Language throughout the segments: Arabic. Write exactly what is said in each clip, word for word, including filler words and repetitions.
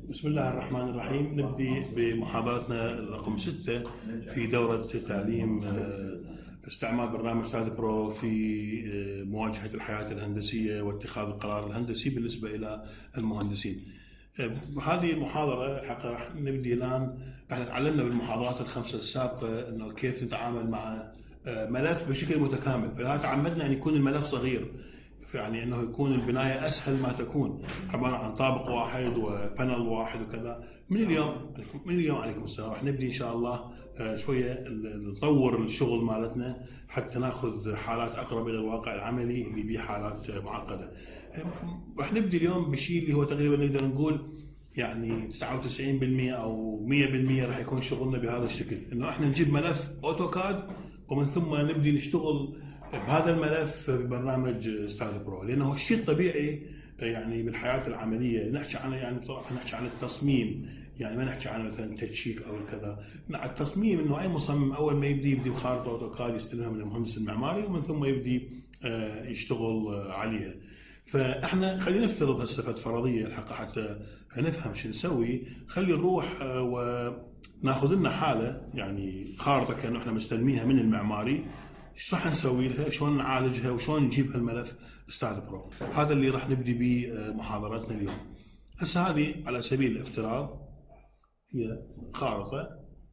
بسم الله الرحمن الرحيم. نبدي بمحاضرتنا رقم ستة في دورة تعليم استعمال برنامج ستاد برو في مواجهة الحياة الهندسية واتخاذ القرار الهندسي بالنسبة إلى المهندسين. هذه المحاضرة حقا راح نبدي الآن. احنا تعلمنا بالمحاضرات الخمسة السابقة انه كيف نتعامل مع ملف بشكل متكامل، فلهذا تعمدنا ان يكون الملف صغير، يعني انه يكون البنايه اسهل ما تكون، عباره عن طابق واحد وبانل واحد وكذا. من اليوم من اليوم عليكم السلام راح نبدي ان شاء الله شويه نطور الشغل مالتنا حتى ناخذ حالات اقرب الى الواقع العملي اللي به حالات معقده. راح نبدي اليوم بشيء اللي هو تقريبا نقدر نقول يعني تسعة وتسعين بالمئة او مئة بالمئة راح يكون شغلنا بهذا الشكل، انه احنا نجيب ملف اوتوكاد ومن ثم نبدي نشتغل بهذا الملف ببرنامج ستاد برو، لانه الشيء الطبيعي يعني بالحياه العمليه نحكي عنه. يعني بصراحه نحكي عن التصميم، يعني ما نحكي عن مثلا تشيك او كذا. التصميم انه اي مصمم اول ما يبدي يبدي بخارطه اوتوكاد يستلمها من المهندس المعماري ومن ثم يبدي يشتغل عليها. فاحنا خلينا نفترض هسه فد فرضيه الحق حتى نفهم شو نسوي. خلي نروح وناخذ لنا حاله، يعني خارطه كانه احنا مستلمينها من المعماري. ايش راح نسوي لها؟ شلون نعالجها وشلون نجيب هالملف ستاد برو؟ هذا اللي راح نبدي به محاضرتنا اليوم. هسه هذه على سبيل الافتراض هي خارطه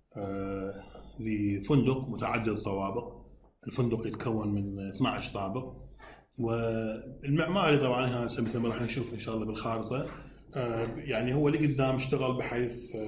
لفندق متعدد الطوابق. الفندق يتكون من اثني عشر طابق، والمعماري طبعا مثل ما راح نشوف ان شاء الله بالخارطه يعني هو اللي قدام اشتغل بحيث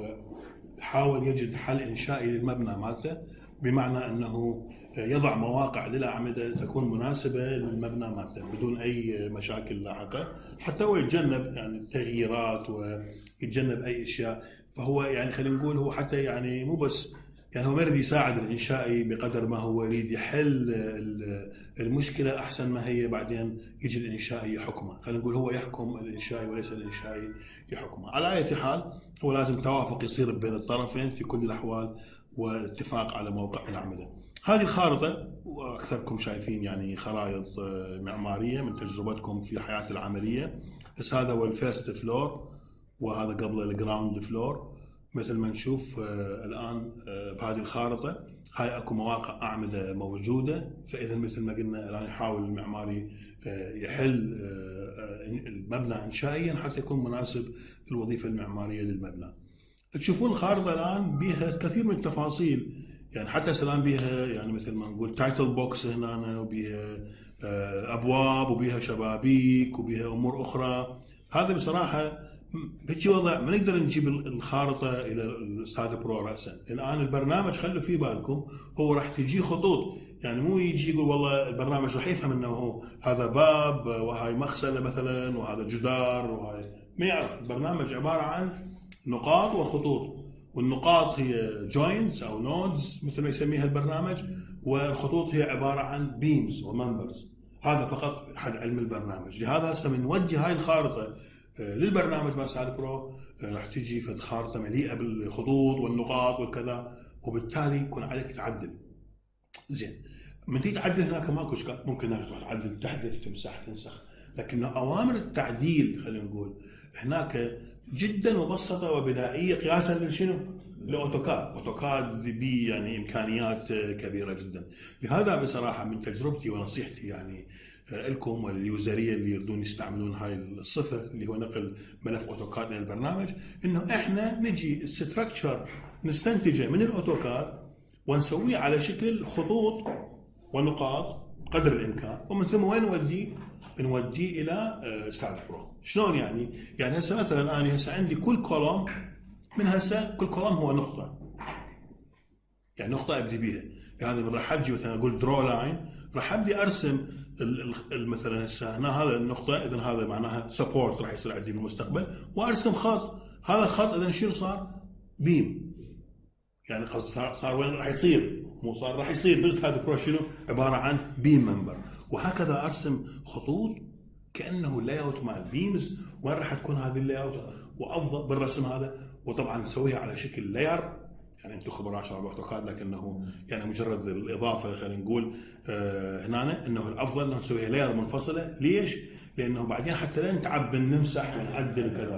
حاول يجد حل انشائي للمبنى مالته، بمعنى انه يضع مواقع للأعمدة تكون مناسبة للمبنى مالته بدون أي مشاكل لاحقة، حتى هو يتجنب يعني التغييرات ويتجنب أي أشياء. فهو يعني خلينا نقول هو حتى يعني مو بس يعني هو ما يريد يساعد الإنشائي بقدر ما هو يريد يحل المشكلة أحسن ما هي بعدين يجي الإنشائي يحكمه. خلينا نقول هو يحكم الإنشائي وليس الإنشائي يحكمه. على أي حال هو لازم توافق يصير بين الطرفين في كل الأحوال والاتفاق على موقع الأعمدة. هذه الخارطة وأكثركم شايفين يعني خرائط معمارية من تجربتكم في الحياة العملية. بس هذا هو الفيرست فلور وهذا قبل الجراوند فلور. مثل ما نشوف الآن بهذه الخارطة هاي أكو مواقع أعمدة موجودة. فإذا مثل ما قلنا الآن يحاول المعماري يحل المبنى إنشائيا حتى يكون مناسب للوظيفة المعمارية للمبنى. تشوفون الخارطة الآن بها كثير من التفاصيل، يعني حتى الآن بها يعني مثل ما نقول تايتل بوكس هنا، وبها أبواب وبها شبابيك وبها أمور أخرى. هذا بصراحة بهيك وضع ما نقدر نجيب الخارطة إلى الستاد برو رأسا. الآن البرنامج خلوا في بالكم هو راح تجي خطوط، يعني مو يجي يقول والله البرنامج راح يفهم انه هو هذا باب وهاي مغسلة مثلا وهذا جدار وهاي، ما يعرف. البرنامج عبارة عن نقاط وخطوط، والنقاط هي جوينتس او نودز مثل ما يسميها البرنامج، والخطوط هي عبارة عن بيمز وممبرز. هذا فقط احد علم البرنامج. لهذا هسه بنوجه هاي الخارطة للبرنامج مال ستاد برو راح تجي فد خارطة مليئة بالخطوط والنقاط والكذا، وبالتالي يكون عليك تعدل. زين، من تيجي تعدل هناك ماكو اشكال، ممكن انك تروح تعدل تحدث تمسح تنسخ، لكن اوامر التعديل خلينا نقول هناك جدا مبسطه وبدائيه قياسا لشنو؟ لاوتوكاد. اوتوكاد بي يعني امكانيات كبيره جدا. لهذا بصراحه من تجربتي ونصيحتي يعني لكم واليوزريه اللي يريدون يستعملون هاي الصفه اللي هو نقل ملف اوتوكاد الى البرنامج، انه احنا نجي الستركتشر نستنتجه من الاوتوكاد ونسويه على شكل خطوط ونقاط قدر الامكان، ومن ثم وين نوديه؟ نوديه الى ستاد برو. شلون يعني؟ يعني هسه مثلا انا هسه عندي كل كولوم من هسه كل كولوم هو نقطه، يعني نقطه ابدي بيها. يعني راح اجي مثلا اقول درو لاين، راح ابدي ارسم مثلا هسه هنا هذا النقطه، اذا هذا معناها سبورت راح يصير عندي بالمستقبل، وارسم خط. هذا الخط اذا شنو صار؟ بيم. يعني صار صار وين راح يصير؟ مو صار راح يصير بالستاد برو شنو؟ عباره عن بيم ممبر. وهكذا ارسم خطوط كانه اللاي اوت مال بيمز، وين راح تكون هذه اللاي اوت، وافضل بالرسم هذا. وطبعا نسويها على شكل لاير، يعني انتم خبراء شغل اوتوكاد، لكنه يعني مجرد الاضافه خلينا نقول آه هنا انه الافضل انه نسويها لاير منفصله. ليش؟ لانه بعدين حتى لا نتعب نمسح ونعدل كذا،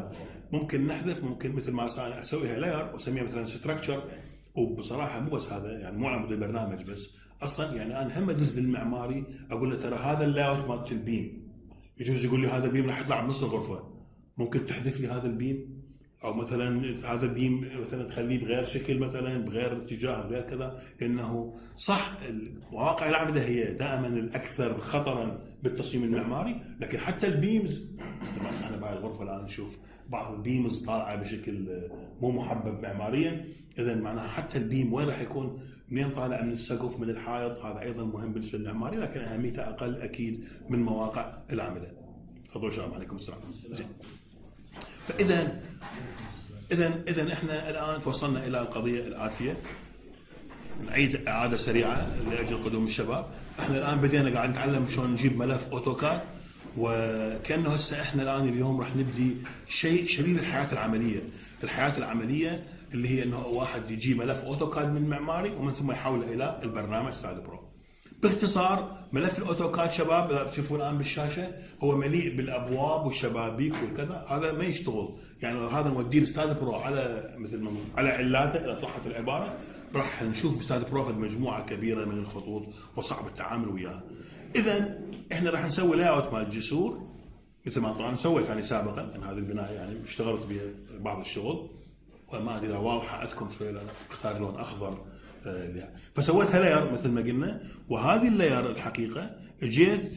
ممكن نحذف، ممكن مثل ما انا اسويها لاير واسميها مثلا ستراكشر. وبصراحه مو بس هذا، يعني مو على مود البرنامج بس، اصلا يعني انا هم ادز للمعماري اقول له ترى هذا اللاير مالت البيم، يجوز يقول لي هذا البيم راح يطلع بنص الغرفه، ممكن تحذف لي هذا البيم، او مثلا هذا البيم مثلا تخليه بغير شكل، مثلا بغير اتجاه، بغير كذا. انه صح مواقع الاعمده هي دائما الاكثر خطرا بالتصميم المعماري، لكن حتى البيمز مثل ما احنا بهاي الغرفه الان نشوف بعض البيمز طالعه بشكل مو محبب معماريا. اذا معناها حتى البيم وين راح يكون، منين طالع من السقف من الحائط، هذا ايضا مهم بالنسبه للمعماري، لكن اهميته اقل اكيد من مواقع الاعمده. تفضلوا شباب. عليكم السلام. زين. فاذا اذا اذا احنا الان وصلنا الى القضيه الاتيه. نعيد اعاده سريعه لاجل قدوم الشباب. احنا الان بدينا قاعد نتعلم شلون نجيب ملف اوتوكاد، وكانه هسه احنا الان اليوم راح نبدي شيء شبيه الحياه العمليه. الحياه العمليه اللي هي انه واحد يجيب ملف اوتوكاد من معماري ومن ثم يحوله الى البرنامج ساد برو. باختصار ملف الاوتوكاد شباب اذا تشوفون الان بالشاشه هو مليء بالابواب والشبابيك والكذا، هذا ما يشتغل. يعني هذا نوديه لستاد برو على مثل ما على علاته اذا صحت العباره، راح نشوف بستاد برو مجموعه كبيره من الخطوط وصعب التعامل وياها. اذا احنا راح نسوي لاي اوت مال الجسور مثل ما طبعا سويت يعني سابقا، ان هذه البنايه يعني اشتغلت بها بعض الشغل، وما ادري اذا واضحه عندكم شوي، انا اختار لون اخضر. فسويتها لاير مثل ما قلنا، وهذه اللاير الحقيقه جيت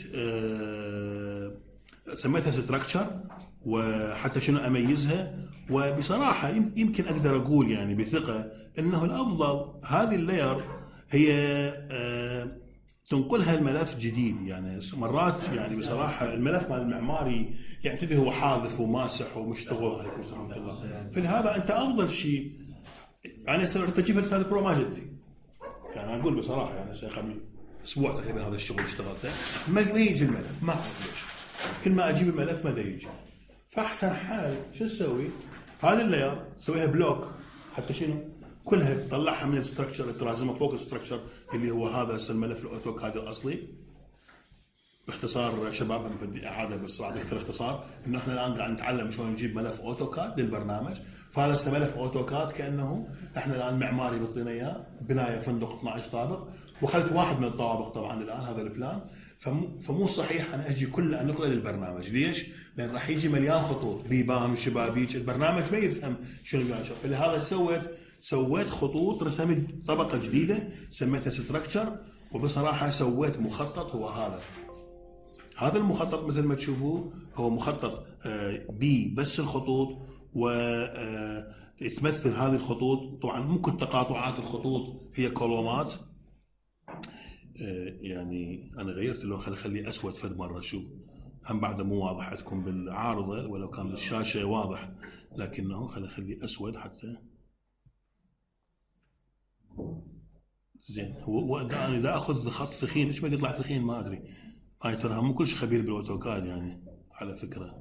سميتها ستراكشر، وحتى شنو اميزها. وبصراحه يمكن اقدر اقول يعني بثقه انه الافضل هذه اللاير هي تنقلها الملف جديد. يعني مرات يعني بصراحه الملف مال المعماري يعني تدري هو حاذف وماسح ومشتغل، عليكم السلام ورحمه الله. فلهذا انت افضل شيء يعني هسه رحت اجيب الستاد برو ما جتني، يعني اقول بصراحه يعني هسه قبل اسبوع تقريبا هذا الشغل اشتغلته ما يجي الملف، ما اعرف ليش كل ما اجيب الملف ما يجي. فاحسن حال شو اسوي؟ هذه اللاير اسويها بلوك، حتى شنو كلها تطلعها من الستراكشر تلازمها فوق الستراكشر اللي هو هذا هسه الملف الاوتوكاد الاصلي. باختصار شباب انا بدي اعاده بس بعد اكثر اختصار، انه احنا الان قاعد نتعلم شلون نجيب ملف اوتوكاد للبرنامج. فهذا هسه ملف اوتوكاد كانه احنا الان معماري بيعطينا اياه بنايه فندق اثنعش طابق، واخذت واحد من الطوابق طبعا الان هذا البلان. فمو, فمو صحيح انا اجي كله انقله للبرنامج. ليش؟ لان راح يجي مليان خطوط بيبان وشبابيك، البرنامج ما يفهم شنو قاعد يشوف. فلهذا سويت سويت خطوط، رسمت طبقه جديده سميتها ستراكشر. وبصراحه سويت مخطط هو هذا. هذا المخطط مثل ما تشوفوه هو مخطط بي بس الخطوط، وتمثل هذه الخطوط طبعا ممكن تقاطعات الخطوط هي كولومات. يعني انا غيرت اللون، خلي اخليه اسود فد مره شوف، هم بعده مو واضح عندكم بالعارضه، ولو كان بالشاشه واضح لكنه خلي اخليه اسود حتى زين. هو انا اذا اخذ خط ثخين ليش ما يطلع ثخين ما ادري. هاي ترى مو كل شيء خبير بالاوتوكاد يعني على فكره.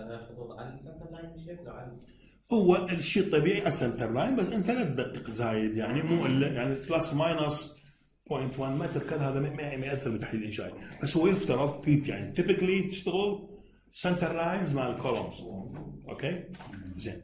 هو الشيء الطبيعي السنتر لاين، بس انت لا تدقق زايد يعني مو يعني بلس ماينس صفر فاصلة واحد متر كذا، هذا ما ياثر بالتحديد الانشائي. بس هو يفترض في يعني تيبيكلي تشتغل سنتر لاينز مع الكولومز. اوكي زين.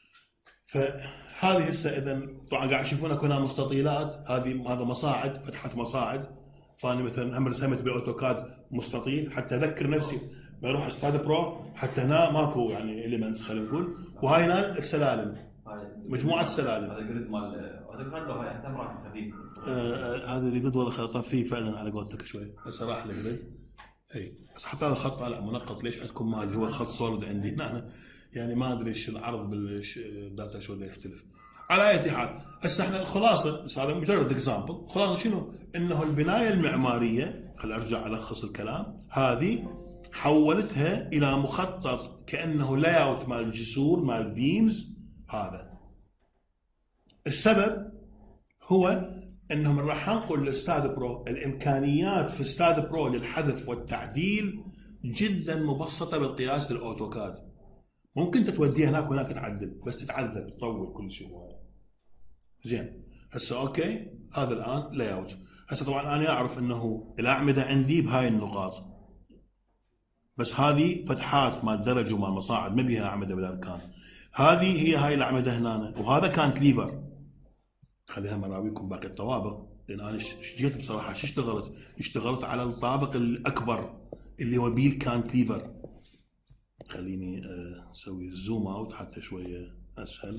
فهذه هسه اذا طبعا قاعد تشوفون اكو هنا مستطيلات، هذه هذا مصاعد، فتحه مصاعد. فانا مثلا هم رسمت بالاوتوكاد مستطيل حتى اذكر نفسي ما اروح ستاد برو، حتى هنا ماكو يعني اليمنتس خلينا نقول. وهاي هنا السلالم، مجموعه سلالم. هذا جريد مال اوتوكاد لو هاي احتمال راسم خفيف. هذا اللي جريد والله خلطان فيه فعلا على قولتك شوي، بس راح الجريد. اي بس حتى هذا الخط طالع منقط، ليش عندكم ما ادري، هو خط سوليد عندي هنا يعني ما ادري ايش العرض بالداتا شو بده يختلف. على اي حال هسه احنا الخلاصه، بس هذا مجرد اكزامبل. خلاصه شنو؟ انه البنايه المعماريه، خل ارجع الخص الكلام، هذه حولتها الى مخطط كانه لاي اوت مال الجسور مال بيمز. هذا السبب هو انه من راح نقول لاستاد برو الامكانيات في استاد برو للحذف والتعديل جدا مبسطه بالقياس للاوتوكاد. ممكن تتوديها هناك وهناك تعدل، بس تتعذب تطول كل شيء. زين هسه اوكي هذا الان لاي اوت. هسه طبعا انا اعرف انه الاعمده عندي بهاي النقاط، بس هذه فتحات مال درج ومال مصاعد ما بيها اعمده بالاركان. هذه هي هاي الاعمده هنا، وهذا كانتليفر. خليها مراويكم باقي الطوابق، لان انا ش- جيت بصراحه شو اشتغلت؟ اشتغلت على الطابق الاكبر اللي هو بيل كانتليفر. خليني آه، اسوي زوم اوت حتى شويه اسهل.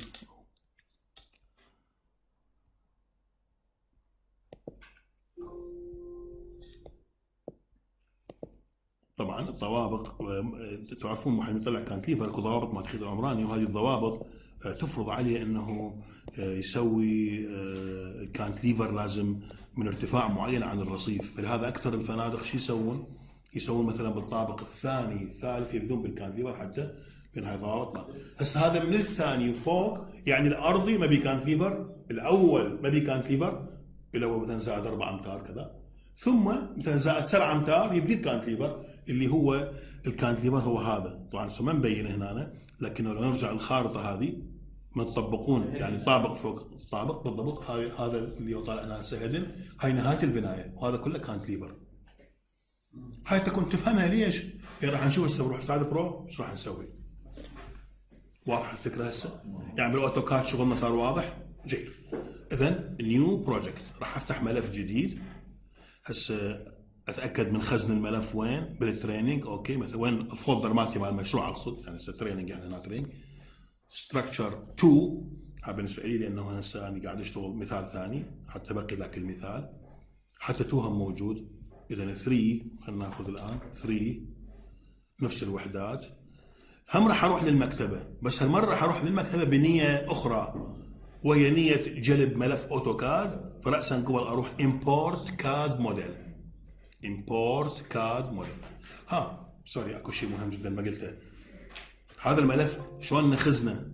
طبعا الضوابط آه، تعرفون واحد يطلع كانتليفر اكو ضوابط ما تخيط العمراني، وهذه الضوابط آه، تفرض عليه انه آه، يسوي آه، الكانتليفر لازم من ارتفاع معين عن الرصيف. فلهذا اكثر الفنادق شو يسوون؟ يسوون مثلا بالطابق الثاني الثالث يبدون بالكانتليفر حتى لان هاي ضوابط ما. هسه هذا من الثاني وفوق، يعني الارضي ما بي كانتليفر، الاول ما بي كانتليفر، الاول مثلا زائد اربع امتار كذا، ثم مثلا زائد سبع امتار يبدي الكانتليفر اللي هو الكانتليفر هو هذا. طبعا ما مبين هنا، لكن لو نرجع الخارطه هذه ما تطبقون يعني طابق فوق طابق بالضبط. هاي هذا اللي طالع لنا هسه هيدن، هاي نهايه البنايه، وهذا كله كانتليفر. هاي تكون تفهمها ليش؟ يعني راح نشوف هسه بروح استعد برو ايش راح نسوي. واضح الفكره هسه؟ يعني بالاوتوكاد شغلنا صار واضح؟ جيد. اذا نيو بروجكت راح افتح ملف جديد. هسه اتاكد من خزن الملف وين؟ بالتريننج. اوكي مثلا وين الفولدر مالتي مال المشروع اقصد، يعني هسه تريننج يعني هنا تريننج ستراكشر اثنين. هذا بالنسبه لي لانه هسه انا قاعد اشتغل مثال ثاني حتى بقي ذاك المثال، حتى اثنين هم موجود. اذا ثلاثة خلينا ناخذ الان ثلاثة نفس الوحدات. هم راح اروح للمكتبه، بس هالمره راح اروح للمكتبه بنيه اخرى، وهي نيه جلب ملف اوتوكاد. فراسا قبل اروح import CAD model. import CAD model. ها سوري اكو شيء مهم جدا ما قلته. هذا الملف شلون نخزنه؟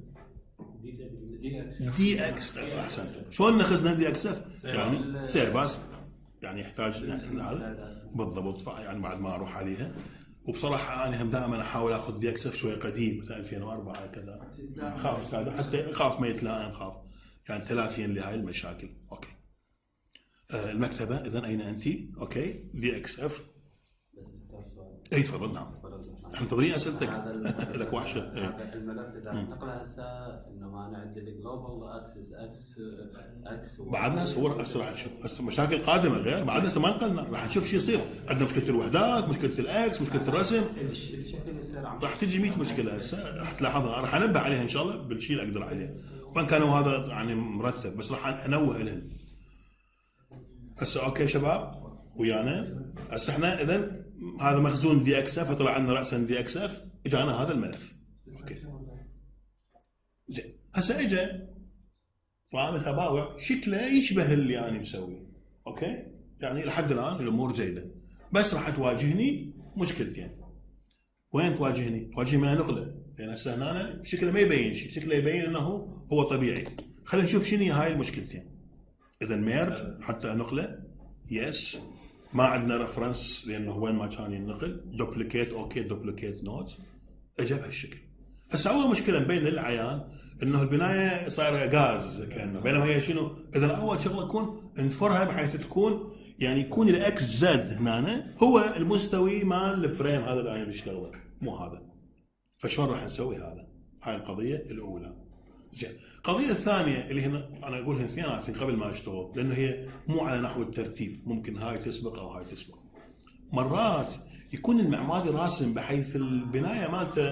دي اكس. احسنت. شلون نخزنه دي اكس اف؟ يعني سيرفاس، يعني يحتاج هذا بالضبط. يعني بعد ما اروح عليها، وبصراحه انا هم دائما احاول اخذ دي اكس اف شوي قديم مثلا ألفين وأربعة كذا، اخاف استاذ حتى اخاف ما يتلائم، خاف يعني تلافيا لهاي المشاكل. اوكي. آه المكتبه اذا اين انت؟ اوكي دي اكس اف. اي تفضل. نعم احنا منتظرين اسئلتك. لك وحشه. هذا الملف اذا نقله هسه انه ما نعد الجلوبال اكسس اكس اكس بعدنا صور هسه راح نشوف هسه مشاكل قادمه غير بعدنا هسه ما نقلنا راح نشوف شو يصير. عندنا مشكله الوحدات، مشكله الاكس، مشكله الرسم، راح تجي مية مشكله هسه راح تلاحظها. راح انبه عليها ان شاء الله بالشيء اللي اقدر عليه، وان كانوا هذا يعني مرتب بس راح انوه لهم هسه. اوكي شباب ويانا؟ هسه احنا اذا هذا مخزون دي اكس اف، طلع عندنا راسا دي اكس اف، اجانا هذا الملف. اوكي زين. هسه اجى طبعا تباوع شكله يشبه اللي انا مسوي. اوكي يعني لحد الان الامور جيده، بس راح تواجهني مشكلتين. وين تواجهني؟ تواجهني من نقله، لان هسه هنا شكله ما يبين شيء، شكله يبين انه هو طبيعي. خلينا نشوف شنو هاي المشكلتين. اذا ميرج حتى نقله يس، ما عندنا ريفرنس لانه وين ما كان ينقل. دوبليكيت اوكي دوبليكيت نوت، اجى بهالشكل. هسه اول مشكله مبين للعيان انه البنايه صايره غاز كانه، بينما هي شنو؟ اذا اول شغله تكون انفرها بحيث تكون يعني يكون الاكس زد هنا هو المستوي مال الفريم هذا اللي انا بشتغله، مو هذا. فشلون راح نسوي هذا؟ هاي القضيه الاولى. زين. القضيه الثانيه اللي هنا انا اقولها اثنيناتهم قبل ما اشتغل، لانه هي مو على نحو الترتيب، ممكن هاي تسبق او هاي تسبق. مرات يكون المعماري راسم بحيث البنايه مالته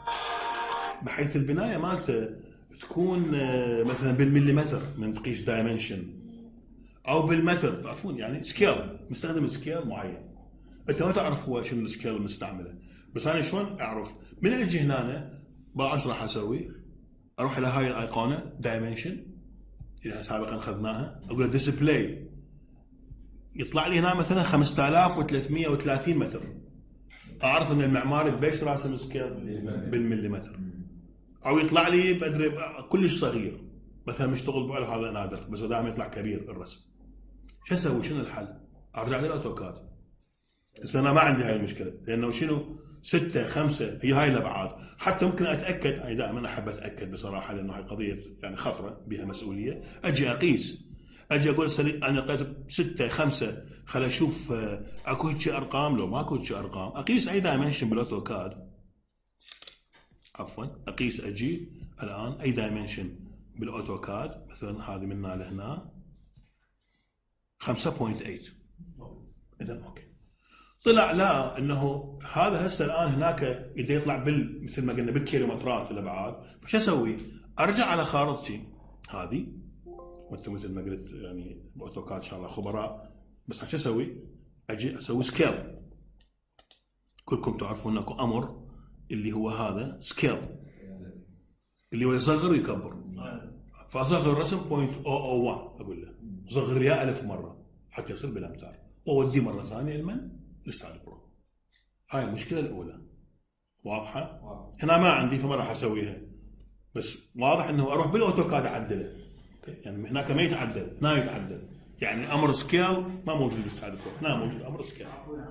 بحيث البنايه مالته تكون مثلا بالمليمتر من تقيس دايمنشن، او بالمتر، تعرفون يعني سكيل، مستخدم سكيل معين. انت ما تعرف هو شنو السكيل المستعمله، بس انا شلون اعرف؟ من اجي هنا بقى ايش راح اسوي؟ اروح الى هاي الايقونه دايمنشن اللي سابقا اخذناها، اقول له ديسبلاي، يطلع لي هنا مثلا خمسة آلاف وثلاثمئة وثلاثين متر. اعرف ان المعماري بيش راسم سكيل بالمليمتر، او يطلع لي بدري كلش صغير مثلا مشتغل بقول هذا نادر، بس دائما يطلع كبير الرسم. شو اسوي؟ شنو الحل؟ ارجع للاوتوكاد. بس انا ما عندي هاي المشكله، لانه شنو؟ ستة خمسة هي هاي الابعاد. حتى ممكن اتاكد، انا دائما احب اتاكد بصراحه لانه هاي قضيه يعني خطره بها مسؤوليه. اجي اقيس، اجي اقول انا لقيت ستة خمسة، خل اشوف اكو هيك ارقام، لو ماكو هيك ارقام اقيس اي دايمنشن بالاوتوكاد. عفوا اقيس، اجي الان اي دايمنشن بالاوتوكاد مثلا هذه من هنا لهنا خمسة فاصلة ثمانية. اذا اوكي طلع لا انه هذا هسه الان هناك اذا يطلع بال مثل ما قلنا بالكيلومترات الابعاد، فش اسوي؟ ارجع على خارطتي هذه، وانتم مثل ما قلت يعني باوتوكاد ان شاء الله خبراء، بس شو اسوي؟ اجي اسوي سكيل. كلكم تعرفون اكو امر اللي هو هذا سكيل اللي هو يصغر ويكبر. فاصغر الرسم صفر فاصلة صفر صفر واحد اقول له صغر يا ألف مره حتى يصير بالامثال، واوديه مره ثانيه لمن؟ لستايل برو. هاي المشكله الاولى واضحه؟ هنا ما عندي فما راح اسويها، بس واضح انه اروح بالاوتوكاد اعدله. يعني هناك ما يتعدل، هنا يتعدل. يعني امر سكيل ما موجود بالستايل برو، هنا موجود امر سكيل.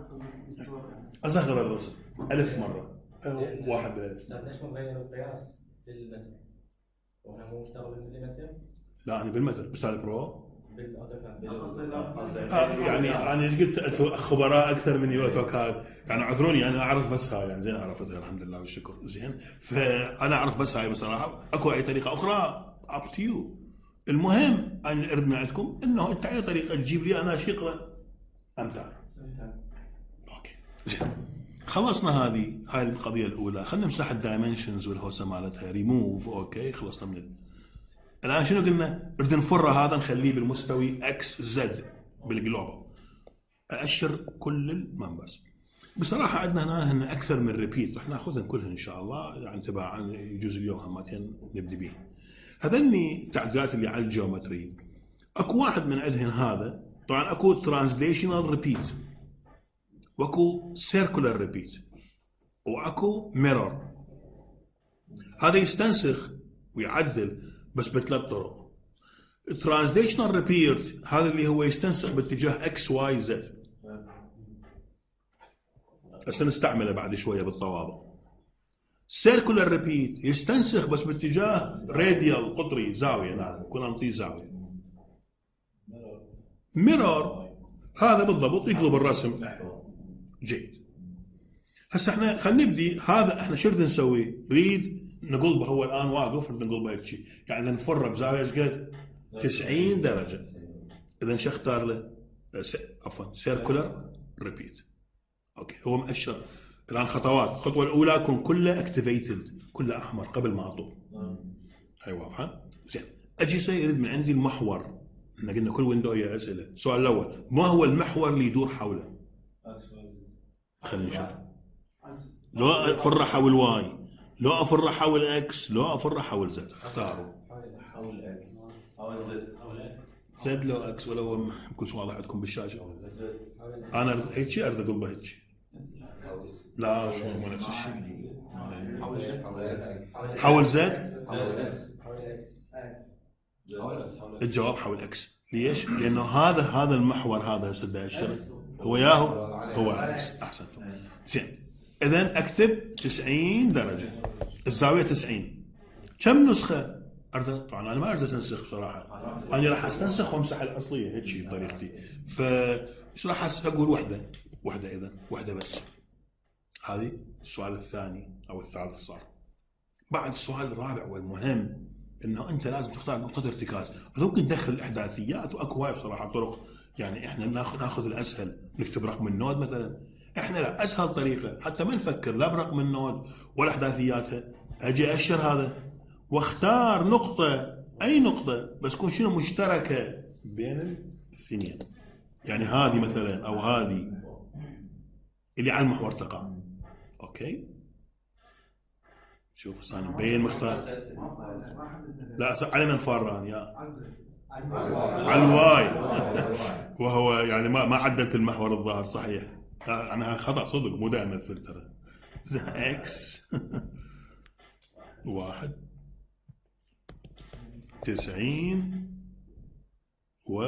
اصغر الرسم ألف مره واحد بالألف. ليش ما غيروا القياس بالمتر؟ وهنا مو مشتغل بالمليمتر؟ لا انا بالمتر بالستايل برو. بالاوتوكاد آه يعني انا قلت انتم خبراء اكثر مني بالاوتوكاد، يعني اعذروني انا اعرف بس هاي، يعني زين عرفتها الحمد لله والشكر زين، فانا اعرف بس هاي بصراحه. اكو اي طريقه اخرى اب تو يو. المهم ان ارد من عندكم انه انت اي طريقه تجيب لي انا شقره امثال. اوكي زين خلصنا هذه هاي القضيه الاولى. خلينا نمسح الدايمنشنز والهوسه مالتها ريموف. اوكي خلصنا من ال... الان شنو قلنا؟ نريد نفر هذا نخليه بالمستوي اكس زد بالجلوبال. أأشر كل الممبرز. بصراحة عندنا هنا هن أكثر من ريبيت، رح ناخذهم كلهن إن شاء الله، يعني تبع يجوز اليوم همتين نبدي به. هذني التعديلات اللي على الجيومتري أكو واحد من عندهن هذا، طبعا أكو ترانزليشنال ريبيت، وأكو سيركولار ريبيت، وأكو ميرور. هذا يستنسخ ويعدل بس بثلاث طرق. الترانزليشنال ريبيت هذا اللي هو يستنسخ باتجاه اكس واي زد، هسه نستعمله بعد شويه بالطوابق. سيركولار ريبيت يستنسخ بس باتجاه راديال قطري زاويه، نعم كنا نعطيه زاويه. ميرور هذا بالضبط يقلب الرسم. جيد. هسه احنا خلينا نبدي. هذا احنا شو بدنا نسوي؟ نريد نقلبه، هو الان واقف بدنا نقلبه هيك شيء، يعني نفره بزاويه ايش قد؟ تسعين درجه. اذا شو اختار له؟ عفوا سيركولار ريبيت. اوكي هو مؤشر الان خطوات. الخطوه الاولى تكون كلها اكتيفيتد، كلها احمر قبل ما اطلب. هاي واضحه؟ زين اجي سي يريد من عندي المحور. احنا قلنا كل ويندو هي اسئله. السؤال الاول ما هو المحور اللي يدور حوله؟ خلينا نشوف. لو افر حول واي، لو افر حول اكس، لو افر حول زد. اختاروا. حول اكس حول زد. زد لو اكس، ولو يكون واضح عندكم بالشاشه. انا هيك شيء اريد اقول به هيك. لا شو مو نفس الشيء. حول زد. الجواب حول اكس. ليش؟ لانه هذا هذا المحور هذا هسه دا اشر هو ياهو هو اكس. احسنتم. زين اذا اكتب تسعين درجه، الزاويه تسعين. كم نسخه؟ أرد... طبعا انا ما اريد انسخ بصراحه، انا راح استنسخ وامسح الاصليه هيك شيء بطريقتي. فايش راح اقول؟ وحده وحده اذا وحده بس. هذه السؤال الثاني او الثالث صار. بعد السؤال الرابع والمهم انه انت لازم تختار نقطه ارتكاز. ممكن تدخل الاحداثيات واكو هاي بصراحه طرق، يعني احنا ناخذ ناخذ الاسهل نكتب رقم النود مثلا. احنا لا، اسهل طريقه حتى ما نفكر لا برقم النود ولا احداثياتها، اجي اشر هذا واختار نقطه، اي نقطه بس تكون شنو مشتركه بين الاثنين. يعني هذه مثلا او هذه اللي على المحور تقع. اوكي شوف صار مبين مختار. لا على من فاران يا على الواي. وهو يعني ما ما عدلت المحور الظاهر صحيح. انا خطأ صدق، مو دائما الفلتر. اكس واحد تسعين و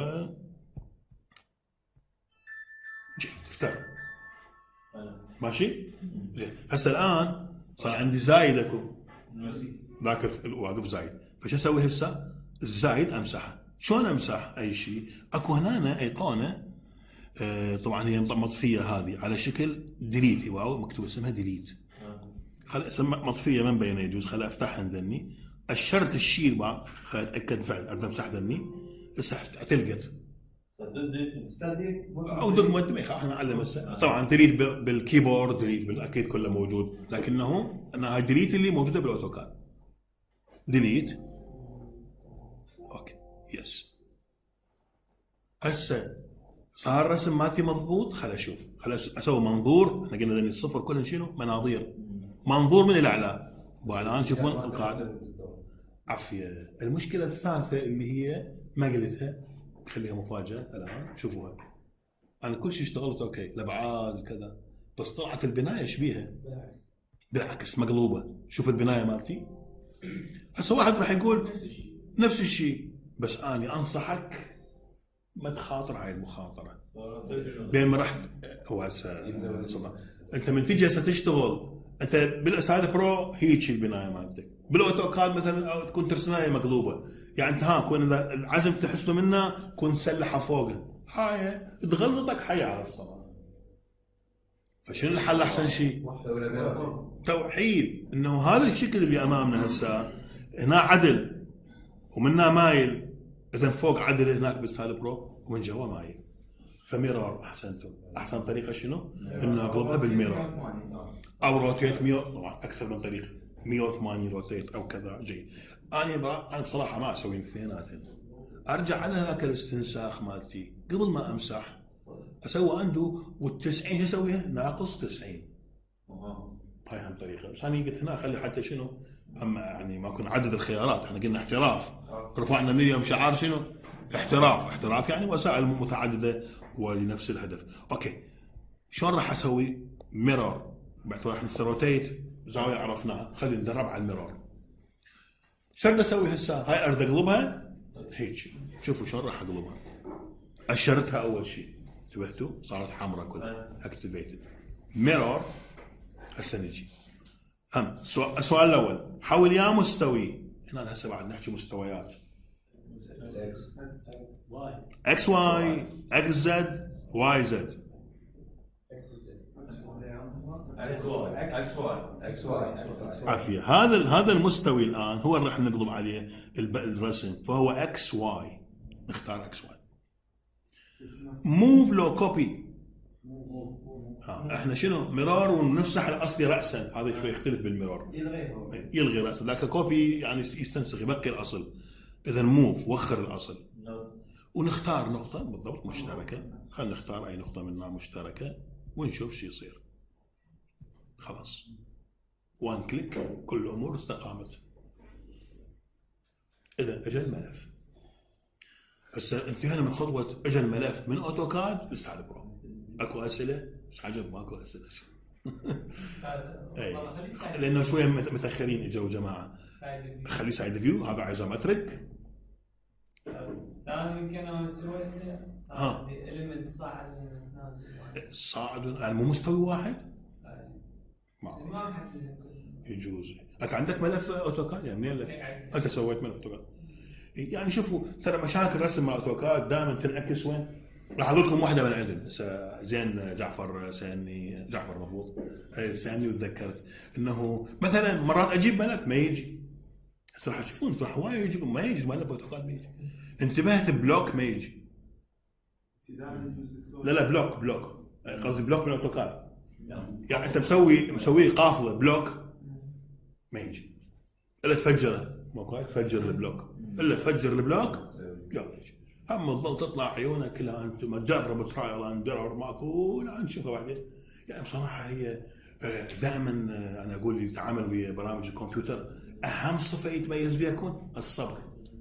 جيد افتر. ماشي زين. هسه الان صار عندي زايد اكو، ذاك الواقف زايد. فش اسوي هسه؟ الزايد امسحه. شلون امسح اي شيء؟ اكو هنا ايقونه آه طبعا هي مطفيه هذه على شكل ديليت، واو مكتوب اسمها ديليت. خل اسم مطفيه من بين يجوز. خل افتحها ذني اشرت الشيء بقى خليني اتاكد فعلا انا مسح ذني هسه تلقط او دقمه ما احنا نعلم هسه طبعا ديليت بالكيبورد ديليت بالاكيد كله موجود لكنه انا هاي ديليت اللي موجوده بالاوتوكاد ديليت اوكي يس هسه صار الرسم مالتي مضبوط خل اشوف خل اسوي منظور احنا قلنا ذني الصفر كلهم شنو مناظير منظور من الاعلى والان شوف وين القاعده عافيه المشكله الثالثه اللي هي ما قلتها خليها مفاجاه الان شوفوها انا كل شيء اشتغلت اوكي الابعاد كذا بس طلعت البنايه ايش بيها بالعكس مقلوبه شوف البنايه مالتي هسه واحد راح يقول نفس الشيء بس انا انصحك ما تخاطر هاي المخاطره لين ما راح هو هسه انت من تجي هسه تشتغل انت بالاسهال برو هيك البنايه مالتك بالاوتوكاد مثلا تكون ترسمها مقلوبه يعني انت ها كون العزم تحسبه منه كون تسلحها فوقه هاي تغلطك حي على الصلاه فشنو الحل احسن شيء توحيد انه هذا الشكل اللي امامنا هسه هنا عدل ومنها مايل اذا فوق عدل هناك بالسالب برو ومن جوا مايل فميرور احسنتم احسن طريقه شنو انه اقلبها بالميرور او روتيت مية طبعا اكثر من طريقه مية وثمانين روتيت او كذا جيد انا بقى انا بصراحه ما اسوي الاثنيناتين ارجع على هذاك الاستنساخ مالتي قبل ما امسح اسوي عنده والتسعين شو اسويها ناقص تسعين هاي هم طريقه بس انا قلت هنا خلي حتى شنو اما يعني ما يكون عدد الخيارات احنا قلنا احتراف رفعنا مليون شعار شنو احتراف احتراف يعني وسائل متعدده ولنفس الهدف اوكي شلون راح اسوي ميرور بعد راح نسروتيت زاويه عرفناها خلينا ندرب على الميرور شو بدي اسوي هسه هاي اريد اقلبها هيك شوفوا شلون راح اقلبها اشرتها اول شيء انتبهتوا صارت حمراء كلها اكتيفيتد ميرور هسه نجي هم السؤال الاول حول يا مستوي هنا هسه بعد نحكي مستويات اكس واي اكس زد واي زد عافية هذا هذا المستوي الآن هو اللي راح نقلب عليه الرسم فهو اكس واي نختار اكس واي موف لو كوبي احنا شنو مرار ونمسح الاصلي راسا هذا شوي يختلف بالمرار يلغي راسا لكن كوبي يعني يستنسخ يبقي الاصل اذا موف وخر الاصل ونختار نقطه بالضبط مشتركه خلينا نختار اي نقطه منها مشتركه ونشوف شو يصير خلاص وان كليك كل الامور استقامت اذا اجى الملف هسه انتهينا من خطوه اجى الملف من اوتوكاد لسالب برو اكو اسئله مش عجب ماكو اسئله اي لانه شويه متاخرين اجوا جماعه خليه سايد فيو هذا ايزومتريك ثاني يمكن انا سويت ها اليمنت صاعد نازل صاعد يعني مو مستوي واحد ما يجوز انت عندك ملف اوتوكاد يعني منين لك انت سويت ملف اوتوكاد يعني شوفوا ترى مشاكل رسم مع اوتوكاد دائما تنعكس وين راح اقول لكم واحده من عندهم زين جعفر سالني جعفر مضبوط سالني وتذكرت انه مثلا مرات اجيب ملف ما يجي هسه راح تشوفون راح وايد يجيكم ما يجي ملف اوتوكاد ما يجي انتبهت بلوك ما يجي لا لا بلوك بلوك قصدي بلوك من الاوتوكاد يعني انت مسوي مسوي قافله بلوك ما يجي الا تفجره ماكو تفجر البلوك الا تفجر البلوك يلا يجي اما تظل تطلع عيونك كلها انت ما تجرب ترايل اند ايرور ماكو لا نشوفها بعدين يعني بصراحه هي دائما انا اقول اللي يتعامل ويا برامج الكمبيوتر اهم صفه يتميز بها يكون الصبر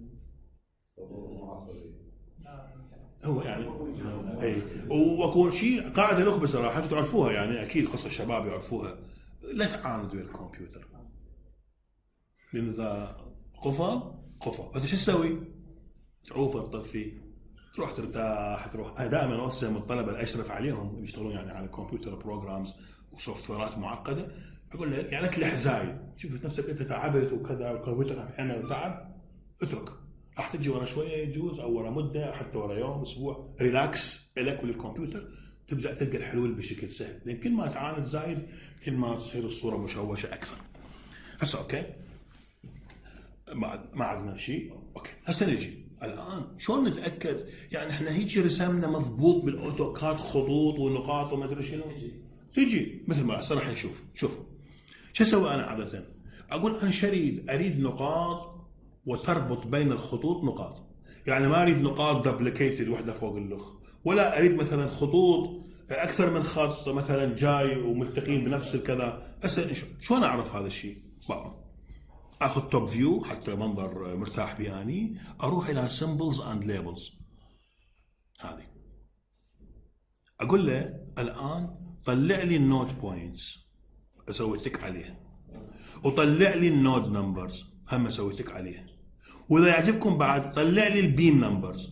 هو يعني اي واكون شيء قاعده الاخوه بصراحه تعرفوها يعني اكيد خاصه الشباب يعرفوها لا تعاند ويا الكمبيوتر لان اذا قفل قفل بس شو تسوي؟ تعوفه تطفي تروح ترتاح تروح انا دائما اوصي من الطلبه الاشرف عليهم اللي يشتغلون يعني على كمبيوتر بروجرامز وسوفت ويرات معقده اقول له يعني لا تلح زايد شوف نفسك انت تعبت وكذا والكمبيوتر عمل تعب اترك راح تجي ورا شويه يجوز او ورا مده حتى ورا يوم اسبوع ريلاكس لك وللكمبيوتر تبدا تلقى الحلول بشكل سهل لان كل ما تعاند زايد كل ما تصير الصوره مشوشه اكثر. هسه اوكي ما ما عندنا شيء. اوكي هسه نجي الان شلون نتاكد؟ يعني احنا هيك رسمنا مضبوط بالاوتوكاد خطوط ونقاط وما ادري شنو. تجي مثل ما هسه راح نشوف. شوف شو اسوي انا عاده؟ اقول انا شريد اريد نقاط وتربط بين الخطوط نقاط. يعني ما اريد نقاط دبليكيتد وحده فوق الاخ، ولا اريد مثلا خطوط اكثر من خط مثلا جاي وملتقين بنفس الكذا. هسه شلون اعرف هذا الشيء؟ اخذ توب فيو حتى منظر مرتاح به اني، اروح الى سيمبلز اند ليبلز. هذه اقول له الان طلع لي النوت بوينتس، اسوي تك عليها، وطلع لي النود نمبرز هم اسوي تك عليها، واذا يعجبكم بعد طلع لي البيم نمبرز.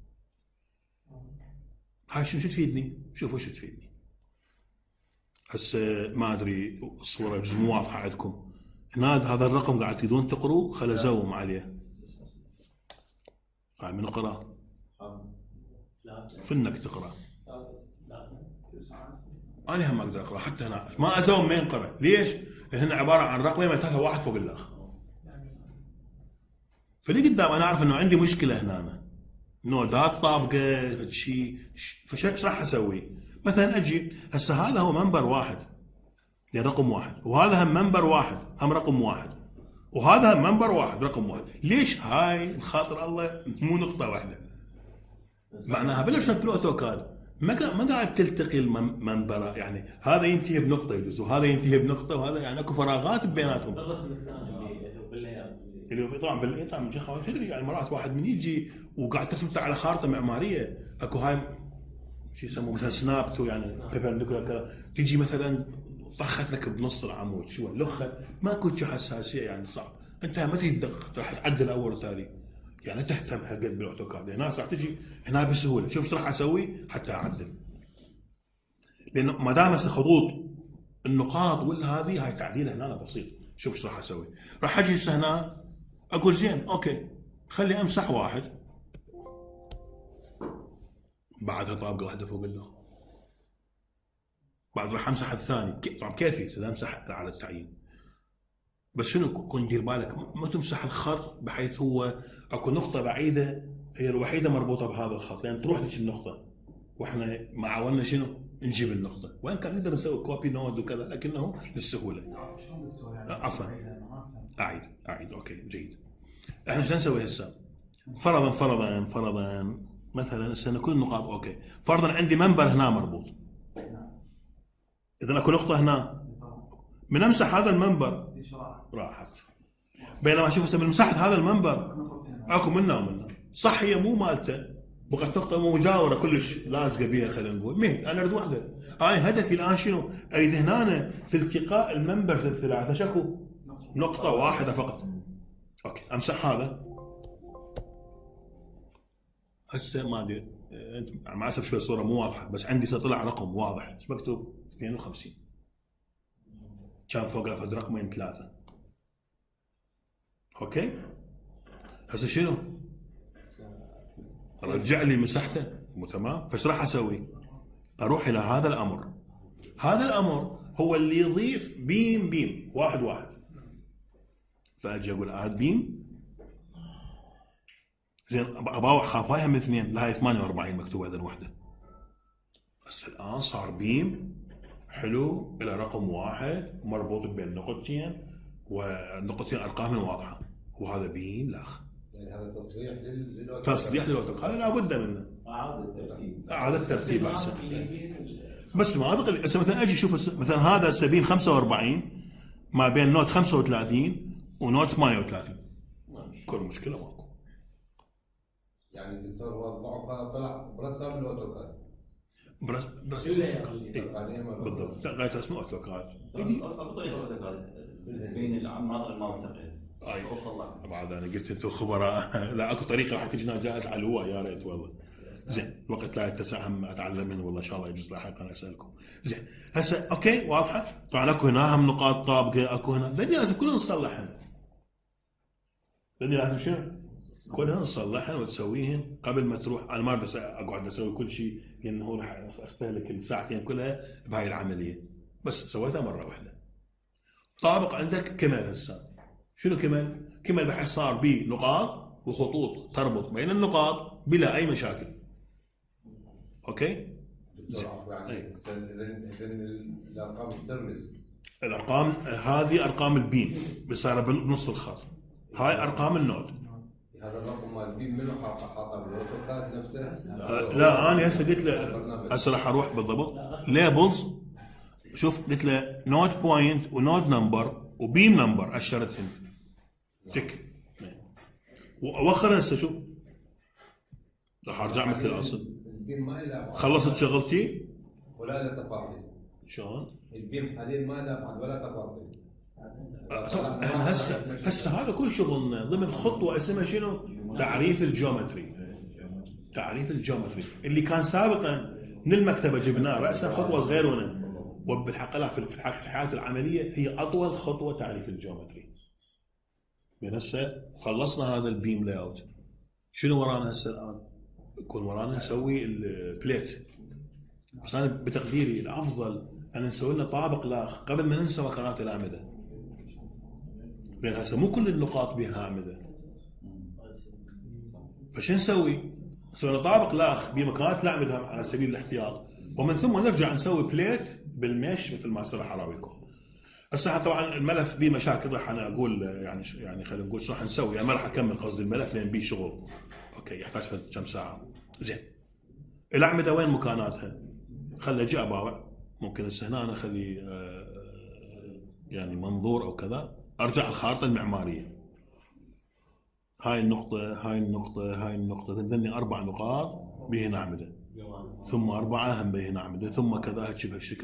هاي شو تفيدني؟ شوفوا شو تفيدني. هسه ما ادري الصوره جزء مو واضحه عندكم. هنا هذا الرقم قاعد تريدون تقروا، خل ازوم عليه. هاي من اقرا؟ فنك تقرا؟ انا هم اقدر اقرا حتى هنا، ما ازوم ما ينقرا. ليش؟ لان هنا عباره عن رقمين ثلاثه واحد فوق الاخر. فلي قدام انا اعرف انه عندي مشكله هنا أنا. نودات طابقه شيء. فايش راح اسوي؟ مثلا اجي هسه هذا هو منبر واحد يعني رقم واحد، وهذا هم منبر واحد هم رقم واحد، وهذا هم منبر واحد رقم واحد. ليش هاي بخاطر الله مو نقطه واحده؟ معناها بلا شرط بالاوتوكاد ما ما قاعد تلتقي المنبر، يعني هذا ينتهي بنقطه يجوز وهذا ينتهي بنقطه وهذا، يعني اكو فراغات بيناتهم. اللي طبعا بالايطاع من جهه تدري يعني مرات واحد من يجي وقاعد ترسم على خارطه معماريه، اكو هاي شو يسموه مثلا سناب يعني بيبرنديكولار كذا، تجي مثلا طخت لك بنص العمود شو لخه، ماكو حساسيه يعني صعب. انت ما تدق راح تعدل اول وثاني، يعني تهتم هالقد بالاوتوكاد. الناس راح تجي هنا بسهوله. شوف ايش راح اسوي حتى اعدل، لانه ما دام خطوط النقاط ولا هذه هاي تعديلها هنا بسيط. شوف ايش راح اسوي. راح اجي هسه هنا اقول زين اوكي خلي امسح واحد، بعدها طابقه واحده فوق الاخر، بعد راح امسح الثاني. طبعا كيفي اذا امسح على التعيين، بس شنو كون دير بالك ما تمسح الخط بحيث هو اكو نقطه بعيده هي الوحيده مربوطه بهذا الخط، لان يعني تروح لك النقطه واحنا ما عاولنا شنو نجيب النقطه، وين كان نقدر نسوي كوبي نود وكذا لكنه للسهوله. عفوا اعيد اعيد اوكي جيد. احنا شو نسوي هسه؟ فرضا فرضا فرضا مثلا هسه كل النقاط اوكي، فرضا عندي منبر هنا مربوط، اذا اكو نقطه هنا من امسح هذا المنبر راحت، بينما شوف هسه من مسحت هذا المنبر اكو منا ومنا. صح هي مو مالته، بقت نقطه مجاوره كلش لازقه بها خلينا نقول، مين انا اريد وحده. انا هدفي الان شنو؟ اريد هنا في التقاء المنبرز الثلاثه شكو نقطه واحده فقط. اوكي امسح هذا. هسه ما ادري انت مع اسف شوي الصوره مو واضحه، بس عندي طلع رقم واضح. ايش مكتوب؟ اثنين وخمسين. كان فوقها فد رقمين ثلاثه. اوكي هسه شنو؟ رجع لي مسحته مو تمام. فايش راح اسوي؟ اروح الى هذا الامر. هذا الامر هو اللي يضيف بيم بيم واحد واحد. فاجي اقول اد بيم زين اباوع خافايها من اثنين لهاي ثمانية وأربعين مكتوبه اذا وحده. بس الان صار بيم حلو الى رقم واحد مربوط بين نقطتين والنقطتين ارقامهم واضحه، وهذا بيم لاخ. يعني هذا تصليح للاوتوكاد. تصليح للاوتوكاد هذا لابد منه. اعاده الترتيب. اعاده الترتيب احسن. بس ما اعتقد هسه مثلا اجي اشوف مثلا هذا سبيل خمسة وأربعين ما بين نوت خمسة وثلاثين ونوت ثمانية وثلاثين. كل مشكله ماكو. يعني الدكتور وضعه طلع برسم الاوتوكاد. برس برس بالضبط غايه رسم اوتوكاد. بطريقه الاوتوكاد بين المناطق المنطقيه. اي بعد انا قلت انتم خبراء. لا اكو طريقه راح تجينا جاهز على الهواء يا ريت والله. زين الوقت لا يتسع هم اتعلم منه والله ان شاء الله يجوز لاحقا اسالكم. زين هسه اوكي واضحه. طبعا اكو هنا هم نقاط طابقه اكو هنا، ذني لازم كلهم نصلحهم. ذني لازم شنو؟ كلها نصلحهن وتسويهن قبل ما تروح. انا ما اريد اقعد اسوي كل شيء لانه راح استهلك الساعتين كلها بهاي العمليه، بس سويتها مره واحده. طابق عندك كمال هسه. شنو كمال؟ كما البحث صار بنقاط وخطوط تربط بين النقاط بلا أي مشاكل. أوكي؟ دكتور عفوا يعني أي. إذن إذن الأرقام ترمز. الأرقام هذه أرقام البيم بصار بنص الخط، هاي أرقام النود. هذا الرقم مال البيم منو حاطه حاطه بالاوتوكاد نفسه؟ أه لا أنا هسه قلت له هسه راح أروح بالضبط ليبلز. شوف قلت له نود بوينت ونود نمبر وبيم نمبر أشرتهم تك. وأوخر هسه شوف راح أرجع مثل الأصل. البيم ما له خلصت شغلتي ولا له تفاصيل. شلون؟ البيم حاليا ما له بعد ولا تفاصيل. طبعا احنا هسه هسه هذا كل شغلنا ضمن خطوه اسمها شنو؟ تعريف الجيومتري. تعريف الجيومتري اللي كان سابقا من المكتبه جبناه راسا خطوه صغيره، وبالحق لا في الحياه العمليه هي اطول خطوه تعريف الجيومتري. من هسه خلصنا هذا البيم لاي اوت، شنو ورانا هسه الان؟ يكون ورانا نسوي البليت. بس انا بتقديري الافضل ان نسوي لنا طابق لاخ قبل ما ننسى مكانات الاعمده. لأن هسه مو كل النقاط بها أعمدة. فشو نسوي؟ نسوي طابق لاخ بمكانات الأعمدة على سبيل الاحتياط، ومن ثم نرجع نسوي بليت بالمش مثل ما سرح أراويكم. هسه طبعا الملف بيه مشاكل، راح أنا أقول يعني يعني خلينا نقول شو راح نسوي، يعني ما راح أكمل قصدي الملف لأن بيه شغل. أوكي يحتاج كم ساعة. زين. الأعمدة وين مكاناتها؟ خلي أجي أباوع. ممكن هسه هنا أنا أخلي يعني منظور أو كذا. أرجع الخارطة المعمارية. هاي النقطة هاي النقطة هاي النقطة تنزلني أربع نقاط بهن أعمدة، ثم أربعة هم بهن أعمدة، ثم كذا هيك بهالشكل.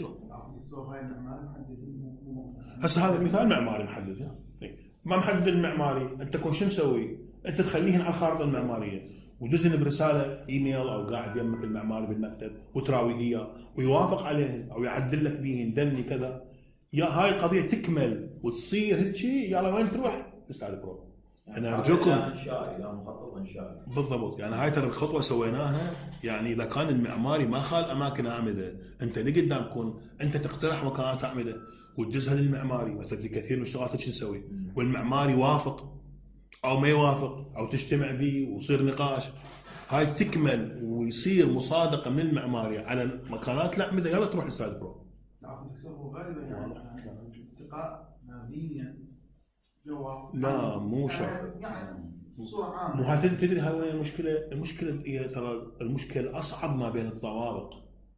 هسه هذا مثال معماري محدد. ما محدد المعماري، أنت تكون شو مسوي؟ أنت تخليهن على الخارطة المعمارية ودزن برسالة إيميل أو قاعد يمك المعماري بالمكتب وتراوي هي ويوافق عليهن أو يعدل لك بهن دني كذا. يا هاي القضية تكمل وتصير هيك يلا وين تروح؟ استاذ برو. انا ارجوكم انشائي لا مخطط انشائي. بالضبط. يعني هاي ترى الخطوه سويناها، يعني اذا كان المعماري ما خال اماكن اعمده، انت لقدام تكون انت تقترح مكانات اعمده وتدزها للمعماري. مثلا في كثير من الشغلات شو نسوي؟ والمعماري يوافق او ما يوافق او تجتمع به ويصير نقاش. هاي تكمل ويصير مصادقه من المعماري على مكانات الاعمده، يلا تروح للاستاذ برو. غالبا يعني التقاء مبنيا جوا لا مو شرط. يعني صورة عامة. مو هذا تدري هاي وين المشكله؟ المشكله هي ترى المشكله الاصعب ما بين الطوابق.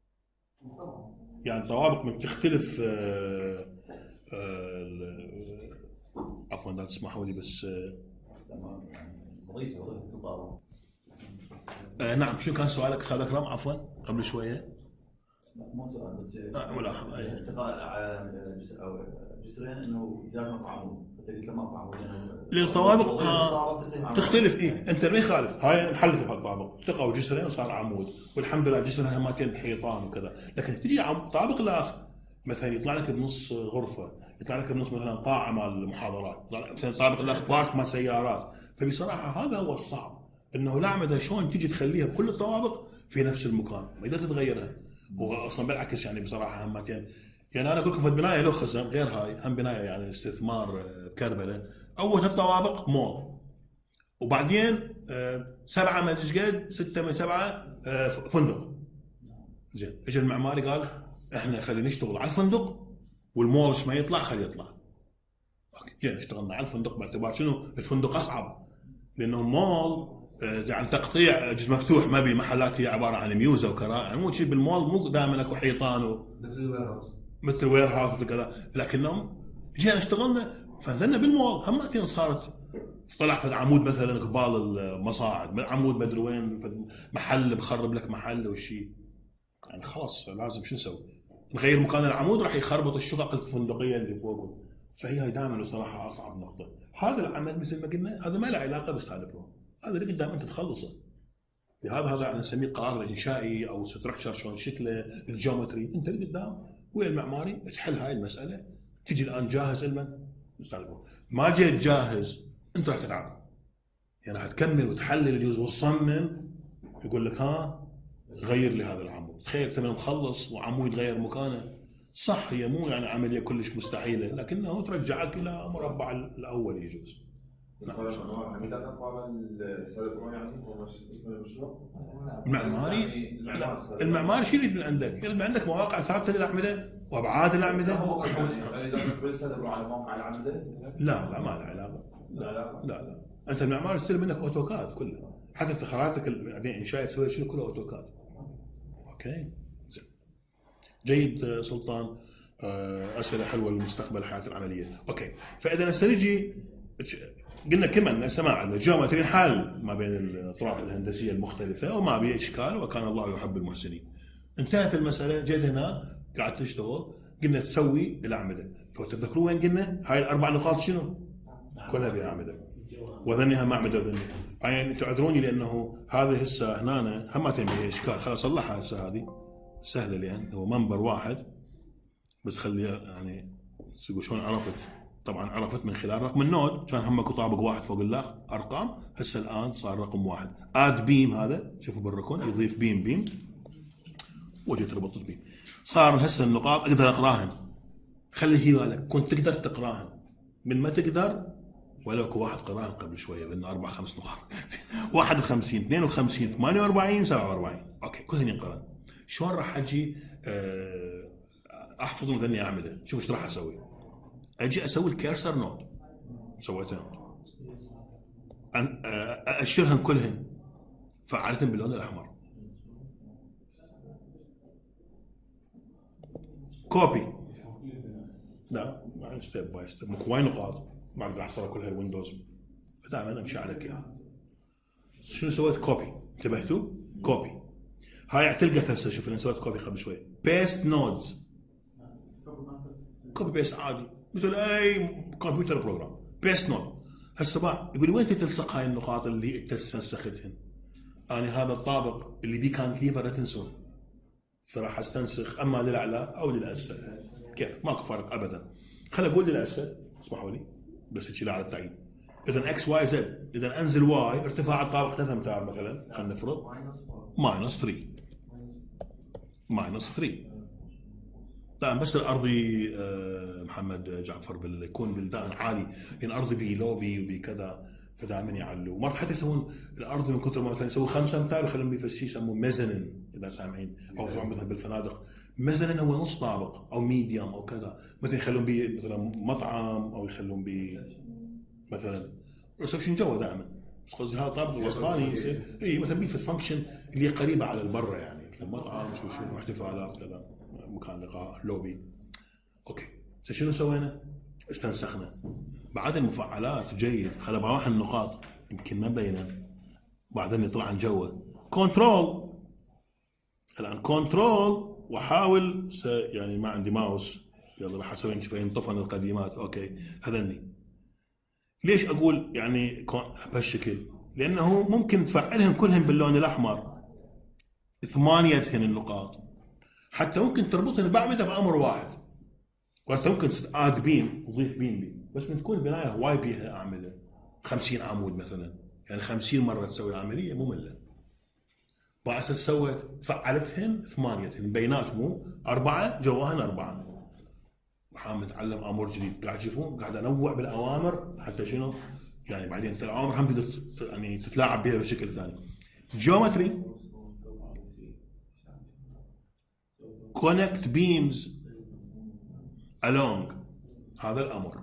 يعني الطوابق من تختلف آه آه عفوا لا تسمحوا لي بس وظيفه وظيفه التطابق. آه نعم. شو كان سؤالك استاذ اكرم؟ عفوا قبل شويه. مو سؤال بس آه ملاحظه. التقاء على جسر او جسرين انه لازم اقطع عمود، انت قلت لما اقطع عمود للطوابق آه تختلف. ايه انت ما يخالف هاي نحلت بهالطابق التقوا جسرين وصار عمود، والحمد لله جسرين همتين بحيطان وكذا. لكن تجي طابق الاخر مثلا يطلع لك بنص غرفه، يطلع لك بنص مثلا قاعه مال المحاضرات، مثلا طابق الاخر بارك مال سيارات. فبصراحه هذا هو الصعب، انه الاعمده شلون تجي تخليها بكل الطوابق في نفس المكان، ما يقدر تتغيرها. هو اصلا بالعكس يعني بصراحه همتين. يعني انا اقول لكم في بنايه له خزن غير هاي، هم بنايه يعني استثمار كربله. اول ثلاث طوابق مول، وبعدين سبعه ما ادري قد سته من سبعه فندق. زين اجى المعماري قال احنا خلينا نشتغل على الفندق والمول ايش ما يطلع خليه يطلع. اوكي جينا اشتغلنا على الفندق باعتبار شنو؟ الفندق اصعب لانه مول يعني تقطيع جزء مفتوح، ما بي محلات هي عباره عن ميوزه وكراء. يعني مو شيء بالمول مو دائما اكو حيطان و... مثل الوير هاوس مثل وير هاوس وكذا. لكنهم جينا اشتغلنا فنزلنا بالمول همتين صارت طلع فد عمود مثلا قبال المصاعد، عمود مدري وين محل بخرب لك محل وشي. يعني خلاص لازم شو نسوي؟ نغير مكان العمود راح يخربط الشقق الفندقيه اللي فوقه. فهي هاي دائما بصراحه اصعب نقطه. هذا العمل مثل ما قلنا هذا ما له علاقه باستاذ برو، هذا اللي قدام انت تخلصه. لهذا هذا يعني نسميه القرار الانشائي او ستركشر شلون شكله، الجيومتري. انت اللي قدام ويا المعماري تحل هاي المساله. تجي الان جاهز المن استاذ برو، ما جيت جاهز انت راح تتعب. يعني راح تكمل وتحلل الجزء وتصمم، يقول لك ها غير لي هذا العمود. تخيل ثمن مخلص وعمود يغير مكانه. صح هي مو يعني عمليه كلش مستحيله، لكنه ترجعك الى مربع الاول يجوز. المعماري المعماري شو يريد من عندك؟ يريد من عندك مواقع ثابته للاعمده وابعاد الاعمده. لا لا ما له علاقه. لا لا لا انت المعماري يستلم منك اوتوكاد كله، حتى خرائطك بعدين انشاء تسوي شنو كله اوتوكاد. اوكي جيد سلطان. اسئله حلوه للمستقبل الحياه العمليه. اوكي فاذا هسه نجي قلنا كمان سماع الجيومتري حل ما بين الطرق الهندسيه المختلفه وما بيه اشكال وكان الله يحب المحسنين. انتهت المساله. جيت هنا قاعد تشتغل قلنا تسوي الاعمده. فتذكروا وين قلنا هاي الاربع نقاط شنو؟ كلها بها اعمده وذنها ما اعمده وذنها. يعني تعذروني لانه هذه هسه هنا هم بها اشكال. خلاص صلحها هسه هذه سهله لان هو منبر واحد بس خليها يعني شلون عرفت. طبعا عرفت من خلال رقم النود كان همك طابق واحد فوق الله ارقام. هسه الان صار رقم واحد. اد بيم هذا شوفوا بالركن يضيف بيم بيم وجيت ربطت بيم. صار هسه النقاط اقدر اقراهن. خلي هي بالك كنت تقدر تقراهن من ما تقدر ولو واحد قراهن قبل شويه بان اربع خمس نقاط واحد وخمسين اثنين وخمسين ثمانية وأربعين سبعة وأربعين. اوكي كلهن ينقرن. شلون راح اجي احفظ ذني اعمده؟ شوف ايش راح اسوي. اجي اسوي الكيرسر نود. سويته نود اشرهن كلهن فعلتهم باللون الاحمر. كوبي لا ستيب باي ستيب مكواي نقاط ما اقدر احصلها كلها الويندوز فدائما امشي على كذا. شنو سويت؟ كوبي. انتبهتوا؟ كوبي. هاي اعتلقت هسه. شوف انا سويت كوبي قبل شوي. بيست نودز كوبي بيست عادي مثل اي كمبيوتر بروجرام. بيست نود. هسه بقى يقول لي وين تلصق هاي النقاط اللي انت استنسختهن؟ انا هذا الطابق اللي بي كان كليفر لا تنسون فراح استنسخ اما للاعلى او للاسفل. كيف؟ ماكو فرق ابدا. خل اقول للاسفل اسمحوا لي بس هيك على التعيين. اذا اكس واي زد اذا انزل واي ارتفاع الطابق ثلاثة امتار مثلا خلينا نفرض ماينس ثلاثة ماينس ثلاثة. لا بس الارضي محمد جعفر بال يكون بلدان عالي يعني ارضي بي لوبي وبي كذا فدائما يعلوا. مرات حتى يسوون الارض من كثر ما مثلا يسوون خمسة امتار ويخلون بيه شيء يسموه ميزانين اذا سامعين او مثلا بالفنادق. ميزانين هو نص طابق او ميديوم او كذا مثلا يخلون بيه مثلا مطعم او يخلون بيه مثلا ريسبشن جوا دائما. بس قصدي هذا الطابق الوسطاني يصير اي مثلا بيه في الفانكشن اللي قريبه على البر يعني مثل مطعم شو شو احتفالات كذا مكان لقاء لوبي. اوكي شنو سوينا؟ استنسخنا. بعد المفعلات جيد. خلي بروح النقاط يمكن ما بينه بعدين يطلع عن جوه. كنترول الان كنترول واحاول س... يعني ما عندي ماوس يلا راح اسوي شوي طفن القديمات. اوكي هذني ليش اقول يعني بهالشكل؟ لانه ممكن تفعلهم كلهم باللون الاحمر ثمانيتهن النقاط حتى ممكن تربطهن باعمده بامر واحد. وانت ممكن تاد بيم تضيف بيم بيم بس من تكون البنايه واي بيها اعمده خمسين عمود مثلا يعني خمسين مره تسوي العمليه ممله. بعد اساس سويت فعلتهن ثمانيتهن بيناتهم اربعه جواهن اربعه. وحام نتعلم امر جديد قاعد تشوفون قاعد انوع بالاوامر حتى شنو يعني بعدين الاوامر هم تقدر يعني تتلاعب بها بشكل ثاني. جيومتري connect beams along هذا الأمر.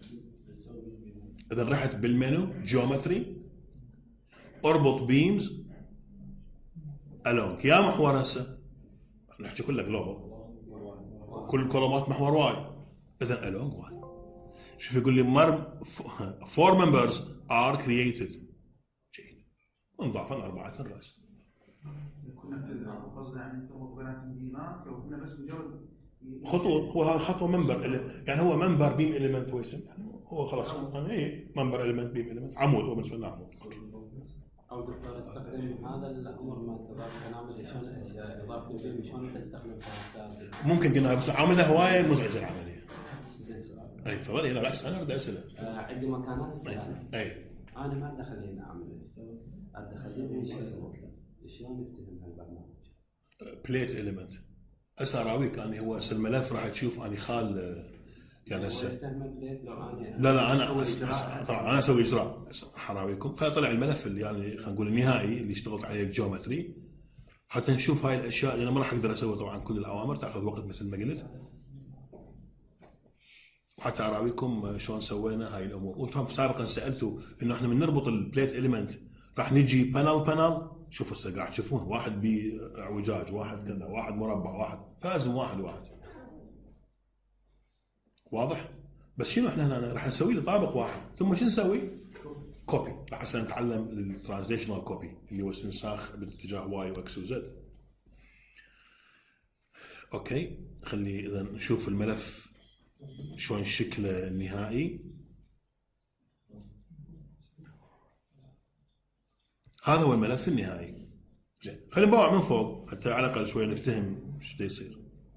إذا رحت بالمنيو geometry اربط beams along يا محور هسه نحكي كله global كل كولومات محور واي إذا along واي. شوف يقول لي مر four members are created جيد انضافا أربعة رأس. كنا قصدي يعني تربط بيناتهم بيمات او كنا بس مجرد خطوط. هو هذا خطوه منبر يعني هو منبر بيم اليمنت ويسم يعني هو خلاص يعني اي منبر اليمنت بيم اليمنت عمود هو بالنسبه لنا عمود. او دكتور استخدم هذا الامر ما تضاف كلامه شلون اضافه البيم شلون تستخدم في ممكن قلنا بس عاملها هوايه مزعجه العمليه. زين سؤال. اي تفضل. هنا بالعكس انا اريد اسئله. عندي مكانات اي انا ما ادخل هنا اعمل ادخل هنا شيء شلون نكتب هالبرنامج؟ بليت اليمنت هسه اراويك اني هو الملف راح تشوف اني خال يعني هسه يستهمل بليت معاني. لا لا انا طبعا انا اسوي اجراء حراويكم. فطلع الملف اللي يعني خلينا نقول النهائي اللي اشتغلت عليه الجيومتري حتى نشوف هاي الاشياء لان ما راح اقدر اسوي طبعا كل الاوامر تاخذ وقت مثل ما قلت. وحتى اراويكم شلون سوينا هاي الامور. وانتم سابقا سالتوا انه احنا من نربط البليت اليمنت راح نجي بانل بانل. شوفوا هسه قاعد تشوفون واحد باعوجاج واحد كذا واحد مربع واحد فلازم واحد واحد واضح. بس شنو احنا هنا راح نسوي له طابق واحد ثم شو نسوي كوبي. راح هسه نتعلم الترانزليشنال كوبي اللي هو استنساخ باتجاه واي واكس وزد. اوكي خلي اذا نشوف الملف شلون شكله النهائي. هذا هو الملف النهائي. زين خلينا نبوع من فوق حتى على الاقل شوي نفتهم ايش دا يصير.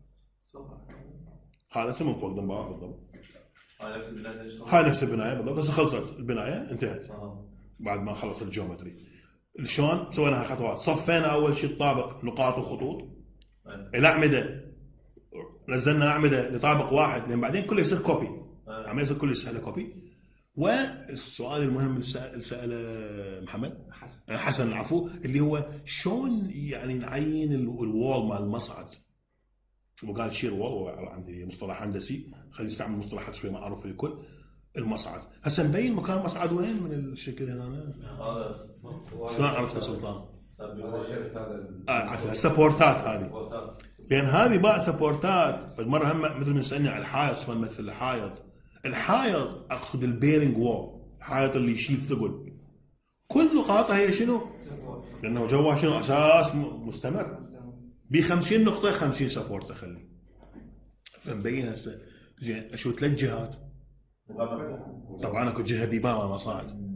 هذا اسمه من فوق نبوع بالضبط. هاي نفس البناية. هاي نفس البنايه بالضبط. بس خلصت البنايه انتهت آه. بعد ما خلص الجيومتري. شلون سوينا هاي خطوات. صفينا اول شيء الطابق نقاط وخطوط. الاعمده نزلنا اعمده لطابق واحد لان بعدين كله يصير كوبي. عم يصير كله يسهل كوبي. والسؤال المهم اللي سأله محمد حسن حسن العفو اللي هو شلون يعني نعين الوول مال المصعد. وقال شير وول عندي مصطلح هندسي خلينا نستعمل مصطلحات شوي معروفه للكل. المصعد هسه مبين مكان المصعد وين من الشكل هنا. هذا شلون عرفت سلطان؟ هذا شفت هذا اه السبورتات هذه لان هذه باع سبورتات. مرة هم مثل من سألني على الحائط شلون مثل الحائط. الحائط اقصد البيرنج وول الحائط اللي يشيل ثقل. كل نقاطه هي شنو؟ لانه جوا شنو اساس مستمر ب خمسين نقطه خمسين سبورت اخلي. فمبين هسه زين اشوف ثلاث جهات. طبعا اكو جهه ببابا مصاعد.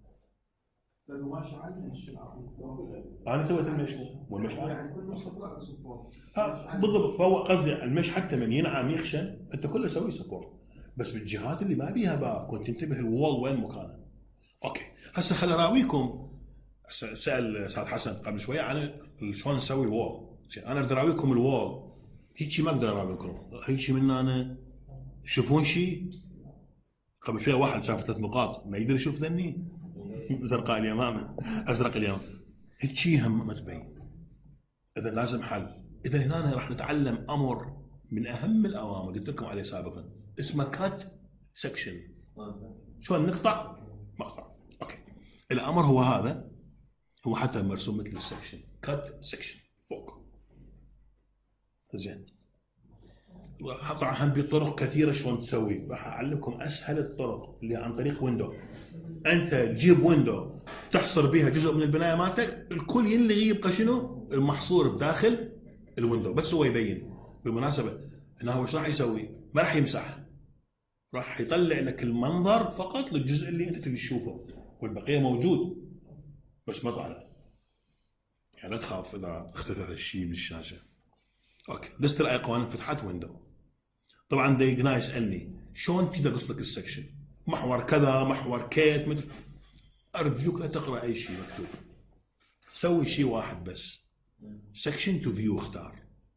انا سويت المش والمش يعني كل نص طلع سبورت. ها بالضبط. فهو قصدي المش حتى من ينعم يخشن انت كله سوي سبورت. بس بالجهات اللي ما بيها باب كنت تنتبه الوول وين مكانه. اوكي هسه خل اراويكم. سال استاذ حسن قبل شويه عن شلون نسوي وول. انا اقدر اراويكم الوول هيك ما اقدر اراويكم هيك من انا تشوفون شيء. قبل شويه واحد شاف ثلاث نقاط ما يقدر يشوف ذني زرقاء اليمامه ازرق اليمامه هيك شيء هم ما تبين. اذا لازم حل. اذا هنا راح نتعلم امر من اهم الاوامر قلت لكم عليه سابقا اسمه كات سكشن. شلون نقطع مقطع. اوكي الامر هو هذا. هو حتى مرسوم مثل السكشن كات سكشن فوق. زين طبعا هم بطرق كثيره شلون تسوي. راح اعلمكم اسهل الطرق اللي عن طريق ويندو. انت تجيب ويندو تحصر بها جزء من البنايه مالتك الكل ينلغي يبقى شنو المحصور بداخل الويندو. بس هو يبين. بالمناسبه هنا هو ايش راح يسوي؟ ما راح يمسح. راح يطلع لك المنظر فقط للجزء اللي انت تبي تشوفه والبقيه موجود بس ما طالع. يعني لا تخاف اذا اختفى هالشيء من الشاشه. اوكي لست الايقونه فتحت ويندو. طبعا دا يقنع يسالني شلون تقدر اقص لك السكشن محور كذا محور كيت مثل. ارجوك لا تقرا اي شيء مكتوب. سوي شيء واحد بس سكشن تو فيو. اختار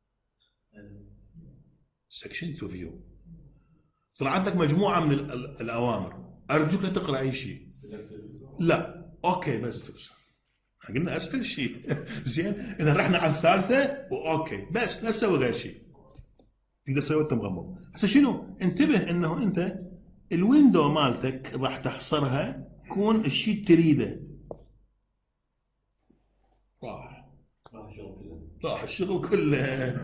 سكشن تو فيو. طلع عندك مجموعه من الاوامر. ارجوك لا تقرا اي شيء. لا اوكي بس قلنا اسهل شيء. زين اذا رحنا على الثالثه واوكي بس لا تسوي غير شيء. تقدر تسوي وانت مغمض. هسه شنو؟ انتبه انه انت الويندو مالتك راح تحصرها كون الشيء تريده. راح راح الشغل كله. راح الشغل كله.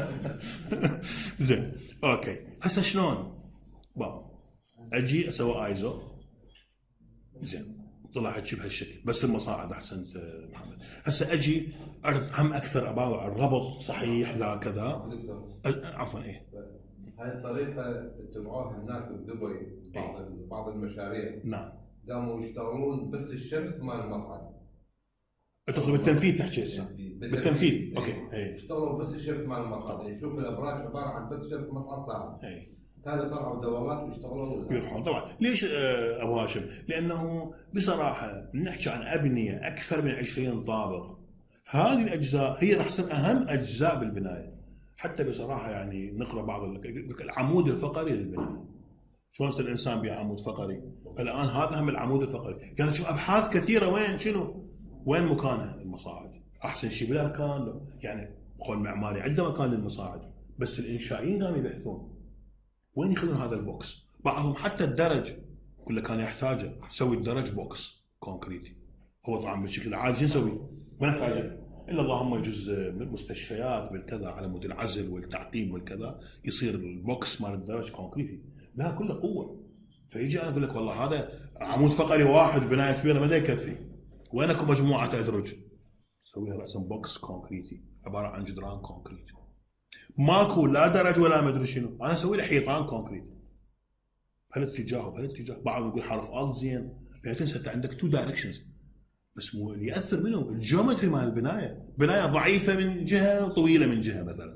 زين اوكي هسه شلون؟ باو اجي اسوي ايزو. زين طلعت شي بهالشكل بس المصاعد احسنت محمد. هسه اجي هم اكثر اباوع الربط صحيح لا كذا. عفوا ايه هاي الطريقه اتبعوها هناك بدبي. بعض بعض المشاريع نعم قاموا يشتغلون بس الشفت مال المصعد. تقصد بالتنفيذ تحكي هسه بالتنفيذ. اوكي ايه اشتغلوا بس الشفت مال المصعد. يعني شوف الابراج عباره عن بس شفت مصعد ساعه. ايه هذا طلعوا دوامات واشتغلوا يروحون. طبعا ليش آه ابو هاشم؟ لانه بصراحه نحكي عن ابنيه اكثر من عشرين طابق. هذه الاجزاء هي راح تصير اهم اجزاء بالبنايه. حتى بصراحه يعني نقرا بعض العمود الفقري للبنايه شلون يصير الانسان بعمود فقري؟ الان هذا هم العمود الفقري، قال شوف ابحاث كثيره وين شنو؟ وين مكانها المصاعد؟ احسن شيء بالاركان لو يعني قول معماري عنده مكان للمصاعد، بس الانشائيين قاموا يبحثون وين يخلون هذا البوكس؟ بعضهم حتى الدرج كله كان يحتاجه، سوي الدرج بوكس كونكريتي. هو طبعا بالشكل العادي شو نسوي؟ ما نحتاجه الا اللهم يجوز بالمستشفيات بالكذا على مود العزل والتعقيم والكذا يصير البوكس مال الدرج كونكريتي، لا كله قوه. فيجي انا اقول لك والله هذا عمود فقري واحد بنايه كبيره ما يكفي، وين اكو مجموعه ادرج؟ سويها راسا بوكس كونكريتي عباره عن جدران كونكريتي. ماكو لا درج ولا مدري شنو، انا اسوي له حيطان كونكريتي. بهالاتجاه وبهالاتجاه، بعض يقول حرف الت زين، لا تنسى انت عندك تو دايركشنز، بس مو اللي ياثر منه الجيومتري مال البنايه، بنايه ضعيفه من جهه وطويله من جهه مثلا.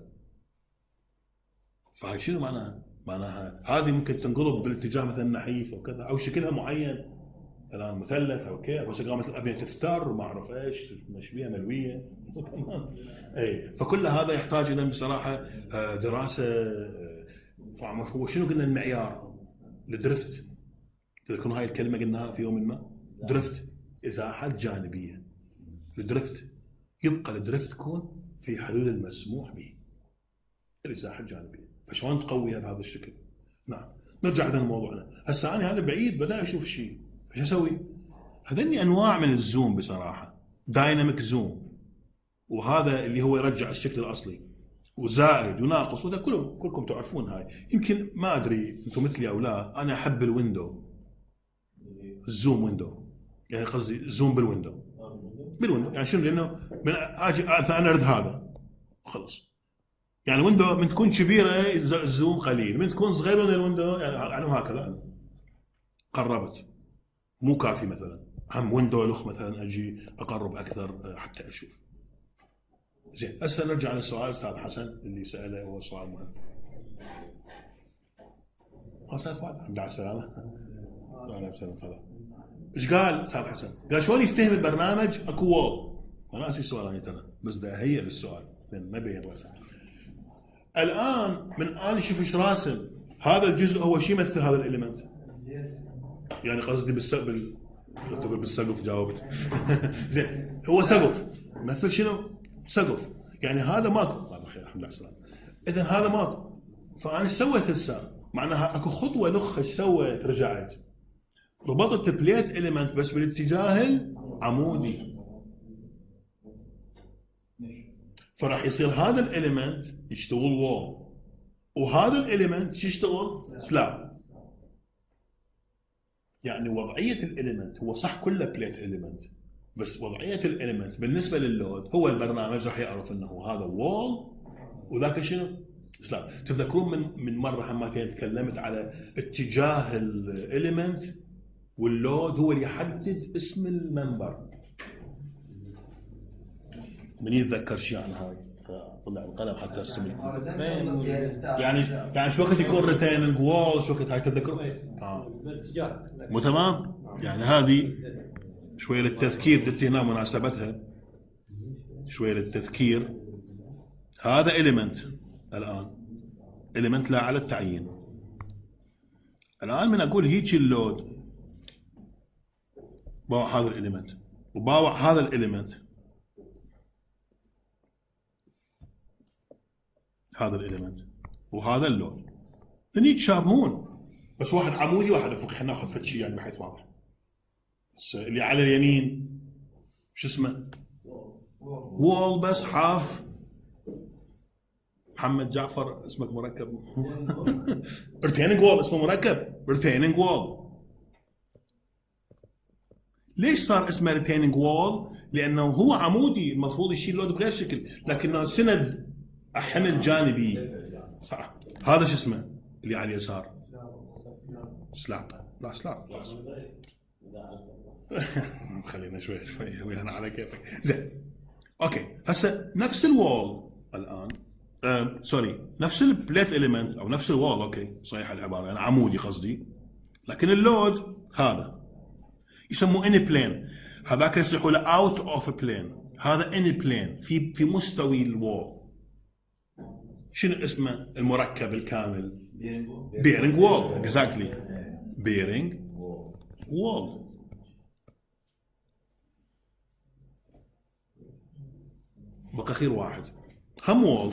فهاي شنو معناها؟ معناها هذه ممكن تنقلب بالاتجاه مثلا نحيف او كذا او شكلها معين، الان مثلث او كذا، بس قامت الابنيه تفتر وما اعرف ايش مشبيهه ملويه تمام. اي فكل هذا يحتاج اذا بصراحه دراسه. هو شنو قلنا المعيار؟ الدرفت، تذكرون هاي الكلمه قلناها في يوم ما؟ درفت ازاحات جانبيه. الدرفت يبقى الدرفت تكون في حدود المسموح به، الازاحه الجانبيه. فشلون تقويها بهذا الشكل؟ نعم نرجع اذا لموضوعنا. هسه انا هذا بعيد بدا اشوف شيء، ايش اسوي؟ هذني انواع من الزوم بصراحه، دايناميك زوم، وهذا اللي هو يرجع الشكل الاصلي، وزائد وناقص، وهذا كلهم كلكم تعرفون هاي. يمكن ما ادري انتم مثلي او لا، انا احب الويندو، الزوم ويندو، يعني قصدي زوم بالويندو بالويندو. يعني شنو؟ لانه من اجي انا ارد هذا خلص. يعني الويندو من تكون كبيره الزوم قليل، من تكون صغيره الويندو يعني يعني هكذا قربت مو كافي. مثلا هم ويندو لخ مثلا اجي اقرب اكثر حتى اشوف. زين هسه نرجع للسؤال استاذ حسن اللي ساله، هو سؤال مهم. استاذ فؤاد الحمد لله على السلامه. اهلا وسهلا. هذا ايش قال استاذ حسن؟ قال شلون يفتهم البرنامج اكو وول. انا اسي السؤال انا ترى بس ده هي للسؤال لان ما بين راسه. الان من انا شوف ايش راسم هذا الجزء، هو شو يمثل هذا الاليمنت؟ يعني قصدي بالسقف تقول بالسقف جاوبت. زين هو سقف مثل شنو؟ سقف. يعني هذا ماكو، الله بخير الحمد لله على السلامه. اذا هذا ماكو، فانا ايش سويت هسه؟ معناها اكو خطوه لخ ايش سويت؟ رجعت ربطت بليت اليمنت بس بالاتجاه العمودي، فراح يصير هذا الاليمنت يشتغل وول، وهذا الاليمنت يشتغل سلاب. يعني وضعيه الاليمنت هو صح كله بليت اليمنت، بس وضعيه الاليمنت بالنسبه لللود هو البرنامج راح يعرف انه هذا وول وذاك شنو؟ سلاب. تذكرون من من مره همتين تكلمت على اتجاه الاليمنت واللود هو اللي يحدد اسم المنبر. من يتذكر شيء عن هاي؟ طلع القلم حتى ارسم يعني يعني شو وقت يكون ريتيننج وول، شو وقت هاي تذكرون؟ اه مو تمام؟ يعني هذه شويه للتذكير، دتي هنا مناسبتها شويه للتذكير. هذا إليمنت الان إليمنت لا على التعيين. الان من اقول هيك اللود باوع هذا الإليمنت وباوع هذا الإليمنت، هذا الإليمنت وهذا اللود لن يتشابهون، بس واحد عمودي واحد افقي. خلينا ناخذ فد شيء يعني بحيث واضح. بس اللي على اليمين شو اسمه؟ وول بس حاف. محمد جعفر اسمك مركب. ريتيننج وول اسمه مركب، ريتيننج وول. ليش صار اسمه ريتيننج وول؟ لانه هو عمودي المفروض يشيل اللود بغير شكل، لكنه سند حمل جانبي. صح. هذا شو اسمه اللي على اليسار؟ سلاب. لا سلاب خلينا شوي شوي ويانا على كيفك. زين اوكي. هسه نفس الوول الان آه، سوري نفس البليت اليمنت او نفس الوول. اوكي صحيح العباره، يعني عمودي قصدي، لكن اللود هذا يسموه اني بلين، هذاك يصيحوا له اوت اوف بلين، هذا اني بلين في في مستوي الوول. شنو اسمه المركب الكامل؟ بيرنج وول. اكزاكتلي. bearing wall. بقى خير واحد هم وول،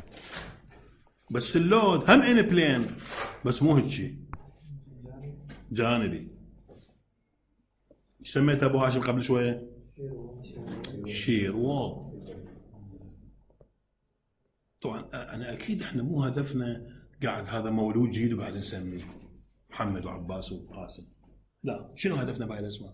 بس اللود هم ان بلين بس مو هيك جانبي. ايش سميتها ابو هاشم قبل شويه؟ شير وول. طبعا انا اكيد احنا مو هدفنا قاعد هذا مولود جديد وقاعد نسميه محمد وعباس وقاسم، لا. شنو هدفنا بهاي الاسماء؟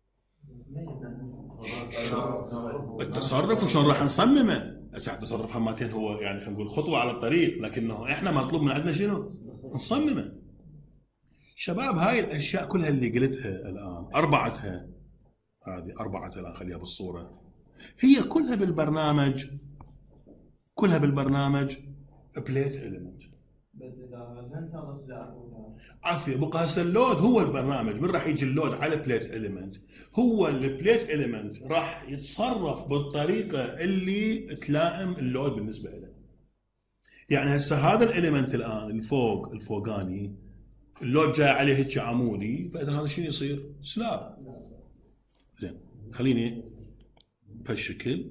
التصرف وشلون راح نصممه. هسه التصرف همتين هو يعني خلينا نقول خطوه على الطريق، لكنه احنا مطلوب من عندنا شنو؟ نصممه. شباب هاي الاشياء كلها اللي قلتها الان اربعتها، هذه اربعتها الان خليها بالصوره، هي كلها بالبرنامج، كلها بالبرنامج بليت إليمنت. بس اذا وزنتها بس عافيه بقى هسه اللود هو البرنامج، من راح يجي اللود على بليت إليمنت، هو البليت إليمنت راح يتصرف بالطريقه اللي تلائم اللود بالنسبه له. يعني هسه هذا الإليمنت الان الفوق الفوقاني اللود جاي عليه هيك عمودي، فاذا هذا شنو يصير؟ سلاب. زين خليني بهالشكل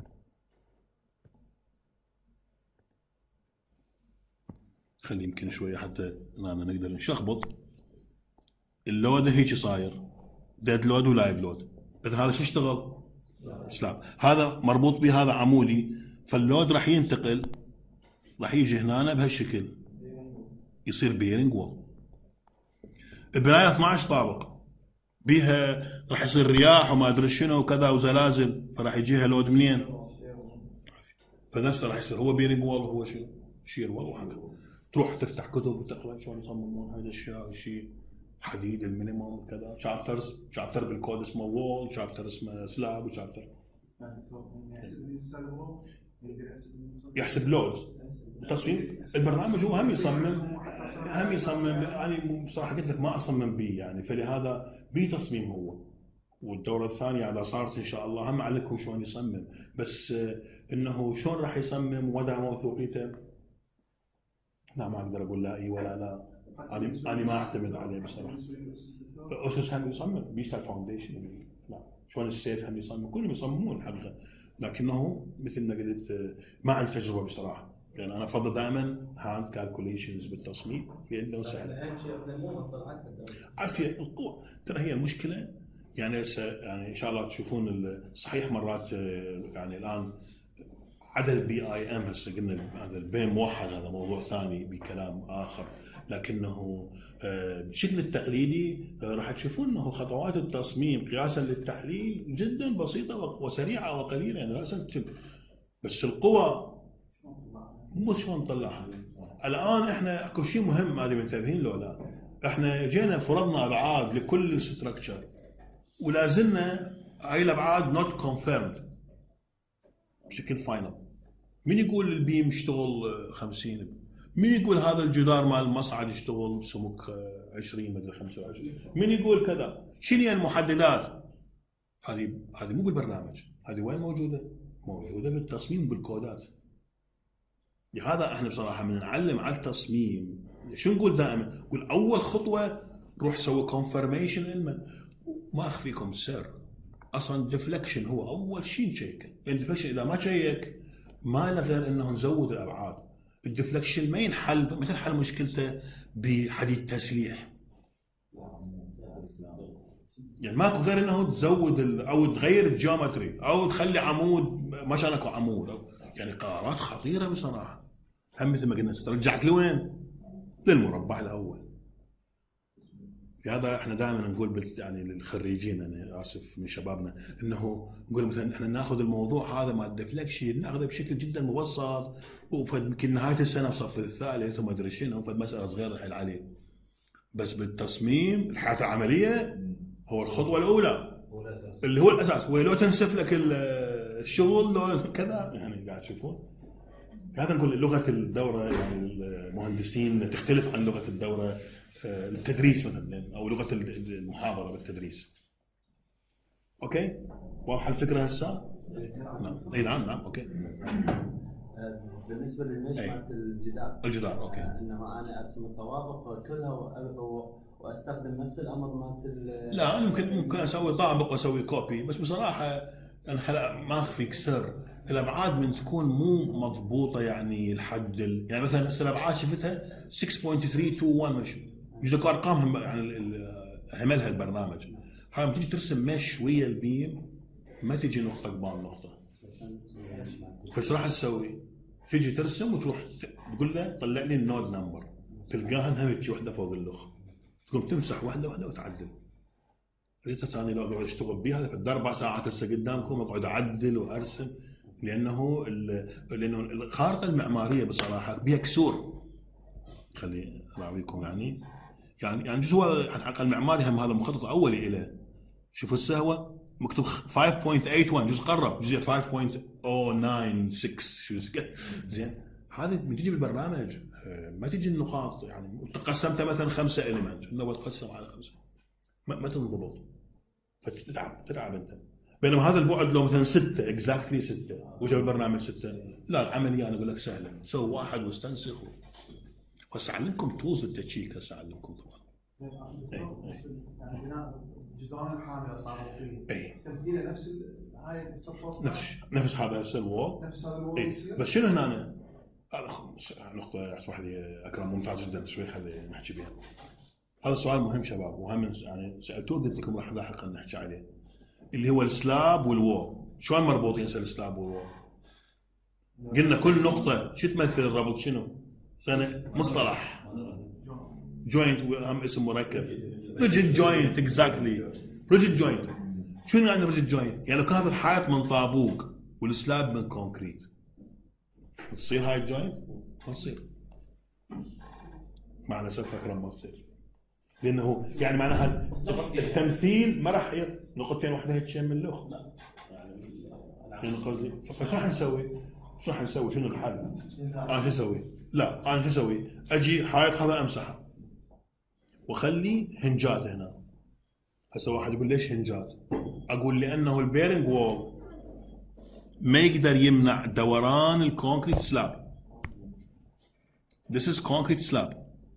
خلي يمكن شويه حتى نقدر نشخبط. اللود هيك صاير ديد لود ولايف لود، اذا هذا شو اشتغل؟ سلاب. هذا مربوط به هذا عمودي، فاللود راح ينتقل راح يجي هنا بهالشكل يصير بيرنج وول. البنايه اثنعش طابق بيها راح يصير رياح وما ادري شنو وكذا وزلازل، فراح يجيها لود منين؟ فنفسه راح يصير هو بيرنج وول وهو شو؟ شير وول. وهكذا تروح تفتح كتب وتقرا شلون يصممون هاي الاشياء، شيء حديد المينيموم كذا، شابترز شابتر بالكود اسمه وول، شابتر اسمه سلاب، وشابتر يحسب لود تصميم. البرنامج هو هم يصمم هم يصمم يعني بصراحه قلت لك ما اصمم به يعني، فلهذا بي تصميم هو. والدوره الثانيه اذا صارت ان شاء الله هم عليكم شلون يصمم، بس انه شلون راح يصمم وضع موثوقيته لا ما اقدر اقول لا اي ولا لا. انا انا ما اعتمد عليه بصراحه. اسس هم يصمم بيسال فاونديشن، لا شلون السيت هم يصمم، كلهم يصممون حقيقه، لكنه مثل ما قلت ما عندي تجربه بصراحه. يعني انا افضل دائما هاند كالكوليشنز بالتصميم لانه سهل. اهم شيء مو مطلعات عافيه القوه ترى هي المشكله. يعني يعني ان شاء الله تشوفون صحيح مرات يعني الان عدد البي اي ام هسه قلنا هذا البيم موحد، هذا موضوع ثاني بكلام اخر، لكنه بالشكل التقليدي راح تشوفون انه خطوات التصميم قياسا للتحليل جدا بسيطه وسريعه وقليله، يعني لازم تكتب، بس القوى مو شلون نطلعها. الان احنا اكو شيء مهم ما ادري منتبهين له لا، احنا جينا فرضنا ابعاد لكل الستركتشر ولا زلنا هاي الابعاد نوت كونفيرمد بشكل فاينل. مين يقول البيم يشتغل خمسين؟ مين يقول هذا الجدار مال المصعد يشتغل سمك عشرين مدري خمسة وعشرين؟ مين يقول كذا؟ شنو هي المحددات؟ هذه هذه مو بالبرنامج، هذه وين موجوده؟ موجوده بالتصميم بالكودات. لهذا احنا بصراحه من نعلم على التصميم شو نقول دائما؟ نقول اول خطوه روح سوي كونفرميشن علما. ما اخفيكم سر اصلا الديفلكشن هو اول شيء نشيكه، لان الديفلكشن اذا ما شيك ما له غير انه نزود الابعاد. الديفلكشن ما ينحل مثل حل مشكلته بحديد تسليح، يعني ماكو غير انه تزود او تغير الجيومتري او تخلي عمود ما كان اكو عمود، يعني قرارات خطيره بصراحه. هم مثل ما قلنا ترجعك لوين؟ للمربع الاول. في هذا احنا دائما نقول يعني للخريجين، انا اسف من شبابنا، انه نقول مثلا احنا ناخذ الموضوع هذا مع الديفلكشن ناخذه بشكل جدا مبسط، ويمكن نهايه السنه بصف الثالث وما ادري شنو، فد مساله صغيره نحل عليه. بس بالتصميم الحياه العمليه هو الخطوه الاولى اللي هو الاساس، ولو تنسف لك الشغل لو كذا يعني قاعد تشوفون. هذا نقول لغه الدوره يعني المهندسين تختلف عن لغه الدوره التدريس مثلا او لغه المحاضره بالتدريس. اوكي واضحه الفكره هسه؟ نعم اي نعم نعم اوكي. بالنسبه للمشمعة الجدار الجدار اوكي انه انا ارسم الطوابق كلها واستخدم نفس الامر مالت ال- لا انا ممكن ممكن اسوي طابق واسوي كوبي، بس بصراحه انا هلا ما اخفيك سر، الابعاد من تكون مو مضبوطه يعني الحد ال... يعني مثلا هسه الابعاد شفتها ستة فاصلة ثلاثة اثنين واحد مش يجيك ارقامها يعني ال- ال- هملها البرنامج. هاي لما تيجي ترسم مش ويا البيم ما تجي نقطه قبال نقطه. فايش راح تسوي؟ تيجي ترسم وتروح تقول له طلع لي النود نمبر، تلقاها انها تجي واحده فوق الاخرى، تقوم تمسح واحده واحده وتعدل. ليس ثاني لو اقعد اشتغل بها هذا اربع ساعات هسه قدامكم اقعد اعدل وارسم، لانه ال- لانه الخارطه المعماريه بصراحه بها كسور. خلي اراويكم يعني يعني يعني جزء هو الحق المعماري هم هذا مخطط اولي له. شوفوا هسه هو مكتوب خمسة فاصلة ثمانية وثمانين جزء قرب جزء خمسة فاصلة صفر ستة شو اسمه زين. هذه بتجي بالبرنامج ما تجي النقاط يعني قسمتها مثلا خمسه اليمنت انه بتقسم على خمسه ما, ما تنضبط فتتعب تتعب انت. بينما هذا البعد لو مثلا ستة اكزاكتلي ستة وجاب البرنامج ستة، لا العمليه انا اقول لك سهله، سوي واحد واستنسخ. هسه اعلمكم تولز التشيك هسه اعلمكم طبعا. اي يعني بناء جدران الحامله الطابقيه اي تبديله نفس ال- هاي السبورت نفس نفس هذا هسه الوول. نفس هذا الوضع اي يصير. بس شنو هنا أنا؟ هذا خ- نقطه اسمح لي اكرم ممتاز جدا شوي خلي نحكي بها. هذا سؤال مهم شباب وهم يعني سالتوه قلت لكم راح لاحقا نحكي عليه، اللي هو السلاب والوول شلون مربوطين هسه السلاب والوول؟ قلنا كل نقطه شو تمثل الربط شنو؟ سنة مصطلح جوينت هم اسم مركب ريجيد جوينت اكزاكتلي ريجيد جوينت. شنو يعني ريجيد جوينت؟ يعني لو كان هذا الحائط من طابوق والسلاب من كونكريت تصير هاي الجوينت؟ ما تصير مع الاسف اكرم ما تصير، لانه يعني معناها التمثيل ما راح ي- نقطتين واحده هيك من الاخرى. لا يعني قصدي فشو راح نسوي؟ شو راح نسوي؟ شنو الحل؟ انا شو اسوي؟ لا انا شو اسوي؟ اجي حائط هذا امسحه واخلي هنجات هنا. هسه واحد يقول ليش هنجات؟ اقول لانه البيرنج وول ما يقدر يمنع دوران الكونكريت سلاب. This is concrete slab.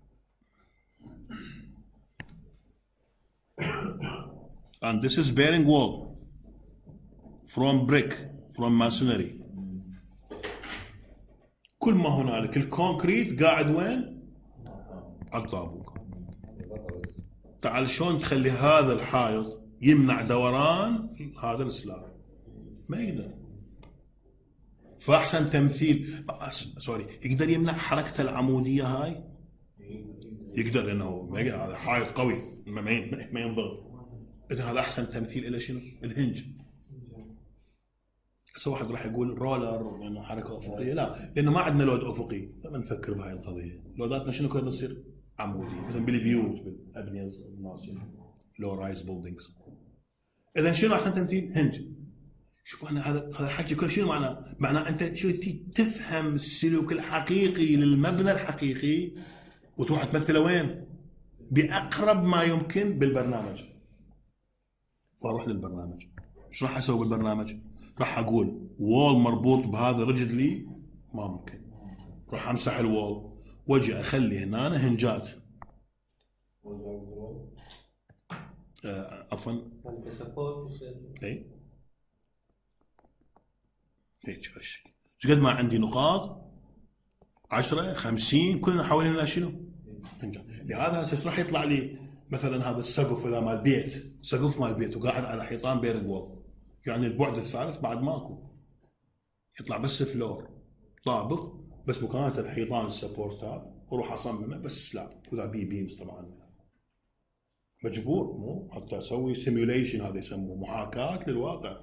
And this is bearing wall from brick from masonry. كل ما هنالك الكونكريت قاعد وين؟ على الطابوق. تعال شلون تخلي هذا الحائط يمنع دوران هذا السلاب؟ ما يقدر. فاحسن تمثيل سوري يقدر يمنع حركته العموديه هاي؟ يقدر لانه ما يقدر هذا حائط قوي ما ما ينضغط. اذا هذا احسن تمثيل له شنو؟ الهنج. هسه واحد راح يقول رولر لانه حركه افقيه، لا لانه ما عندنا لود افقي فما نفكر بهاي القضيه. لوداتنا شنو كذا تصير؟ عموديه مثلا بالبيوت بالابنيه الناصيه لو رايز بيلدينجز. اذا شنو احسن تمثيل؟ هنج. شوف انا هذا هذا الحكي كله شنو معناه؟ معناه انت شو تفهم السلوك الحقيقي للمبنى الحقيقي وتروح تمثله وين؟ باقرب ما يمكن بالبرنامج. فاروح للبرنامج. شو راح اسوي بالبرنامج؟ راح اقول وول مربوط بهذا ريجيدلي ما ممكن. راح امسح الوول واجي اخلي هنا هنجات. آه عفوا. اي هيك هالشكل. ايش قد ما عندي نقاط عشرة خمسين كلنا حوالينا شنو؟ هنجات. لهذا هسه راح يطلع لي مثلا هذا السقف اذا مال بيت، سقف مال بيت وقاعد على حيطان بيرنج وول، يعني البعد الثالث بعد ماكو، يطلع بس فلور طابق بس مكانات الحيطان السبورتات واروح اصممه بس سلاب وذا بي بيمز طبعا مجبور مو حتى اسوي سيميوليشن هذا يسموه محاكاة للواقع.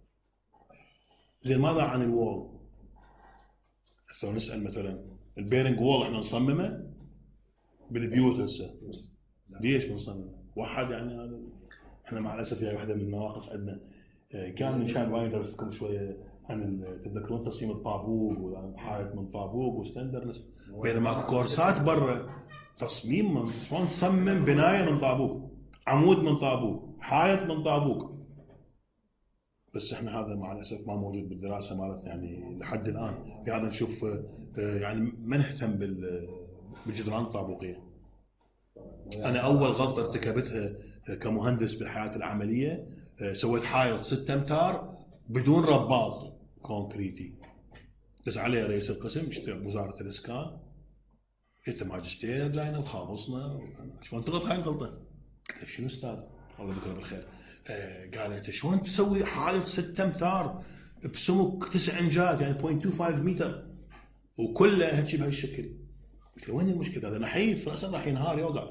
زين ماذا عن الوول؟ هسه نسال مثلا البيرنج وول احنا نصممه بالبيوت هسه ليش بنصممه؟ واحد يعني هذا احنا مع الاسف يعني واحده من النواقص عندنا كان من شان وايد درستكم شويه عن تتذكرون تصميم الطابوق وحائط من طابوق وستندرنس، بينما كورسات برا تصميم من شلون تصمم بنايه من طابوق، عمود من طابوق، حائط من طابوق. بس احنا هذا مع الاسف ما موجود بالدراسه مالتنا يعني لحد الان. لهذا نشوف يعني ما نهتم بالجدران الطابوقيه. انا اول غلطه ارتكبتها كمهندس بالحياه العمليه، سويت حائط ستة امتار بدون رباط كونكريتي. دز عليه رئيس القسم بوزاره الاسكان، انت ماجستير جاينا وخابصنا شلون تغلط هاي الغلطه؟ قلت له شنو استاذ؟ الله يذكره بالخير. آه قال انت شلون تسوي حائط ستة امتار بسمك تسع انجات يعني صفر فاصلة خمسة متر وكله هيك بهالشكل؟ قلت له وين المشكله؟ هذا نحيف راسا راح ينهار يوقع،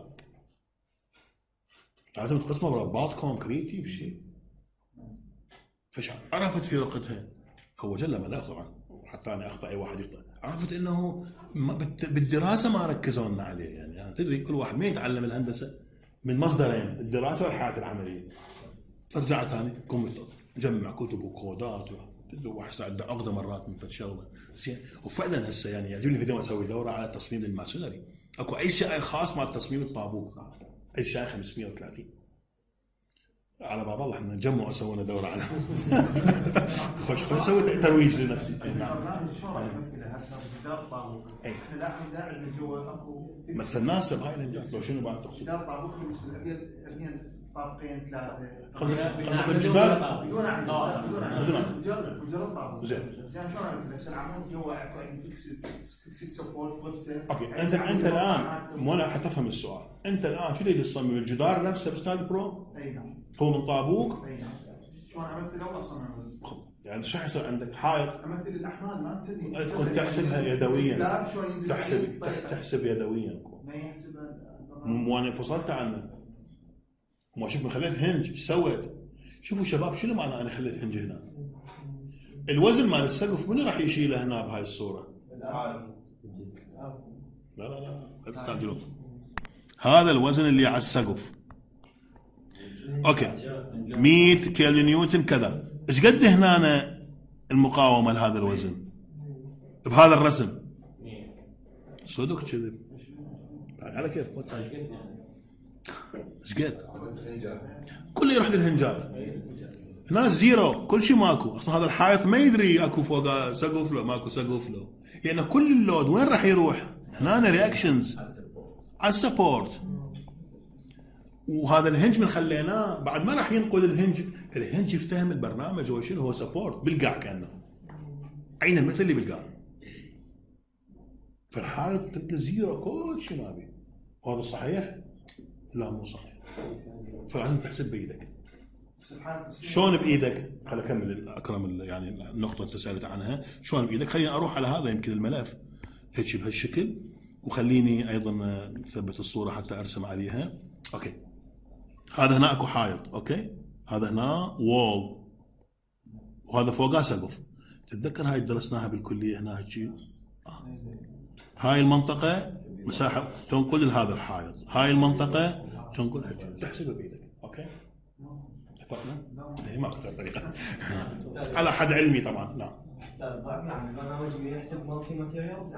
لازم تقسمه برباط كونكريتي بشيء. فش عرفت في وقتها، هو جل ملاك طبعا، حتى انا اخطا اي واحد يخطا، عرفت انه بالدراسه ما ركزوا لنا عليه. يعني, يعني تدري كل واحد ما يتعلم الهندسه من مصدرين، الدراسه والحياه العمليه. فرجعت ثاني قمت جمع كتب وكودات واحد عنده عقده مرات من فد شغله زين. وفعلا هسه يعني يعجبني فيديو اسوي دوره على تصميم الماسونري، اكو اي شيء خاص مع تصميم الطابوق، اي شيء خمسمية وثلاثين على باب الله احنا نجمع وسوينا دوره عنها. خوش خوش سويت ترويج لنفسي. البرنامج شلون راح تمثله هسه بجدار الطابوق؟ احنا الان قاعد جوا اكو مثل ناصر هاي الانجاز لو شنو بعد تقصد؟ جدار الطابوق بالنسبه للابيض ابنيه طابقين ثلاثه قصدك الجدار؟ بدون عمود بدون عمود بدون مجرد مجرد طابوق. زين زين شلون اعمل هسه العمود جوا اكو عندي فيكسد فيكسد سبورت ضفته. اوكي انت انت الان مو انا حتفهم السؤال، انت الان شو تريد تصمم الجدار نفسه باستاذ برو؟ اي نعم. هو من طابوق؟ اي نعم. شلون عملت لو اصلا يعني شو يصير عندك حائط امثل الاحمال ما تدري تكون تحسبها يدويا، تحسب تحسب يدويا ما يحسبها. مو انا فصلت عنه، ما شوف خليت هنج ايش سويت؟ شوفوا شباب شنو معنى انا خليت هنج هنا؟ الوزن مال السقف منو راح يشيله هنا بهاي الصوره؟ لا لا لا لا تستعجلون، هذا الوزن اللي على السقف. اوكي مية كيلو نيوتن كذا، ايش قد هنا أنا المقاومه لهذا الوزن بهذا الرسم؟ صدق كذب على كيف؟ ايش قد؟ كله يروح للهنجات، هنا زيرو كل شيء ماكو اصلا. هذا الحائط ما يدري اكو فوق سقف لو ماكو سقف لو، يعني كل اللود وين راح يروح؟ هنا رياكشنز على السبورت. وهذا الهنج من خليناه بعد ما راح ينقل الهنج، الهنج يفتهم البرنامج هو شنو، هو سبورت بالقاع كانه عين مثل اللي بالقاع. فالحائط تبدا زيرو كل شيء ما بي. وهذا صحيح؟ لا مو صحيح. فلازم تحسب بايدك. شلون بايدك؟ خليني اكمل اكرم يعني النقطه اللي سالت عنها، شلون بايدك؟ خليني اروح على هذا يمكن الملف هيك بهالشكل، وخليني ايضا اثبت الصوره حتى ارسم عليها. اوكي هذا هنا اكو حائط، اوكي هذا هنا وول وهذا فوقه سقف. تتذكر هاي درسناها بالكليه هنا هيك آه. هاي المنطقه مساحه تنقل لهذا الحائط، هاي المنطقه تنقل هيك، تحسبها بايدك. اوكي اتفقنا؟ هي ما اكثر طريقه على حد علمي طبعا. نعم يعني البرنامج يحسب مالتي ماتيريالز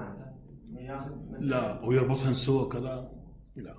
لا ويربطهن سوا كذا لا،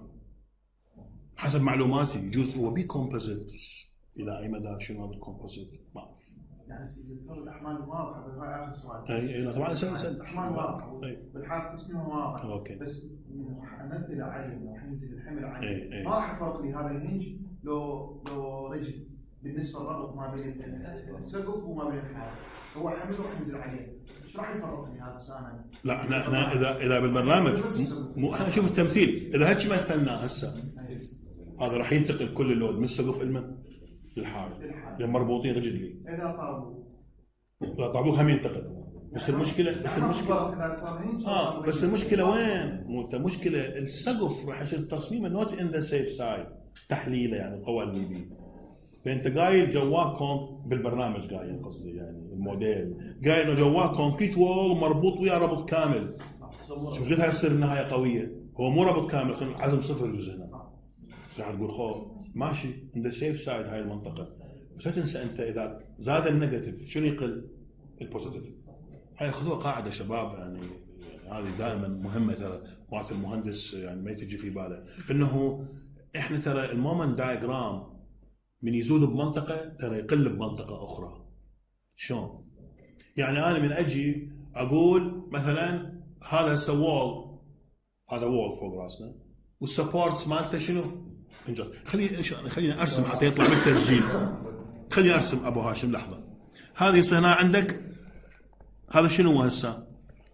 حسب معلوماتي يجوز هو بي كومبوزيت. الى اي مدى شنو هذا الكومبوزيت؟ ما اعرف. يعني سيدي الاحمال واضحه بس هاي اخر سؤال. اي اي طبعا سهل سهل. الاحمال واضحه بالحال تصميمه واضح. اوكي بس امثل عليه راح ينزل الحمل عليه اي اي ما راح يفرق لي هذا الهنج لو لو ريجد بالنسبه للربط ما بين السقف وما بين الحائط، هو حمل راح ينزل عليه. ايش راح يفرق لي هذا السؤال؟ لا احنا احنا اذا اذا بالبرنامج مو احنا نشوف التمثيل، اذا هيك مثلنا هسه هذا راح ينتقل كل اللود من السقف المن للحائط لان مربوطين رجلي. اذا طابوق اذا طابوق هم ينتقل، بس المشكله بس المشكله اه بس المشكله وين؟ مو المشكله السقف راح يصير تصميمه نوت ان ذا سيف سايد، تحليله يعني القوى اللي بيه. فانت قايل جواه كون بالبرنامج قايل قصدي يعني الموديل قايل انه جواه كونكريت وول مربوط ويا ربط كامل. شوف قد هاي تصير النهايه قويه، هو مو ربط كامل اصلا عزم صفر الجزء هنا. راح تقول خو ماشي عند السيف سايد هاي المنطقه، بس لا تنسى انت اذا زاد النيجاتيف شنو يقل؟ البوزيتيف. هاي خذوها قاعده شباب يعني هذه دائما مهمه ترى وقت المهندس يعني ما تجي في باله انه احنا ترى المومنت دايجرام من يزود بمنطقه ترى يقل بمنطقه اخرى. شلون؟ يعني انا من اجي اقول مثلا هذا هسه وول، هذا وول فوق راسنا والسبورتس مالته شنو؟ انجاز. خليني خليني ارسم حتى يطلع بالتسجيل. خليني ارسم ابو هاشم لحظه. هذه يصير هنا عندك هذا شنو هو هسه؟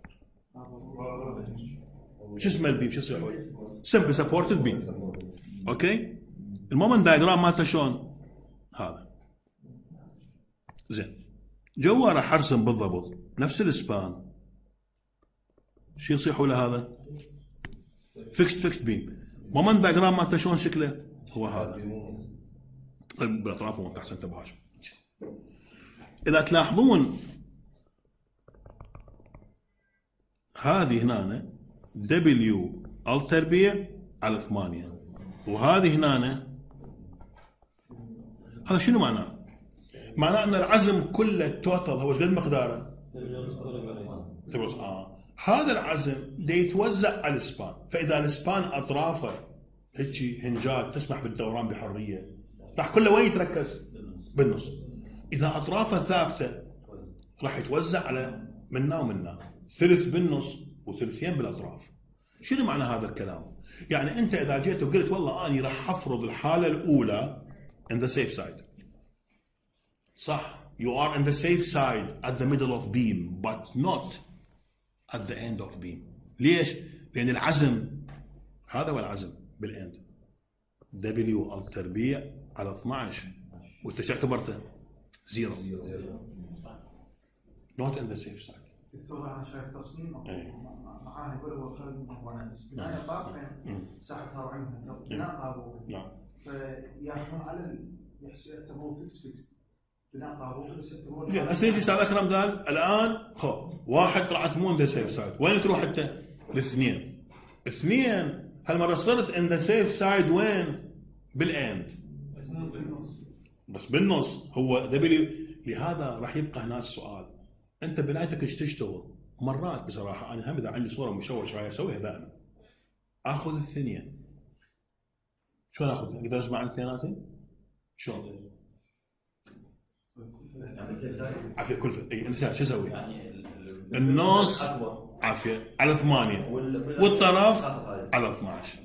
شو اسمه البيم؟ شو يصير؟ سمبل سبورتد بيم. اوكي؟ المومنت دايجرام مالته شلون؟ هذا. زين. جوا راح ارسم بالضبط نفس الاسبان. شو يصيح له هذا؟ فيكست فيكست بيم. مومنت دايجرام مالته شلون شكله؟ هو هذا. طيب بالاطراف وانت احسن تبهاش. اذا تلاحظون هذه هنا دبليو ال تربيع على ثمانية، وهذه هنا هذا شنو معناه؟ معناه ان العزم كله التوتال هو قد مقداره؟ اه هذا العزم دا يتوزع على الاسبان، فاذا الاسبان اطرافه هيك هنجات تسمح بالدوران بحريه راح كله وين يتركز؟ بالنص. اذا اطرافه ثابته راح يتوزع على منا ومنا، ثلث بالنص وثلثين بالاطراف. شنو معنى هذا الكلام؟ يعني انت اذا جيت وقلت والله اني راح افرض الحاله الاولى in the safe side، صح، you are in the safe side at the middle of beam but not at the end of beam. ليش؟ لان العزم هذا هو العزم بالاند دبليو التربيع على اثنعش، وانت شو اعتبرته؟ زيرو. not in the safe side. دكتور انا شايف تصميمه أي. معاه يقول هو خارج من هو بس بناء طرفين ساعتها وعندها بناء طابوق، نعم. فياخذون على ال- يحس- يعتبروه فيكس فيكس بناء طابوق، بس يعتبروه زين هسه يجي استاذ اكرم قال الان خو واحد طلعت مو in the safe side، وين تروح انت؟ الاثنين. اثنين هالمره صرت in the safe side وين؟ بالاند. بس بالنص هو دبليو. لهذا راح يبقى هنا السؤال، انت بنايتك ايش تشتغل؟ مرات بصراحه انا هم اذا عندي صوره مشوشه هاي اسويها دائما، اخذ الثنيه. شلون اخذ؟ اقدر اجمع الاثنيناتين؟ شلون؟ عافيه كلفه. اي انت شو اسوي؟ النص عافيه على ثمانيه والطرف على اثنعش.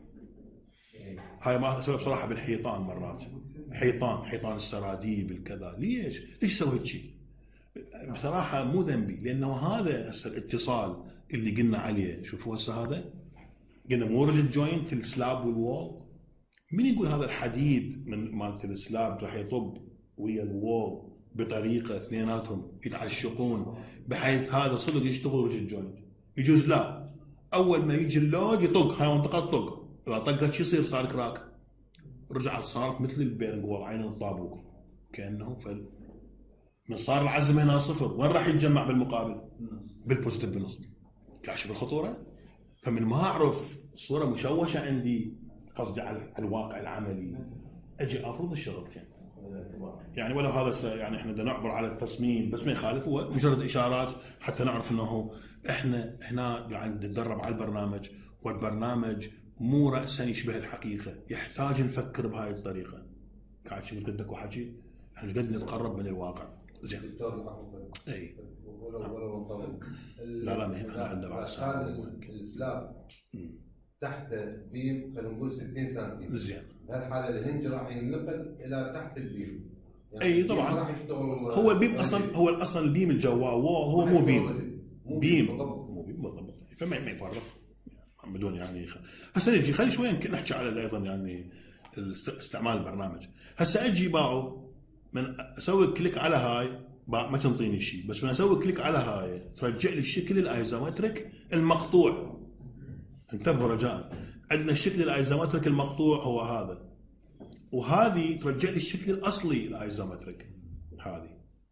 هاي ما اسويها بصراحه بالحيطان مرات، حيطان حيطان السراديب الكذا. ليش؟ ليش سويت شيء؟ بصراحة مو ذنبي، لأنه هذا هسه الاتصال اللي قلنا عليه. شوفوا هسه هذا قلنا مو ريجيد جوينت السلاب والوول. من يقول هذا الحديد من مالت السلاب راح يطب ويا الوول بطريقة اثنيناتهم يتعشقون بحيث هذا صدق يشتغل ريجيد جوينت؟ يجوز لا. أول ما يجي اللود يطق، هاي منطقة طق، إذا طقت شو يصير؟ صار كراك، رجعت صارت مثل البيرنج وضعين الطابوق كأنه فل. من صار العزم هنا صفر، وين راح يتجمع بالمقابل؟ بالبوزيتيف بالنص. كاشف الخطورة. فمن ما أعرف صورة مشوشة عندي قصدي على الواقع العملي أجي أفرض الشغلتين. يعني ولو هذا يعني إحنا بدنا نعبر على التصميم بس ما يخالف، هو مجرد إشارات حتى نعرف إنه إحنا هنا يعني نتدرب على البرنامج، والبرنامج مو رأسا يشبه الحقيقة، يحتاج نفكر بهاي الطريقة. قاعد شفت قدك وحكي احنا قد نتقرب من الواقع. زين. اي. ولو ولو نطول. لا لا مهم، احنا عندنا بعد كان السلاب تحت بيم خلينا نقول ستين سنتيمتر. زين. بهالحالة الهنج راح ينقل إلى تحت البيم. يعني اي طبعا. راح يشتغل هو البيم اصلا هو اصلا البيم الجوا وول هو مو بيم. بيم مو بيم بالضبط. فما ما يفرق بدون يعني. هسه نجي خلي شوي نحكي على ايضا يعني استعمال البرنامج. هسه اجي باعه من اسوي كليك على هاي ما تنطيني شيء، بس من اسوي كليك على هاي ترجع لي الشكل الايزومتريك المقطوع. انتبهوا رجاء، عندنا الشكل الايزومتريك المقطوع هو هذا، وهذه ترجع لي الشكل الاصلي الايزومتريك هذه.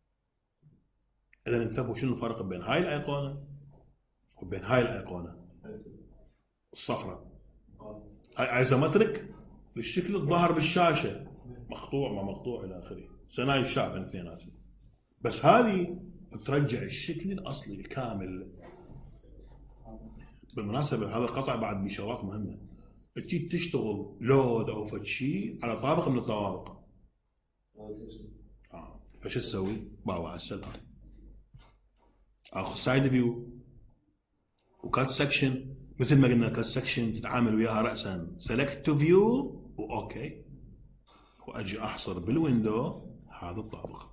اذا انتبهوا شنو الفرق بين هاي الايقونه وبين هاي الايقونه الصفراء. هاي ايزومتريك للشكل الظاهر بالشاشه، مقطوع ما مقطوع الى اخره، سناي الشعب الاثنيناتهم. بس هذه ترجع الشكل الاصلي الكامل. بالمناسبه هذا القطع بعد بشغلات مهمه. تجي تشتغل لود او فد شيء على طابق من الطوابق. اه فش تسوي؟ باوع على السلام، اخذ سايد فيو وكات سكشن مثل ما قلنا كالسكشن تتعامل وياها رأسا سيلكت تو فيو وأوكي، وأجي أحصر بالويندو هذا الطابق.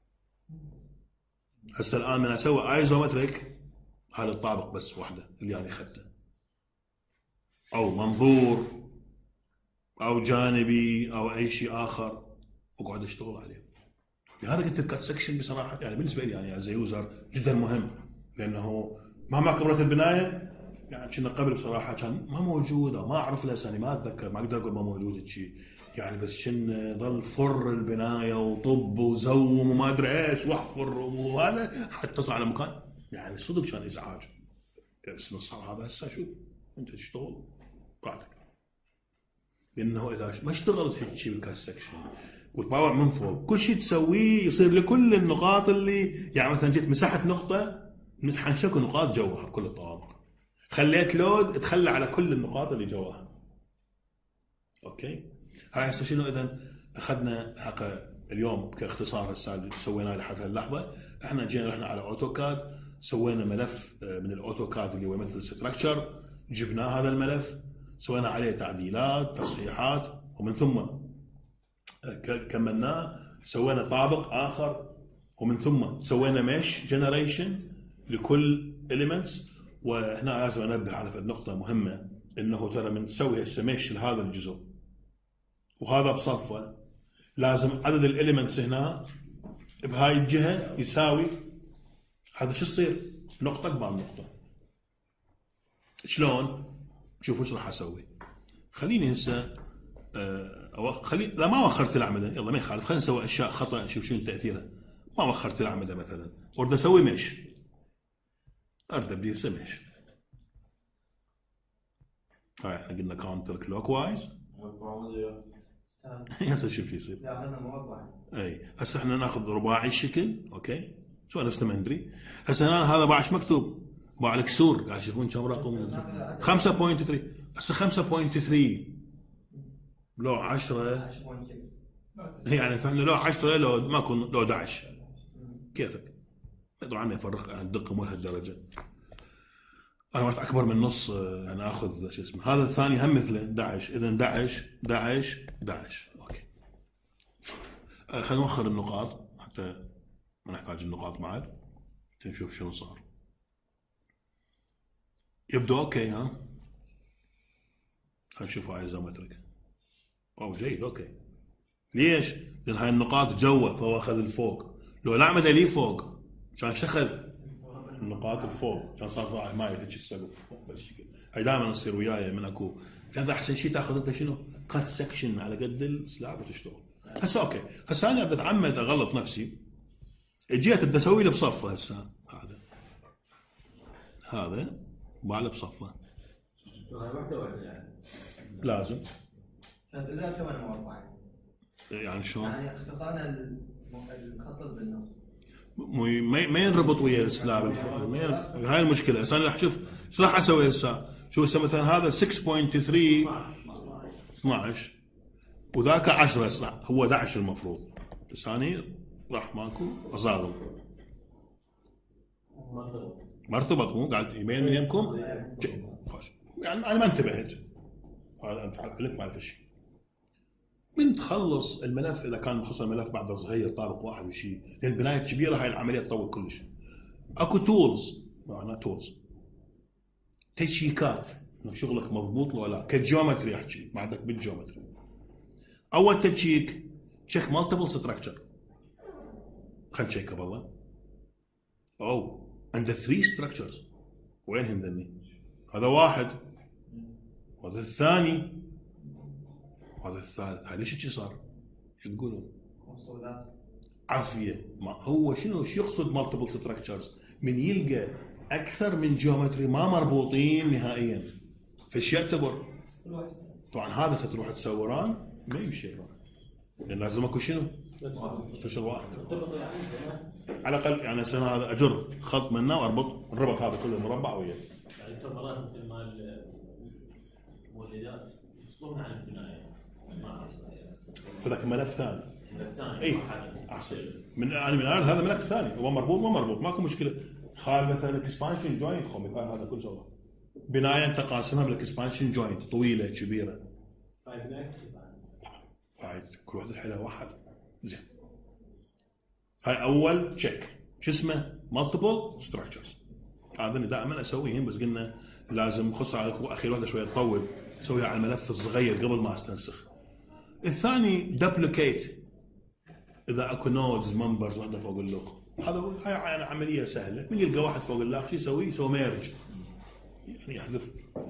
هسه الآن من أسوي ايزومتريك هذا الطابق بس واحدة اللي أنا أخذته، أو منظور أو جانبي أو أي شيء آخر أقعد أشتغل عليه. لهذا قلت الكات سكشن بصراحة يعني بالنسبة لي يعني از يوزر جدا مهم، لأنه مهما كبرت البناية يعني كنا قبل بصراحة كان ما موجود أو ما أعرف له سنة ما أتذكر ما أقدر أقول ما موجود شيء يعني، بس كنا ظل فر البناية وطب وزوم وما أدري إيش وحفر وهذا حتى تصل على مكان يعني صدق كان إزعاج. بس صار هذا هسه شوف أنت تشتغل براحتك، لأنه إذا ما اشتغلت هيك شيء بالكات سكشن وتباوع من فوق كل شيء تسويه يصير لكل النقاط اللي يعني مثلا جيت مسحت نقطة مسح انشك نقاط جوها بكل الطوابق، خليت لود تخلى على كل النقاط اللي جواها. اوكي هاي هسه شنو اذا اخذنا حق اليوم كاختصار هسه سويناه لحد هاللحظه. احنا جينا رحنا على اوتوكاد سوينا ملف من الاوتوكاد اللي هو مثل ستراكشر، جبنا هذا الملف سوينا عليه تعديلات تصحيحات ومن ثم كملناه سوينا طابق آخر ومن ثم سوينا ميش جنريشن لكل elements. وهنا لازم أنبه على نقطة مهمة إنه ترى من نسوي هسه ميش لهذا الجزء وهذا بصفه لازم عدد الاليمنتس هنا بهاي الجهة يساوي هذا شو يصير نقطة قبال نقطة. شلون؟ شوفوا ايش راح اسوي. خليني هسه أه خلي لا ما وخرت الأعمدة يلا ما يخالف، خلينا نسوي أشياء خطأ نشوف شنو تأثيرها. ما وخرت الأعمدة مثلا أريد أسوي ميش، أريد أبدي هسه ميش. هاي احنا قلنا كاونتر كلوك وايز هسه شوف يصير. اي هسه احنا ناخذ رباعي الشكل اوكي شو نفسه ما ندري. هسه هنا هذا باع ايش مكتوب؟ باع الكسور قاعد تشوفون كم رقم خمسة فاصلة ثلاثة. هسه خمسة فاصلة ثلاثة لو عشرة يعني فاحنا لو عشرة لو ماكو لو أحد عشر كيفك. طبعا ما يفرق عن الدقه مو لهالدرجه. انا مرت اكبر من نص انا اخذ شو اسمه. هذا الثاني هم مثله أحد عشر اذا أحد عشر أحد عشر أحد عشر اوكي. خلينا نوخر النقاط حتى ما نحتاج النقاط بعد نشوف شنو صار. يبدو اوكي ها. خلينا نشوف هاي ايزومتريك. او جيد اوكي. ليش؟ لان هاي النقاط جوا فهو اخذ الفوق. لو الاعمده لي فوق كان شخذ النقاط الفوق كان صار صار ما يفتش السقف بهالشكل. هاي دائما تصير وياي من اكو هذا احسن شيء تاخذ انت شنو؟ كات سكشن على قد السلاب وتشتغل. هسه اوكي هسه انا بدي اتعمد اغلط نفسي. جيت بدي اسوي له بصفه هسه هذا هذا باله بصفه لازم يعني شلون؟ يعني اختصرنا المخطط بالنص ما ينربط ويا السلاب هاي المشكله. هسه انا راح اشوف ايش راح اسوي هسه. شوف هسه مثلا هذا ستة فاصلة ثلاثة اثناشر وذاك عشرة هو أحد عشر المفروض. الثاني راح ماكو اصادم مرتبط مو قاعد يبين من يمكم يعني انا ما انتبهت. هذا انت علمت ما شيء. من تخلص الملف اذا كان مخصص الملف بعد صغير طابق واحد وشيء لان البنايه الكبيره هاي العمليه تطول كلش. اكو تولز معناها تولز تشيكات انه شغلك مضبوط ولا لا. كجيومتري احكي ما عندك بالجيومتري. اول تشيك تشيك مالتيبل ستراكشر. خلينا نشيك بالله. او عند ثري ستراكشرز وينهم ذني؟ هذا واحد وهذا الثاني هذا الثالث. هاي ليش هيك صار؟ شو تقولون؟ عافيه. ما هو شنو شو يقصد مالتيبل ستراكشرز؟ من يلقى اكثر من جيومتري ما مربوطين نهائيا فايش يعتبر؟ طبعا هذا ستروح تصوران ما يمشي لان لازم اكو شنو؟ ستراكشر واحد على الاقل يعني سنه هذا اجر خط منه واربط الربط هذا كله مربع وياه. يعني الثمرات مثل ما المولدات يصلون عن البنايه فذاك الملف ثاني. ملف ثاني اي احسن من يعني من هذا ملف ثاني هو مربوط ما مربوط ماكو مشكله. خال مثلا اكسبانشن جوين خو مثال هذا كل شغله بنايه انت قاسمها بالاكسبانشن جوينت طويله كبيره. فايف لاكس هاي كل واحده الحيله واحد. زين هاي اول تشيك شو اسمه مالتيبل ستراكشرز. هذا اللي دائما اسويهم بس قلنا لازم خصوصا على اخير واحده شويه تطول اسويها على الملف الصغير قبل ما استنسخ. الثاني دبليكيت اذا اكو نودز ممبرز واحده فوق الاخ. هذا هاي يعني عمليه سهله. من يلقى واحد فوق الاخ شو يسوي؟ يسوي ميرج يعني يحذف.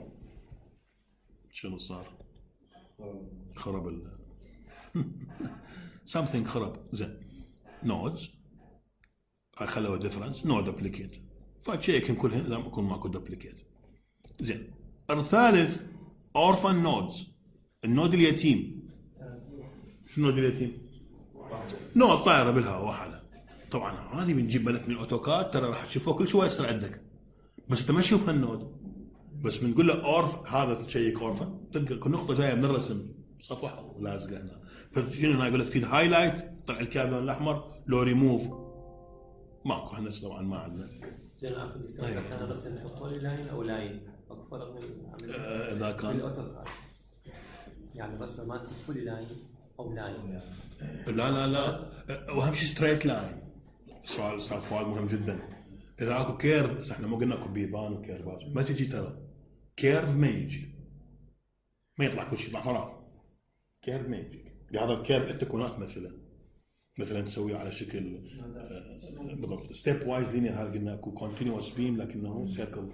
شنو صار؟ خرب ال something خرب. زين نودز هاي خلوا ديفرنس نو دبليكيت فتشيكهم كلهن اذا يكون ماكو دبليكيت. زين الثالث اورفن نودز النود اليتيم. شنو النود اليتيم؟ نود طايره بالهواء وحده. طبعا هذه بنجيب ملف من الاوتوكاد ترى راح تشوفه كل شويه يصير عندك بس انت ما تشوف هالنود بس بنقول له اورف هذا تشيك اورفن تلقى نقطه جايه من الرسم صفحه ولازقه هنا. فشنو هنا يقول لك في هايلايت طلع الكاب اللون الاحمر لو ريموف ماكو هندسه طبعا ما عندنا. زين اخذ الكاميرا كان رسم بولي لاين او لاين اكو فرق من آه، اذا كان بالاوتوكاد يعني الرسمه مالت بولي لاين او لاين. لا لا لا واهم شيء ستريت لاين. سؤال استاذ فؤاد مهم جدا. اذا اكو كيرف بس احنا مو قلنا اكو بيبان وكيرفات ما تجي ترى كيرف ما يجي ما يطلع كل شيء يطلع فراغ. كيرف ما يجي لهذا الكيرف انت كونات مثلا مثلا تسويه على شكل آه بالضبط ستيب وايز لينير. هذا قلنا اكو كونتينوس بيم لكنه سيركل.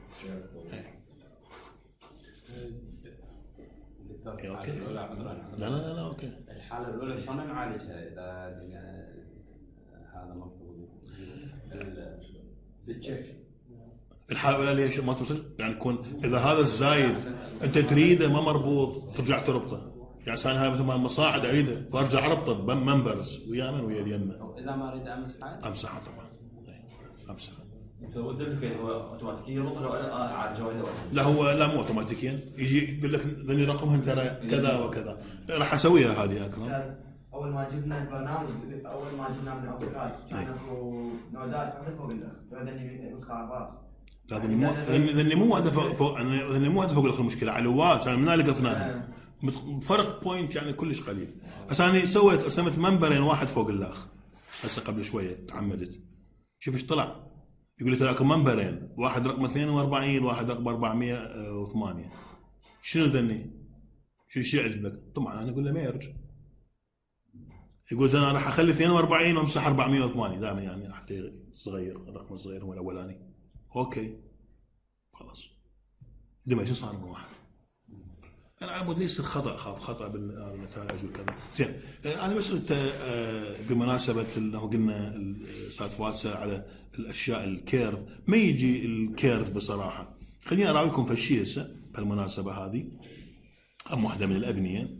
الحالة الأولى عذرا لا لا لا اوكي. الحالة الأولى شلون نعالجها إذا هذا مفروض بالتشيك؟ الحالة الأولى ليش ما توصل؟ يعني يكون إذا هذا الزايد أنت تريده ما مربوط ترجع تربطه. يعني ثاني هاي مثل ما المصاعد أريده فأرجع أربطه بممبرز ويا من ويا اليمة. إذا ما أريد أمسحه؟ أمسحه طبعا. أمسحه. هو الدبليكيت هو اوتوماتيكيا يربط لو عاد جوال. لا هو لا مو اوتوماتيكيا يجي يقول لك ذني رقمهم ترى كذا وكذا. راح اسويها هذه اكرم. اول ما جبنا البرنامج اول ما جبنا من اوتوكاد كان اكو نودات واحده فوق الاخر فهذني متقاربات. ذني مو ذني مو واحده فوق ذني مو واحده فوق الاخر المشكله علوات انا من هنا قفناها فرق بوينت يعني كلش قليل. بس انا سويت رسمت منبرين واحد فوق الاخر هسه قبل شويه تعمدت. شوف ايش طلع يقول لي ترى اكو منبرين واحد رقم اثنين وأربعين واحد رقم أربعمية وثمانية. شنو ذني؟ شو شو يعجبك؟ طبعا انا اقول له ميرج. يقول انا راح اخلي اثنين وأربعين وامسح أربعمية وثمانية دائما يعني حتى صغير الرقم الصغير هو الاولاني. اوكي خلاص دمى شو صار من واحد انا على مود ليس الخطا خاف خطا بالنتائج وكذا. زين انا بس بمناسبه انه قلنا الاستاذ فؤاد على الاشياء الكيرف ما يجي الكيرف بصراحه. خليني اراويكم في الشيء هسه بالمناسبه هذه ام واحده من الابنيه.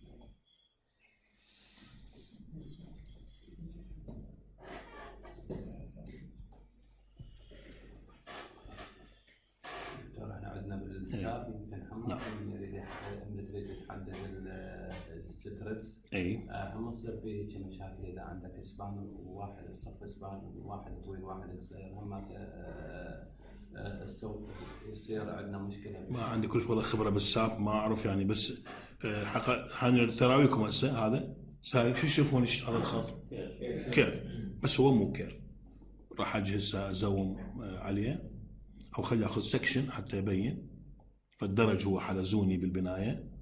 الستريبس اي هم يصير في مشاكل اذا عندك اسبان وواحد صف اسبان وواحد طويل وواحد قصير هم السوق يصير عندنا مشكله. ما عندي كلش والله خبره بالساب ما اعرف يعني بس حق تراويكم هسه هذا شو تشوفون هذا الخط كيرف بس هو مو كيرف. راح اجي هسه ازوم عليه او خلي اخذ سكشن حتى يبين. فالدرج هو حلزوني بالبنايه.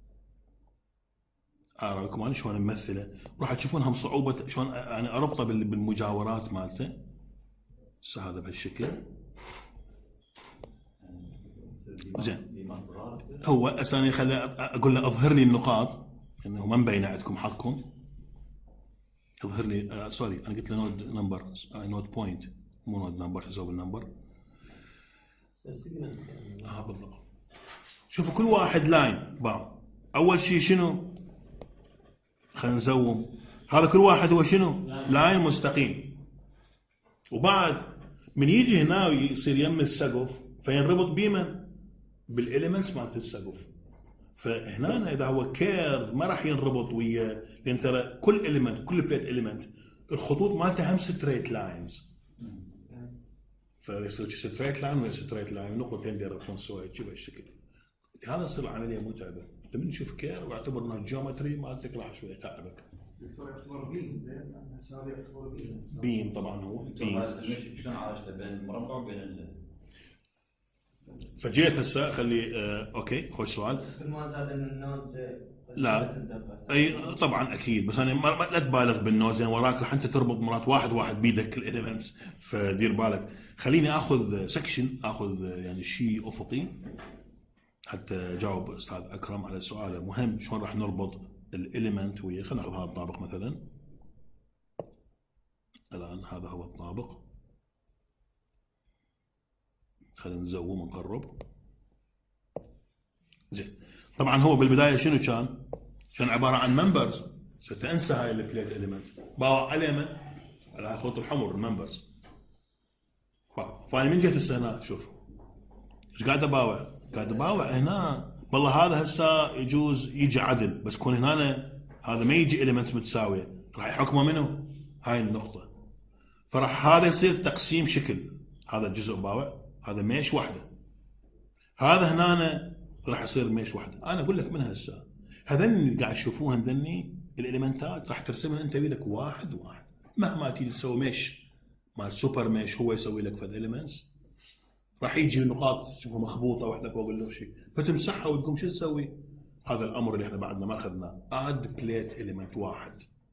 أراكم أنا شلون نمثله راح تشوفونها صعوبة شلون يعني أربطه بالمجاورات مالته. هسه هذا بهالشكل. زين هو أساني خلي أقول له أظهر لي النقاط إنه ما مبينة عندكم حقكم. أظهر لي آه سوري أنا قلت له نود نمبر آه نود بوينت مو نود نمبر تسوي بالنمبر. آه بالضبط. شوفوا كل واحد لاين بعض. أول شيء شنو؟ خلينا نزوم هذا كل واحد هو شنو؟ لاين مستقيم. وبعد من يجي هنا ويصير يم السقف فينربط بيمن بالاليمنتس مالت السقف. فهنا اذا هو كيرف ما راح ينربط ويا لان ترى كل اليمنت كل بليت اليمنت الخطوط مالته هم ستريت لاينز. فيصير ستريت لاين ولا ستريت لاين نقطتين يربطون سوا يجيب الشكل. هذا يصير العمليه متعبه. انت من تشوف كير واعتبر انها الجيومتري مالتك راح شويه تعبك. دكتور يعتبر بين هذا يعتبر بين بين طبعا هو بين. شلون عالجته بين المربع وبين ال فجيت هسه خلي آه اوكي خوش سؤال. كل ما زاد النوز لا اي طبعا اكيد بس انا ما لا تبالغ بالنوزين وراك راح انت تربط مرات واحد واحد بيدك الاليمنتس فدير بالك. خليني اخذ سكشن اخذ يعني شيء افقي حتى جاوب استاذ اكرم على سؤاله مهم شلون راح نربط الاليمنت ويا. خلينا ناخذ هذا الطابق مثلا. الان هذا هو الطابق. خلينا نزوم ونقرب. زين طبعا هو بالبدايه شنو كان؟ كان عباره عن ممبرز. ستنسى هاي البليت اليمنت باوع على اليمن على الخط الحمر الممبرز. فانا من جهه هسه هنا شوف ايش قاعد اباوع؟ قاعد اباوع هنا والله هذا هسه يجوز يجي عدل بس كون هنا هذا ما يجي اليمنت متساويه راح يحكمه منه هاي النقطه. فراح هذا يصير تقسيم شكل. هذا الجزء باوع هذا ميش واحده. هذا هنا راح يصير ميش واحده. انا اقول لك من هسه هذني اللي قاعد تشوفوها هذني الاليمنتات راح ترسمها انت بيدك واحد واحد. مهما تيجي تسوي ميش مال سوبر ميش هو يسوي لك فد اليمنتس راح يجي نقاط تشوفها مخبوطه واحده فوق اللي شيء فتمسحها وتقوم شو تسوي؟ هذا الامر اللي احنا بعدنا ما اخذناه. اد بليت اليمنت واحد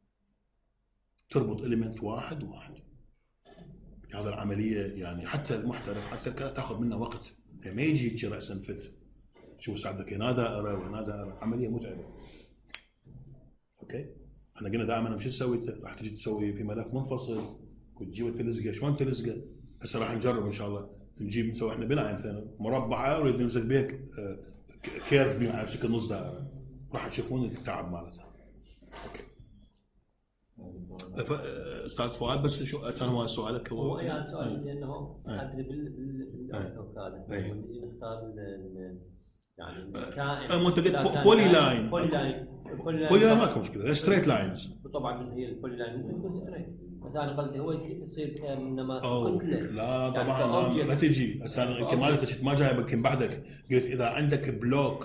تربط اليمنت واحد واحد. هذا العمليه يعني حتى المحترف حتى تاخذ منه وقت ما يجي يجي راسا فت شوف ساعدك هنا دائره وهنا دائره عمليه متعبه. اوكي احنا قلنا دائما شو تسوي؟ راح تجي تسوي في ملف منفصل وتجيب تلزقه. شلون تلزقه؟ هسه راح نجرب ان شاء الله نجيب نسوي احنا بنايه مثلا مربعه ونريد نلزق بها كيرف بها على شكل نص دائره راح تشوفون التعب مالتها. اوكي استاذ فؤاد بس شو كان هو سؤالك؟ هو يعني سؤال لانه ادري بالاوتوكاد لما نجي نختار يعني الكائن انت قلت بولي لاين. بولي لاين بولي لاين ماكو مشكله ستريت لاينز. طبعا هي البولي لاين ممكن تكون ستريت بس انا قصدي هو يصير انما كتله. لا طبعا يعني ما تجي هسه انا يمكن ما ما جايب يمكن بعدك قلت اذا عندك بلوك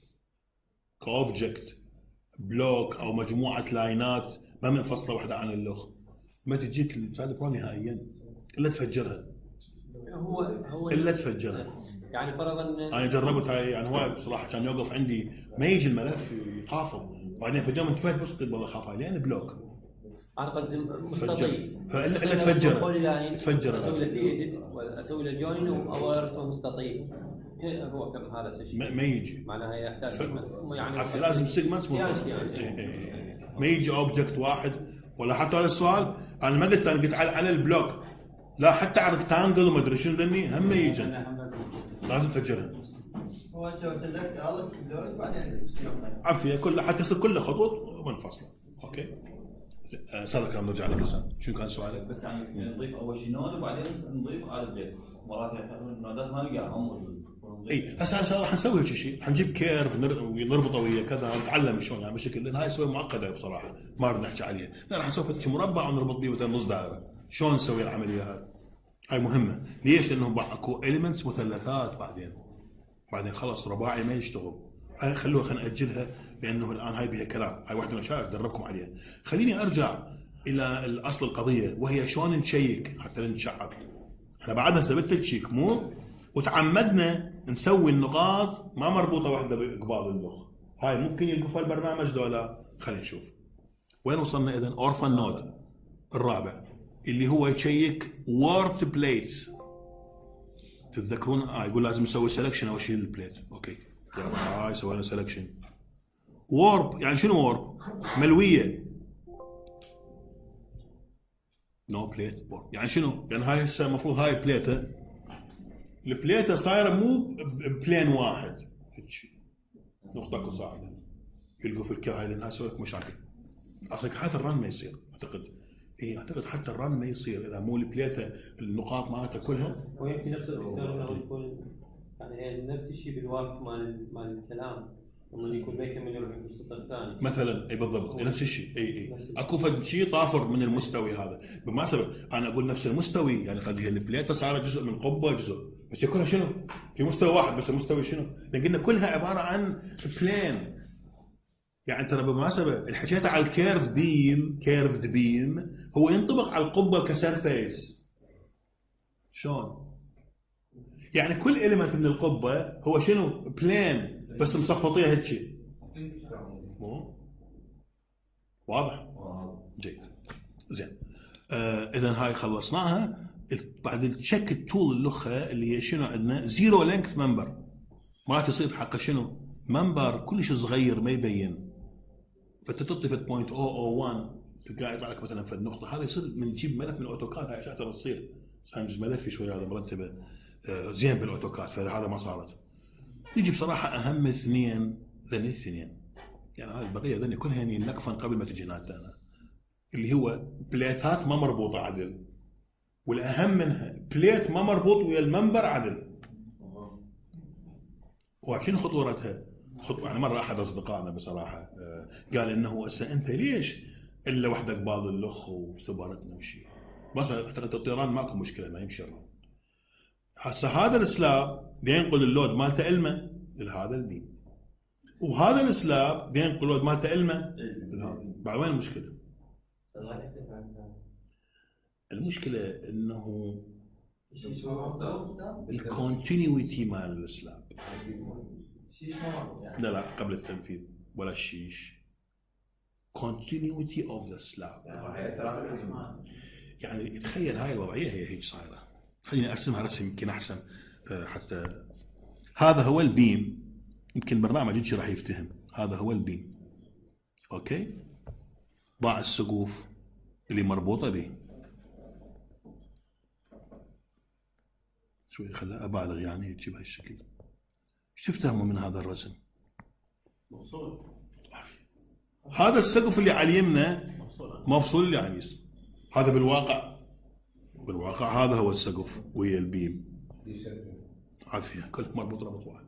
كاوبجكت بلوك او مجموعه لاينات ما منفصله واحده عن الاخ ما تجيك السالفه نهائيا الا تفجرها. هو هو الا تفجرها. يعني فرضا انا جربت هاي يعني هواي بصراحه كان يوقف عندي ما يجي الملف يقافل بعدين فجاه انتبهت بس قلت والله خاف عليه لان بلوك. انا قصدي مستطيل فالا الا تفجر تفجر اسوي له ايديت ولا اسوي له جوين او ارسمه مستطيل هو كم هذا الشيء ما يجي معناها يحتاج سيجمنت يعني لازم سيجمنت ما يجي اوبجكت واحد. ولا حتى هذا السؤال انا ما قلت انا قلت على, على البلوك لا حتى على ريكتانجل وما ادري شنو ذني هم يجي لازم تفجرها. هو سويت لك الله بعدين عافيه كلها حتى يصير كله خطوط منفصله. اوكي استاذ اكرم نرجع لك هسه شنو كان سؤالك؟ بس يعني نضيف اول شيء نود وبعدين نضيف اد بليت. مرات يعني النودات ما نلقاها موجود. اي هسه ان شاء الله راح نسوي هيك شيء حنجيب كيرف ونربطه ويا كذا ونتعلم شلون يعني بشكل لان هاي سويه معقده بصراحه ما اريد نحكي عليها. لا راح نسوي شيء مربع ونربط به مثلا نص دائره. شلون نسوي العمليه هاي؟ هاي مهمه. ليش؟ لانه اكو اليمنتس مثلثات بعدين بعدين خلاص رباعي ما يشتغل. هاي خلوها خلينا ناجلها لانه الان هاي بها كلام. هاي واحده من الاشياء دربكم عليها. خليني ارجع الى الاصل القضيه وهي شلون نشيك حتى نتشعب. احنا بعدها ثبت التشيك مو وتعمدنا نسوي النقاط ما مربوطه واحده بقبال اللغه. هاي ممكن يلقوا البرنامج دولا. خلينا نشوف وين وصلنا. اذا اورفان نود الرابع اللي هو يشيك وورد بليتس. تتذكرون آه يقول لازم نسوي سelection اول شيء البليت. اوكي هاي سوينا سelection. وورب يعني شنو وورب؟ ملويه. نو بليت وورب يعني شنو؟ يعني هاي هسه المفروض هاي بليته البليته صايره مو بلين واحد نقطه صاعده يلقوا في الكهاي لان هاي سويت مشاكل. اصلا حتى الرن ما يصير اعتقد. اي اعتقد حتى الرن ما يصير اذا مو البليته النقاط مالتها كلها. ويمكن نفس الدكتور انه يكون يعني نفس الشيء بالوقت مال مال الكلام ومن يكون بيكمل يروح في السطر الثاني مثلا اي بالضبط نفس الشيء اي اي نفس الشيء. اكو فد شيء طافر من المستوي هذا بالمناسبه انا اقول نفس المستوي يعني قد هي البليته صارت جزء من قبه جزء بس هي كلها شنو؟ في مستوى واحد بس المستوى شنو؟ لان قلنا كلها عباره عن بلين يعني ترى بالمناسبه اللي حكيت على الكيرف بيم كيرفد بيم هو ينطبق على القبه كسرفيس شلون؟ يعني كل إليمنت من القبه هو شنو؟ بلين بس مصفطيها هيك مو واضح؟ جيد زين آه اذا هاي خلصناها بعد التشيك التول اللخه اللي هي شنو عندنا زيرو لينث ممبر ما تصير حق شنو ممبر كلش صغير ما يبين فتتطي في بوينت صفر صفر واحد تلقاه يطلع لك مثلا في النقطه هذا يصير من تجيب ملف من الاوتوكاد هاي اشياء ترى تصير سامج ملفي شوي هذا مرتبه آه زين بالاوتوكاد فهذا ما صارت يجي بصراحه اهم اثنين ذني اثنين يعني هاي البقيه ذني كلها يعني نقفا قبل ما تجي هنا اللي هو بليتات ما مربوطه عدل والاهم منها بليت ما مربوط ويا المنبر عدل وعشان خطورتها خطوة يعني مرة أحد أصدقائنا بصراحة قال إنه هسه أنت ليش إلا وحدك بعض اللخ وسبارتنا وشي مثلا أعتقد الطيران ماكو مشكلة ما يمشي هسه هذا السلاب بينقل اللود مالته إلمه لهذا البيم وهذا السلاب بينقل اللود مالته إلمه لهذا بعد وين المشكلة؟ المشكلة إنه الكونتينيوتي مال السلاب لا لا قبل التنفيذ ولا الشيش continuity of the slab يعني تخيل هاي الوضعية هي هيك صايرة خليني أرسمها رسم يمكن أحسن حتى هذا هو البيم يمكن برنامج يجي راح يفتهم هذا هو البيم أوكي باع السقوف اللي مربوطة به شوي خلها أبالغ يعني يجي بهالشكل شو تفهموا من هذا الرسم؟ مفصول هذا السقف اللي على اليمنى مفصول اللي على اليسار هذا بالواقع بالواقع هذا هو السقف وهي البيم عافية كله مربوط ربط واحد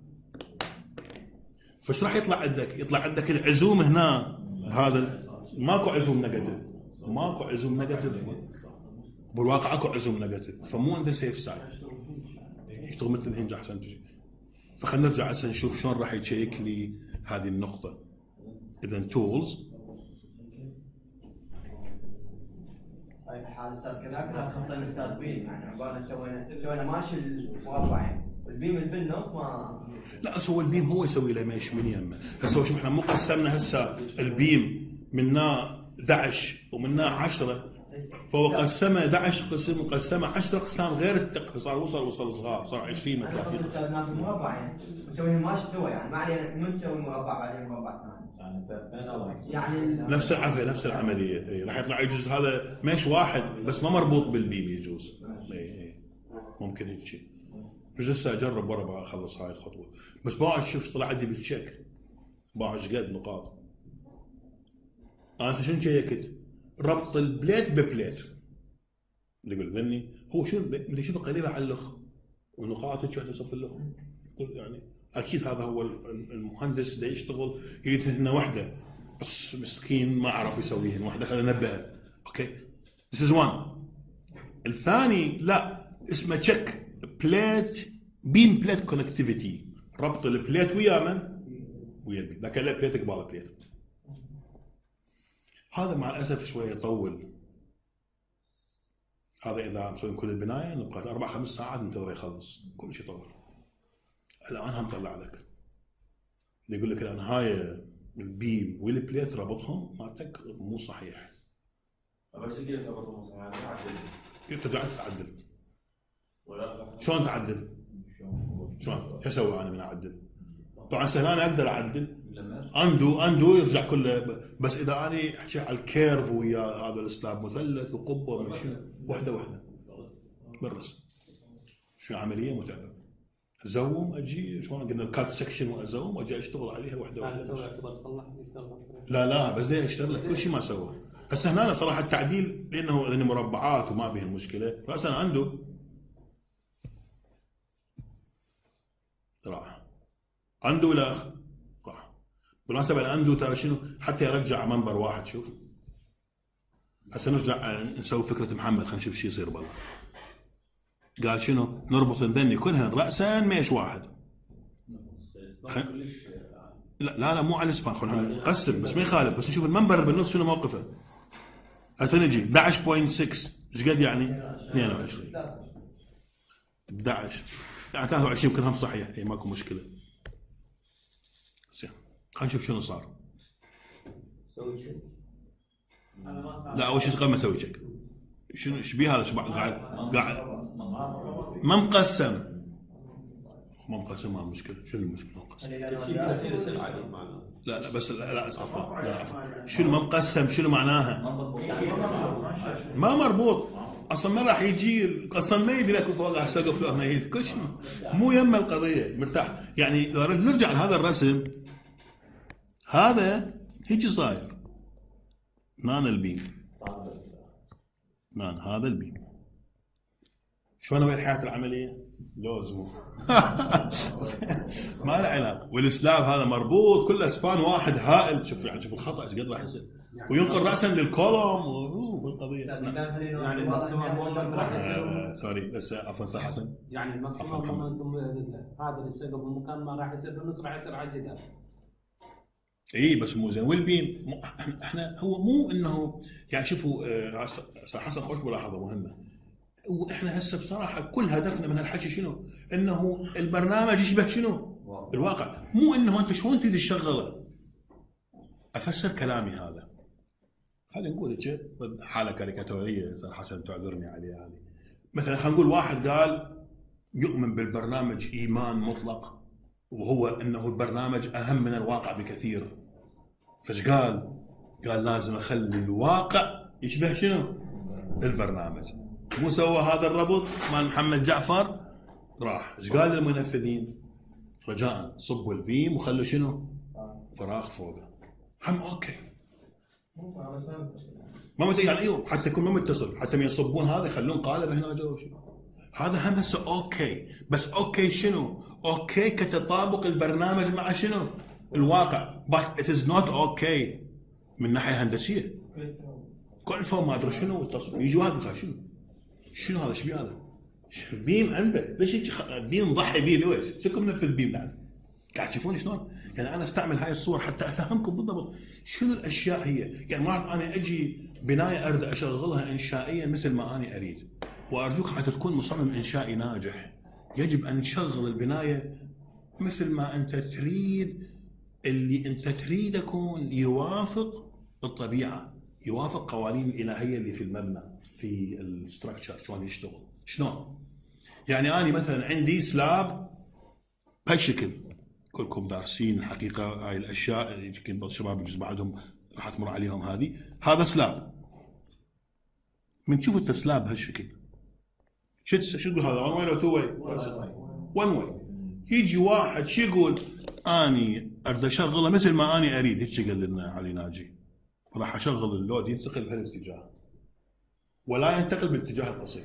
فش راح يطلع عندك؟ يطلع عندك العزوم هنا هذا ماكو عزوم نيجاتيف ماكو عزوم نيجاتيف بالواقع اكو عزوم نيجاتيف فمو عند سيف سايد يشتغل مثل الهنج احسن تجي فخلينا نرجع هسه نشوف شلون راح يشيك لي هذه النقطة اذا تولز هاي الحالة استاذ كذاك لا خطة الاستاذ بيم يعني عبارة سوينا سوينا ماشي المربعين والبيم اللي بالنص ما لا هو البيم هو يسوي له ماشي من يمه هسه شوف احنا مو قسمنا هسه البيم منا احد عشر ومنا عشرة فهو قسمه احد عشر قسم وقسمه عشرة اقسام غير التق صار وصل وصل صغار صار عشرين و ثلاثين استاذ ما في مربعين نسوي ماشي سوا يعني ما علينا من نسوي مربع بعدين مربع ثاني يعني نفس العفه نفس العمليه اي راح يطلع يجوز هذا مش واحد بس ما مربوط بالبيم يجوز اي اي ممكن هيك شيء بس هسه اجرب ورا اخلص هاي الخطوه بس باعش شوف طلع عندي بالتشيك باعش قد نقاط انا شنو شيكت ربط البليت ببليت اللي يقول ذني هو شو اللي يشوف قليبه على اللخ ونقاط هيك واحده صف اللخ يعني اكيد هذا هو المهندس اللي يشتغل يريد هنا وحده بس مسكين ما عرف يسويهن وحده خلينا ننبهه اوكي this is one الثاني لا اسمه تشيك بليت بين بليت كونكتيفيتي ربط البليت ويا من ويا البيت ذاك لا بليت قبال بليت هذا مع الاسف شويه يطول هذا اذا مسوين كل البنايه نبقى اربع خمس ساعات ننتظر يخلص كل شيء يطول الان هنطلع لك يقول لك الان هاي البيم والبليت ربطهم مالتك مو صحيح بس يقول لك ربطهم مو صحيح تعدل ترجع تعدل شلون تعدل؟ شلون؟ شو اسوي انا من اعدل؟ طبعا سهل انا اقدر اعدل اندو اندو يرجع كله بس اذا انا احكي على الكيرف ويا هذا السلاب مثلث وقبه ومشي وحده وحده بالرسم شو عمليه متعبه ازوم اجي شلون قلنا الكات سكشن وازوم واجي اشتغل عليها وحده وحده لا لا بس ده اشتغل لك كل شيء ما سوى هسه هنا صراحه التعديل لانه لانه مربعات وما بها المشكله راسا عنده راح عنده ولا راح بالمناسبة الأندو ترى شنو حتى يرجع منبر واحد. شوف هسه نرجع نسوي فكرة محمد، خلينا نشوف شو يصير بالله. قال شنو نربط الذني كلهن رأسا ميش واحد. خ... لا لا لا مو على الاسبان، خلينا نقسم بس ما يخالف، بس نشوف المنبر بالنص شنو موقفه. هسه نجي احد عشر فاصلة ستة ايش قد يعني؟ اثنين وعشرين احد عشر يعني ثلاثة وعشرين كلهم صحيح، اي ماكو مشكلة. زين خلينا نشوف شنو صار. سوي شيء. لا اول شيء قبل ما اسوي تشيك شنو ايش بيه هذا؟ شو قاعد قاعد ما مقسم ما مقسم ما مشكلة. شنو المشكلة مقسم؟ لا لا بس لا لا عفوا لا عفوا شنو ما مقسم شنو معناها؟ ما مربوط اصلا ما راح يجي اصلا ما يدري اكو فوق سقف له ما يدري كل شيء مو يما القضية مرتاح. يعني لو نرجع لهذا الرسم هذا هيجي صاير نان البيم نان هذا البيم شلون وين الحياة العملية؟ لوزمه ما له علاقة. والسلاب هذا مربوط كله اسبان واحد هائل. شوف يعني شوف الخطأ ايش قد راح يصير وينقل رأسا للكولوم والقضية. يعني الماكسيمم سوري بس عفوا صح حسن. يعني الماكسيمم مومنتوم هذا اللي السقف المكان ما راح يصير بالنص راح يصير على الجدار. اي بس مو زين. والبيم احنا هو مو انه يعني شوفوا صار حسن خوش ملاحظه مهمه. واحنا هسه بصراحه كل هدفنا من هالحكي شنو؟ انه البرنامج يشبه شنو؟ الواقع. مو انه انت شلون تريد تشغله. افسر كلامي هذا. خلينا نقول حاله كاريكاتوريه صار حسن تعذرني عليها هذه. مثلا خلينا نقول واحد قال يؤمن بالبرنامج ايمان مطلق وهو انه البرنامج اهم من الواقع بكثير. فايش قال؟ قال لازم اخلي الواقع يشبه شنو؟ البرنامج. مو سوى هذا الربط مال محمد جعفر راح ايش قال للمنفذين؟ رجاء صبوا البيم وخلوا شنو؟ فراغ فوقه. هم اوكي ما مت يعني ايوه حتى يكون ما متصل حتى ما يصبون هذا يخلون قالب هنا جوا شنو هذا هم هسه اوكي. بس اوكي شنو؟ اوكي كتطابق البرنامج مع شنو؟ الواقع. but it is not okay من ناحيه هندسيه. كلفه ما ادري شنو التصميم. يجي واحد يقول شنو؟ شنو هذا؟ ايش بيه هذا؟ بيم عنده ليش بيم ضحي بيه ليش؟ شكو منفذ بيم بعد؟ قاعد تشوفون شلون؟ يعني انا استعمل هاي الصور حتى افهمكم بالضبط شنو الاشياء هي. يعني مرات انا اجي بنايه اريد اشغلها انشائيا مثل ما انا اريد. وارجوك حتى تكون مصمم انشائي ناجح يجب ان تشغل البنايه مثل ما انت تريد. اللي انت تريد يكون يوافق الطبيعه يوافق قوانين الالهيه اللي في المبنى في الستراكشر شلون يشتغل. شلون؟ يعني انا مثلا عندي سلاب بهالشكل كلكم دارسين الحقيقه هاي الاشياء يمكن الشباب يجوز بعدهم راح تمر عليهم هذه. هذا سلاب من تشوف انت سلاب بهالشكل شو شو تقول هذا وان واي ولا تو واي؟ وان واي. يجي واحد شو يقول؟ اني اريد اشغله مثل ما اني اريد. هيك قال لنا علي ناجي راح اشغل اللود ينتقل بهالاتجاه ولا ينتقل بالاتجاه القصير.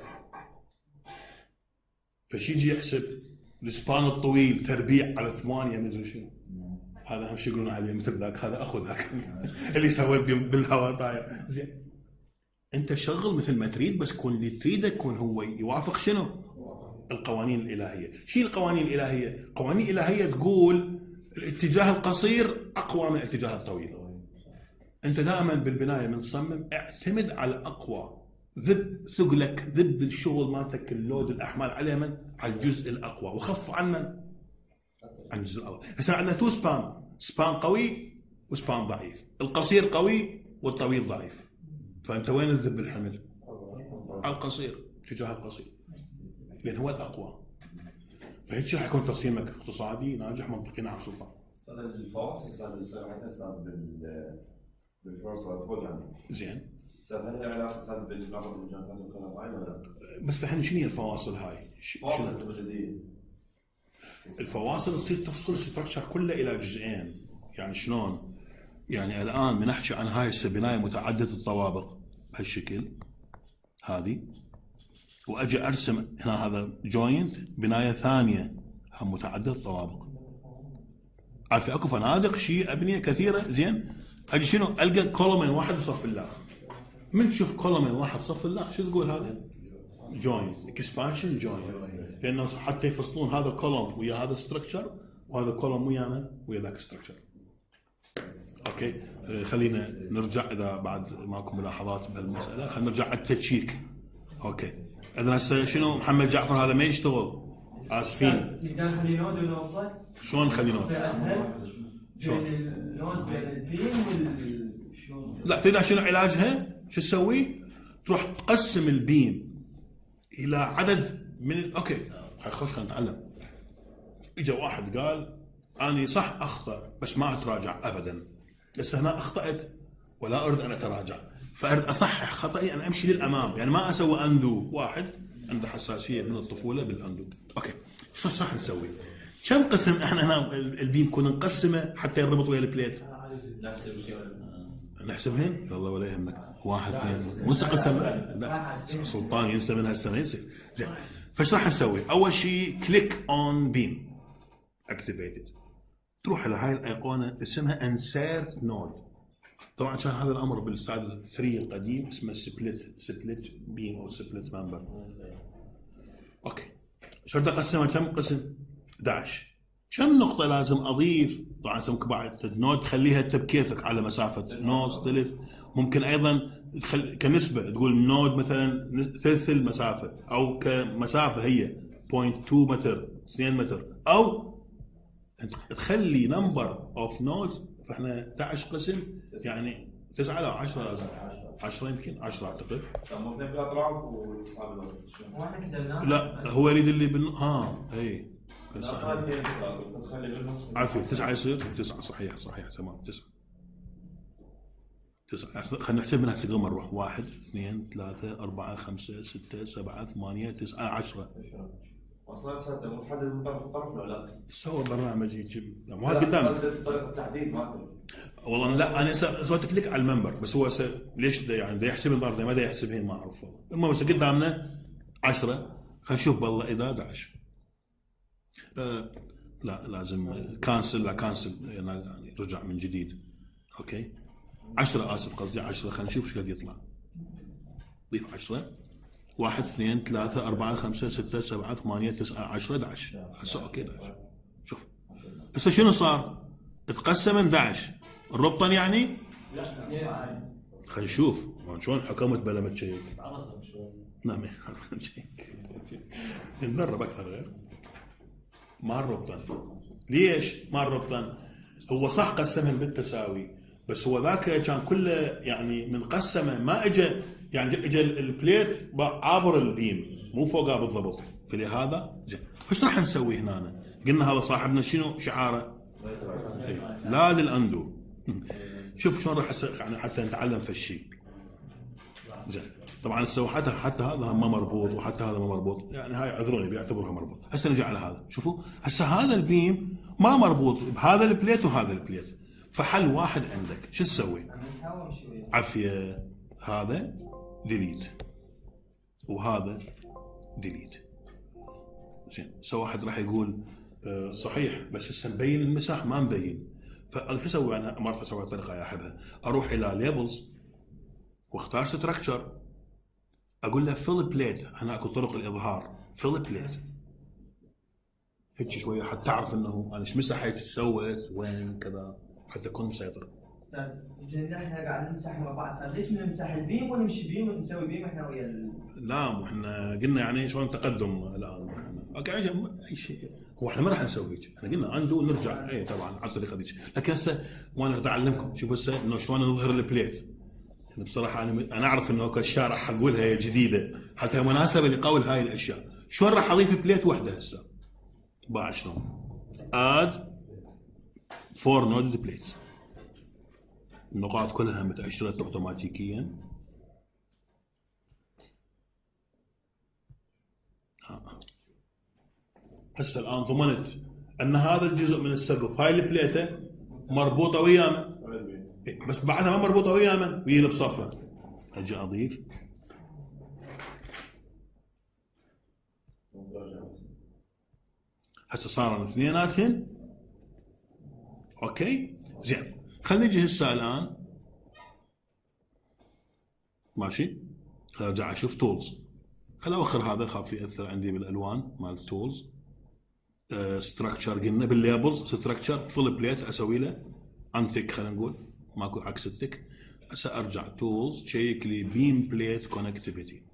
فش يجي يحسب الاسبان الطويل تربيع على ثمانية مدري شنو. هذا هم شو يقولون عليه مثل ذاك هذا اخذ ذاك اللي سوى بالهواء طاير. زين انت شغل مثل ما تريد بس كون اللي تريده يكون هو يوافق شنو؟ القوانين الالهيه. شيء القوانين الالهيه؟ قوانين الالهيه تقول الاتجاه القصير اقوى من الاتجاه الطويل. انت دائما بالبنايه من تصمم اعتمد على الاقوى. ذب ثقلك ذب الشغل مالتك اللود الاحمال عليه من؟ على الجزء الاقوى وخف عن من؟ عن الجزء الاقوى. هسه عندنا تو سبان سبان قوي وسبان ضعيف. القصير قوي والطويل ضعيف. فانت وين تذب الحمل؟ على القصير اتجاه القصير لان هو الاقوى. فهيك راح يكون تصميمك اقتصادي ناجح منطقي. نعم سلطان. صار الفواصل صار السرعه صار بال بالفواصل الفوق زين. صار هل العلاقه صار بالنظام المجانات والكهرباء ولا؟ بس فهمني شنو هي الفواصل هاي؟ فواصل التبادليه. الفواصل تصير تفصل الستراكشر كله الى جزئين. يعني شلون؟ يعني الان بنحكي عن هاي البنايه متعدده الطوابق بهالشكل هذه واجي ارسم هنا هذا جوينت بنايه ثانيه هم متعدده الطوابق. عارف اكو فنادق شيء ابنيه كثيره زين، اجي شنو القى كولومين واحد بصف الاخر. من تشوف كولومين واحد بصف الاخر شو تقول هذا؟ جوين اكسبانشن جوين، لانه حتى يفصلون هذا كولوم ويا هذا ستراكشر وهذا كولوم ويا من؟ ويا ذاك ستراكشر. اوكي آه خلينا نرجع اذا بعد ماكو ملاحظات بهالمساله، خلينا نرجع على التشيك. اوكي اذا هسه شنو محمد جعفر هذا ما يشتغل اسفين. نقدر نخلي نود ونوصل؟ شلون نخلي نود؟ شلون؟ بين النود بين البيم وال شلون؟ لا تدري شنو علاجها؟ شو تسوي؟ تروح تقسم البيم الى عدد من اوكي خلينا خلينا نتعلم. اجى واحد قال اني صح اخطا بس ما اتراجع ابدا، بس هنا اخطات ولا اريد ان اتراجع، فاريد اصحح خطأي، انا امشي للامام، يعني ما اسوي اندو. واحد عنده حساسيه من الطفوله بالاندو. اوكي شو راح نسوي؟ كم قسم احنا هنا البيم كنا نقسمه حتى يربط ويا البليت؟ نحسبهن والله ولا يهمك. واحد اثنين مو قسم لا سلطان ينسى منها السنه يصير زين. فايش راح نسوي؟ اول شيء كليك اون بيم اكتيفيتد، تروح على هاي الايقونه اسمها انسيرت نود. طبعا كان هذا الامر بالستاندرد ثلاثة القديم اسمه سبليت سبليت بيم او سبليت ممبر. اوكي شو بدي اقسمها كم قسم؟ احد عشر. كم نقطة لازم اضيف؟ طبعا سمك بعد نود تخليها انت بكيفك على مسافة نص ثلث، ممكن ايضا كنسبة تقول نود مثلا ثلث المسافة او كمسافة هي صفر فاصلة اثنين متر اثنين متر، او تخلي نمبر اوف نودز. فاحنا احد عشر قسم يعني تسعة لا عشرة لازم عشرة يمكن عشرة اعتقد. لا هو يريد اللي بال ها اي عافية تسعة يصير تسعة صحيح صحيح تمام تسعة تسعة. خلينا نحسب منها سقم نروح واحد اثنين ثلاثة أربعة خمسة ستة سبعة ثمانية تسعة عشرة. اصلا سنه مو تحدد من طرف لطرف ولا لا؟ سوى برنامج يجيب مو قدام طريقه التحديد ما والله لا انا سويت كليك على المنبر بس هو س... ليش ده يعني ده يحسب البار ما ده يحسبين ما اعرف والله. المهم بس قدامنا عشرة خلينا نشوف والله اذا احد عشر أه لا لازم كانسل لا كانسل يعني رجع من جديد. اوكي عشرة اسف قصدي عشرة. خلينا نشوف ايش قد يطلع. ضيف عشرة واحد اثنين ثلاثة أربعة خمسة ستة سبعة ثمانية تسعة عشرة احد عشر. هسه اوكي احد عشر. شوف هسه شنو صار؟ تقسم احد عشر الربطن يعني؟ خلينا نشوف شلون حكومة بلا ما تشيك. نعم ما تشيك نتدرب اكثر غير ما الربطن. ليش ما الربطن؟ هو صح قسمهم بالتساوي بس هو ذاك كان كله يعني من قسمه ما اجى يعني اجى البليت عابر البيم مو فوقها بالضبط. فلهذا زين ايش راح نسوي هنا؟ قلنا هذا صاحبنا شنو شعاره؟ إيه. لا للاندو. شوف شلون راح يعني حتى نتعلم في الشيء. زين طبعا هسه حتى حتى هذا ما مربوط وحتى هذا ما مربوط يعني هاي عذروني بيعتبرها مربوط. هسه نرجع على هذا شوفوا هسه هذا البيم ما مربوط بهذا البليت وهذا البليت. فحل واحد عندك شو تسوي؟ عافية هذا ديليت وهذا ديليت. زين سو واحد راح يقول أه صحيح بس هسه مبين المساح ما مبين. فشو اسوي انا؟ ما اعرف اسوي طريقه احبها. اروح الى ليبلز واختار ستراكشر اقول له فيل بليت. هنا اكو طرق الاظهار فيل بليت هيك شويه حتى تعرف انه انا ايش مسحت سويت وين كذا حتى تكون مسيطر. استاذ احنا قاعد نمسح مع بعض ليش نمسح البيم ونمشي بيم ونسوي بيم احنا ويا ال... لا واحنا قلنا يعني شلون تقدم الان اوكي اي شيء هو احنا ما راح نسوي هيك. احنا قلنا عنده نرجع اي طبعا على الطريقه ذيك. لكن هسه وانا بدي اعلمكم شوف هسه انه شلون نظهر البليت. يعني بصراحه انا انا اعرف انه كالشارع حقولها هي جديده حتى مناسبه لقول هاي الاشياء. شلون راح اضيف بليت وحده هسه؟ باع شلون؟ اد فور نود بليت. النقاط كلها متأشرة اوتوماتيكيا. هسه الان ضمنت ان هذا الجزء من السقف هاي البليته مربوطه ويانا بس بعدها ما مربوطه ويانا ويا بصفها. اجي اضيف هسه صاروا اثنيناتهن اوكي زين. خلينا نجي هسه الان ماشي. خلينا ارجع اشوف تولز. خلينا اوخر هذا خاف ياثر عندي بالالوان مال التولز. ستراكشر قلنا بالليبلز ستراكشر فول بليت اسوي له انتك. خلينا نقول ماكو عكس التك. هسه ارجع تولز تشيك لي بيم بليت كونكتيفيتي.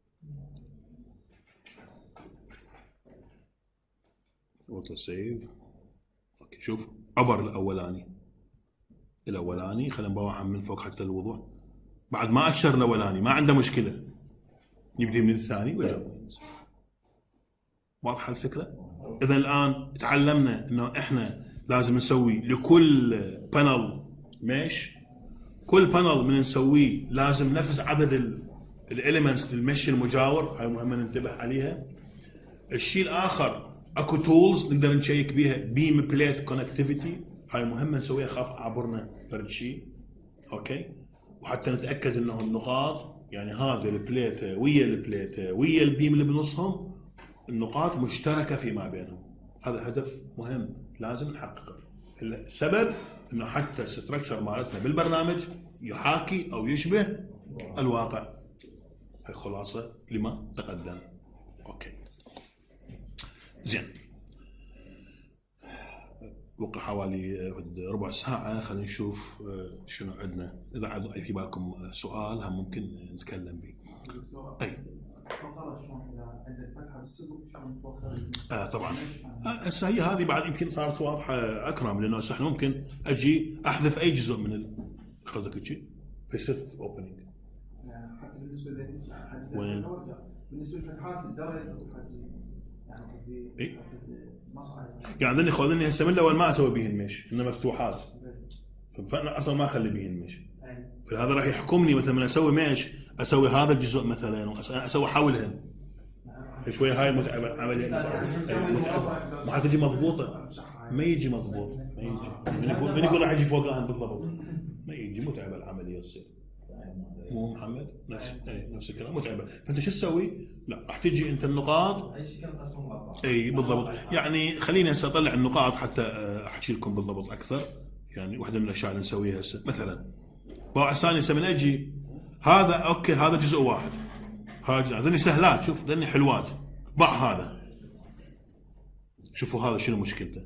اوتو سيف. اوكي شوف عبر الاولاني الاولاني. خلينا نبوعهم من فوق حتى الوضوح. بعد ما اشر الاولاني ما عنده مشكله يبدي من الثاني ويجرب. واضحه الفكره؟ اذا الان تعلمنا انه احنا لازم نسوي لكل بانل مش كل بانل من نسويه لازم نفس عدد الاليمنتس للمش المجاور. هاي مهمه ننتبه عليها. الشيء الاخر اكو تولز نقدر نشيك بيها بيم بليت كونكتيفيتي. هاي مهمه نسويها خاف عبرنا فرد شيء. اوكي. وحتى نتاكد انه النقاط يعني هذا البليت ويا البليت ويا البيم اللي بنصهم النقاط مشتركه فيما بينهم. هذا هدف مهم لازم نحققه. السبب انه حتى الستركشر مالتنا بالبرنامج يحاكي او يشبه الواقع. هي خلاصه لما تقدم. اوكي زين. بقى حوالي ربع ساعة. خلينا نشوف شنو عندنا. إذا عاد في بالكم سؤال هم ممكن نتكلم به. أي. آه طبعا. هسه هي هذه بعد يمكن صارت واضحة أكرم لأنه هسه احنا ممكن أجي أحذف أي جزء من ال قصدك شيء في ست أوبننج. حتى بالنسبة ل وين؟ بالنسبة لفتحات الدرج يعني قصدي إيه؟ مصعد. يعني ذني خذني هسه من الأول ما أسوي بهن مش إنه مفتوحات. فأنا أصلا ما أخلي بهن مش. فهذا راح يحكمني مثلا من أسوي مش أسوي هذا الجزء مثلا وأسوي حولهن. شوية هاي المتعبة عملية متعبة. ما حتجي مضبوطة. ما يجي مضبوط. ما يجي. من يقول من يقول راح يجي فوقها بالضبط. ما يجي متعبة العملية تصير. مو محمد نفس اي نفس الكلام متعبة. فأنت شو تسوي؟ لا راح تجي أنت النقاط. اي بالضبط. يعني خليني هسه أطلع النقاط حتى أحكي لكم بالضبط أكثر. يعني واحدة من الأشياء اللي نسويها هسه مثلا باوع ثاني هسه من أجي هذا أوكي هذا جزء واحد. هذا ذني سهلات. شوف ذني حلوات. ضع هذا. شوفوا هذا شنو مشكلته.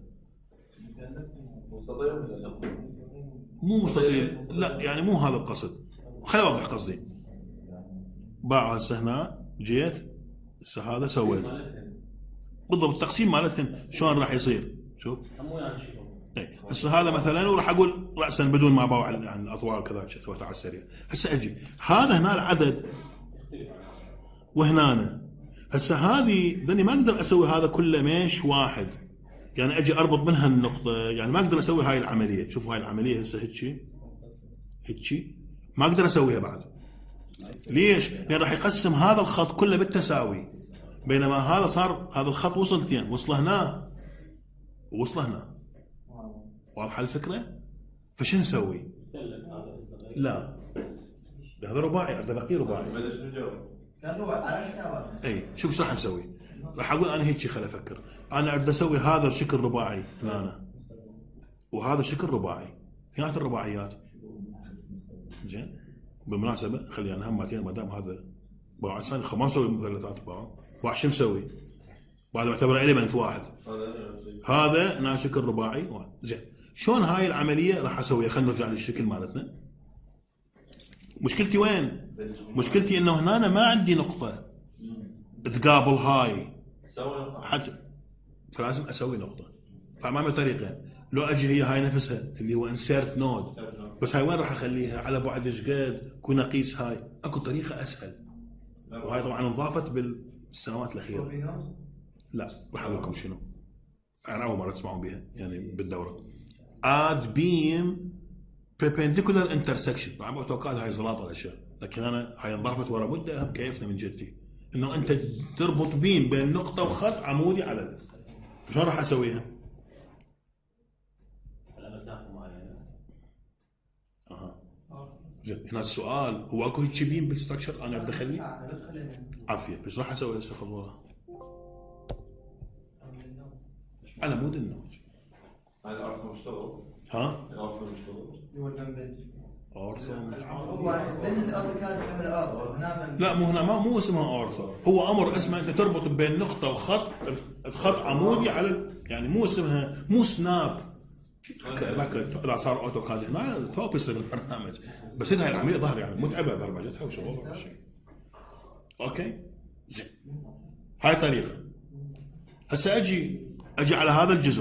مو مستطيل. لا يعني مو هذا القصد. خليني أوضح قصدي. باع هسه هنا جيت هسه هذا سويت بالضبط التقسيم مالتهم شلون راح يصير. شوف هسه هذا مثلا وراح اقول راسا بدون ما باوع عن الاطوال كذا سويتها على السريع. هسه اجي هذا هنا العدد وهنا هسه هذه ذني ما اقدر اسوي هذا كله مش واحد. يعني اجي اربط منها النقطه. يعني ما اقدر اسوي هاي العمليه. شوفوا هاي العمليه هسه هيك هيك ما اقدر اسويها بعد. ليش؟ لان راح يقسم هذا الخط كله بالتساوي. بينما هذا صار هذا الخط وصل اثنين. وصل هنا ووصل هنا. واضحه الفكره؟ فشو نسوي؟ لا هذا رباعي. هذا بقي رباعي. اي شوف شو راح نسوي. راح اقول انا هيك خل افكر. انا اريد اسوي هذا الشكل رباعي هنا وهذا شكل رباعي. هنا الرباعيات زين. بالمناسبه خلي انا همتين ما دام هذا باع ثاني ما نسوي مثلثات باع. باع شو نسوي؟ بعد ما اعتبره اليمنت واحد. هذا هنا شكل رباعي زين. شلون هاي العمليه راح اسويها؟ خلينا نرجع للشكل مالتنا. مشكلتي وين؟ مشكلتي انه هنا أنا ما عندي نقطه تقابل هاي حتى فلازم اسوي نقطه. فامامي طريقين. لو اجي هي هاي نفسها اللي هو انسيرت نود بس هاي وين راح اخليها؟ على بعد ايش قد؟ كون اقيس هاي. اكو طريقه اسهل وهاي طبعا انضافت بالسنوات الاخيره. لا راح اقول لكم شنو. انا اول مره تسمعون بها يعني بالدوره. اد بيم perpendicular intersection. طبعا اوتوكاد هاي زلاطه الاشياء لكن انا هاي انضافت ورا مده هم كيفنا من جدتي. انه انت تربط بيم بين نقطه وخط عمودي على ال. شلون راح اسويها؟ اها زين. هنا السؤال هو اكو هيك بيم بالستراكشر انا بدي اخليه عافيه. بس راح اسوي هسه خطوه على مود النوج. هاي الارض مشتغل. ها الأرثو مشتغل. هو البنبنج اورثو مش- هو بالاوتوكاد يحمل ارثو هنا بنبنج. لا مو هنا ما مو اسمها اورثو، هو امر اسمه انت تربط بين نقطه وخط، الخط عمودي على ال- يعني مو اسمها مو سناب. ذاك اذا صار اوتوكاد هنا توب يصير البرنامج، بس هاي العمليه ظهر يعني متعبه برمجتها وشغل وكل شيء. اوكي زين، هاي طريقه. هسه اجي اجي على هذا الجزء،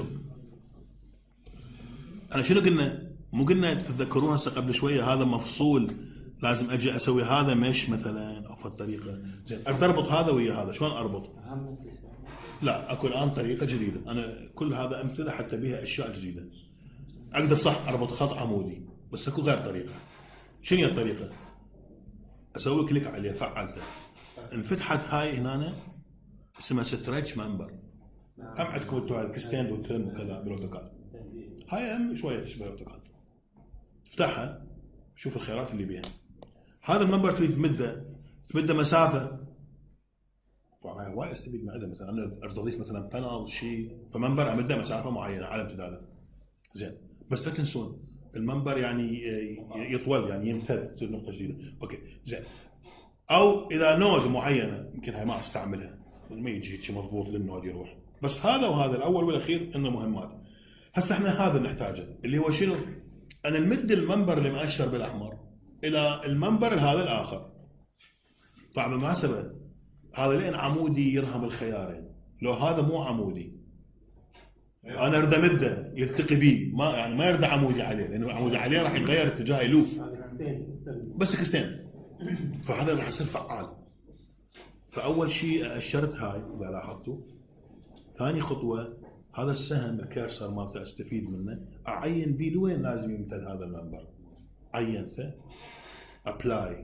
انا شنو قلنا؟ مو قلنا تتذكرون هسه قبل شويه هذا مفصول لازم اجي اسوي هذا مش مثلا او في الطريقه. زين اقدر اربط هذا ويا هذا، شلون اربط؟ لا اكو الان طريقه جديده، انا كل هذا امثله حتى بها اشياء جديده. اقدر صح اربط خط عمودي، بس اكو غير طريقه. شنو هي الطريقه؟ اسوي كليك عليه فعلته، انفتحت هاي هنا اسمها ستريتش ممبر. هم عندكم انتم الكستاند والترم وكذا بالاوتوكاد، هاي هم شويه تشبه الاوتوكاد. افتحها شوف الخيارات اللي بيها. هذا الممبر تريد تمده تمده مسافه، طبعا هاي وايد استفيد من عندها. مثلا انا اريد اضيف مثلا بانل شيء، فممبر امده مسافه معينه على امتداده. زين بس لا تنسون المنبر يعني يطول يعني يمتد تصير نقطه جديده. اوكي زين. او اذا نود معينه يمكن هاي ما استعملها ما يجي هيك مضبوط للنود يروح، بس هذا وهذا الاول والاخير انه مهمات. هسه احنا هذا نحتاجه اللي هو شنو؟ انا نمد المنبر اللي مؤشر بالاحمر الى المنبر هذا الاخر. طبعا بالمناسبه هذا لين عمودي يرهم الخيارين، لو هذا مو عمودي انا اريد امده يلتقي بي، ما يعني ما يرد عمودي عليه، لانه عمودي عليه راح يغير اتجاه يلوف بس كستين، فهذا راح يصير فعال. فاول شيء اشرت هاي اذا لاحظتوا. ثاني خطوه هذا السهم الكيرسر مالته استفيد منه، اعين بيه لوين لازم يمتد هذا المنبر. عينته ابلاي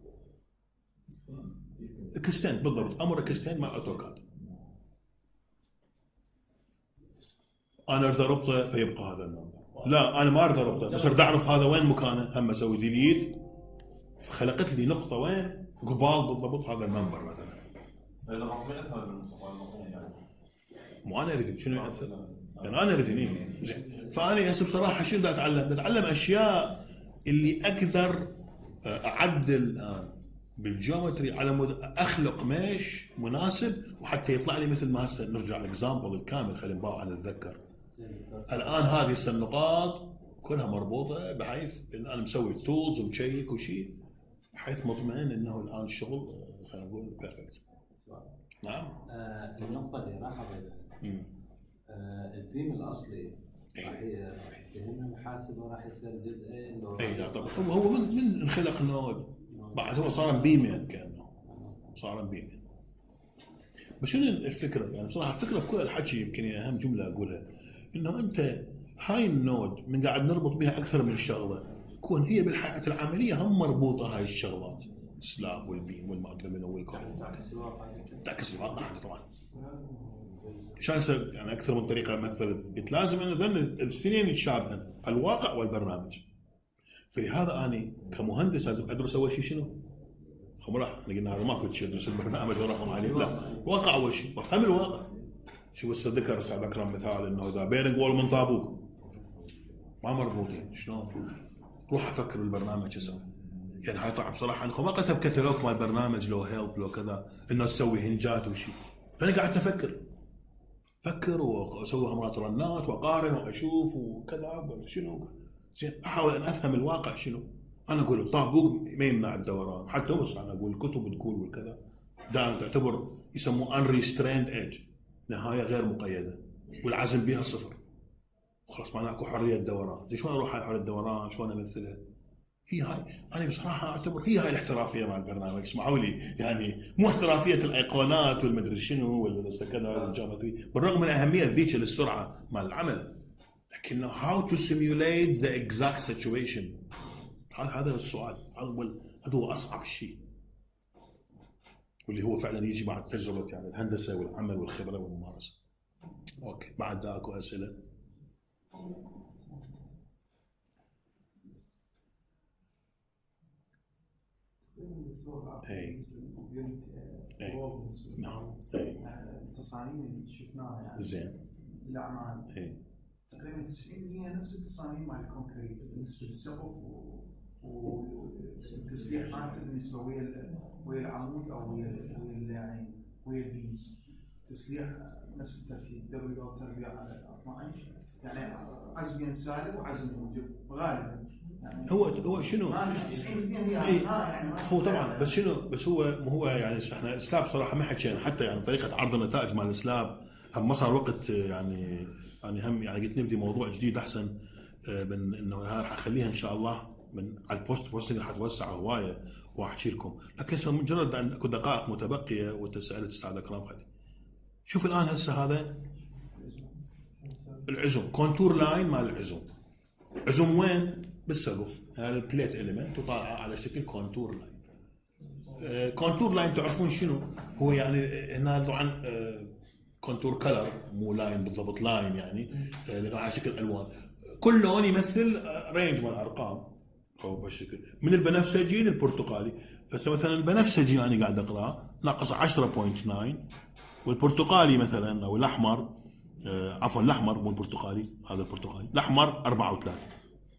اكستند، بالضبط امر اكستند مع اوتوكاد. انا اريد اربطه فيبقى هذا المنبر. لا انا ما اريد اربطه، بس اريد اعرف هذا وين مكانه، هم اسوي ديليت خلقت لي نقطه وين قبال بالضبط هذا المنبر مثلا. اذا حطيت هذا المصطلح يعني مو انا اريد شنو ياثر؟ يعني انا اريد هني. زين فانا هسه بصراحه شنو بدي اتعلم؟ بتعلم اشياء اللي اقدر اعدل الان بالجيومتري على مود اخلق مش مناسب، وحتى يطلع لي مثل ما هسه نرجع الاكزامبل الكامل خلينا نباوع نتذكر. الان هذه النقاط كلها مربوطه بحيث ان انا مسوي تولز ومشيك وشيء بحيث مطمئن انه الان الشغل خلينا نقول بيرفكت. نعم. آه النقطه اللي راح اضيفها آه الفيلم الاصلي راح راح يتهمنا محاسب وراح يصير جزئين. اي لا طبعا هو من من انخلق النود بعد هو صار بيمين كانه صار بيمين. بس شنو الفكره؟ يعني بصراحه الفكره بكل الحكي يمكن اهم جمله اقولها انه انت هاي النود من قاعد نربط بها اكثر من شغله، تكون هي بالحياه العمليه هم مربوطه هاي الشغلات، السلاب والبيم والمادري منو والكون تعكس الواقع طبعا. عشان يعني اكثر من طريقه مثلت لازم ان ظن الاثنين يتشابهن الواقع والبرنامج. فلهذا انا كمهندس لازم ادرس اول شيء شنو؟ خمرح احنا قلنا هذا ماكو شيء ادرس البرنامج وراهم عليه، لا واقع اول شيء وافهم الواقع. شو هسه ذكر استاذ اكرم مثال انه اذا بيرنج وول من طابوق ما مربوطين شلون؟ روح افكر بالبرنامج اسوي. يعني هاي طبعا بصراحه انا ما كتب كتالوج مال برنامج لو هيلب لو كذا انه تسوي هنجات وشيء، فانا قاعد افكر فكر واسوي امرات رنات واقارن واشوف وكذا شنو. زين احاول ان افهم الواقع شنو. انا اقول الطابوق ما يمنع الدوران، حتى بس انا اقول الكتب تقول والكذا دائما تعتبر يسموه unrestrained edge، نهايه غير مقيده والعزم بها صفر. خلاص ما اكو حريه دوران. زين شلون اروح على حريه الدوران؟ شلون امثلها؟ هي هاي انا بصراحه اعتبر هي هاي الاحترافيه مع البرنامج. اسمحوا لي يعني مو احترافيه الايقونات والمدري شنو ولا كذا والجيومتري، بالرغم من اهميه ذيك للسرعه مال العمل، لكن how to simulate the exact situation هذا هذا السؤال. هذا هو اصعب شيء واللي هو فعلا يجي بعد تجربه يعني الهندسه والعمل والخبره والممارسه. اوكي بعد ذا اكو اسئله؟ اي اي نعم اي التصاميم اللي شفناها يعني زين الاعمال اي تقريبا تسعين بالمئة نفس التصاميم مال الكونكريت بالنسبه للسقف والتسليح مالته بالنسبه ويا ال- ويا العمود او ويا ال- ويا ال- يعني ويا البيز تسليح نفس الترتيب دبل او تربيع على اثناشر يعني عزم سالب وعزم موجب غالبا يعني هو هو شنو؟ ما في تسعين بالمئة هي إيه. ما يعني ما هو طبعا بس شنو بس هو هو يعني احنا السلاب صراحه ما حكينا حتى يعني طريقه عرض النتائج مال السلاب هم ما صار وقت يعني يعني هم يعني قلت نبدي موضوع جديد احسن آه، من انه هاي راح اخليها ان شاء الله من على البوست بوستنج راح اتوسع هوايه واحكي لكم لكن هسه مجرد أن اكو دقائق متبقيه وانت سالت استاذ اكرم خلي شوف الان هسه هذا العزم كونتور لاين مال العزم عزم وين؟ بالسقف هذا البليت اليمنت وطالعه على شكل كونتور لاين آه، كونتور لاين تعرفون شنو هو يعني هنا طبعا آه، كونتور كلر مو لاين بالضبط لاين يعني آه، لانه على شكل الوان كل لون يمثل آه، رينج من الارقام او بهالشكل من البنفسجي للبرتقالي هسه مثلا البنفسجي انا قاعد اقراه ناقص عشرة فاصلة تسعة والبرتقالي مثلا او الاحمر آه، عفوا الاحمر مو البرتقالي هذا البرتقالي الاحمر أربعة وثلاثين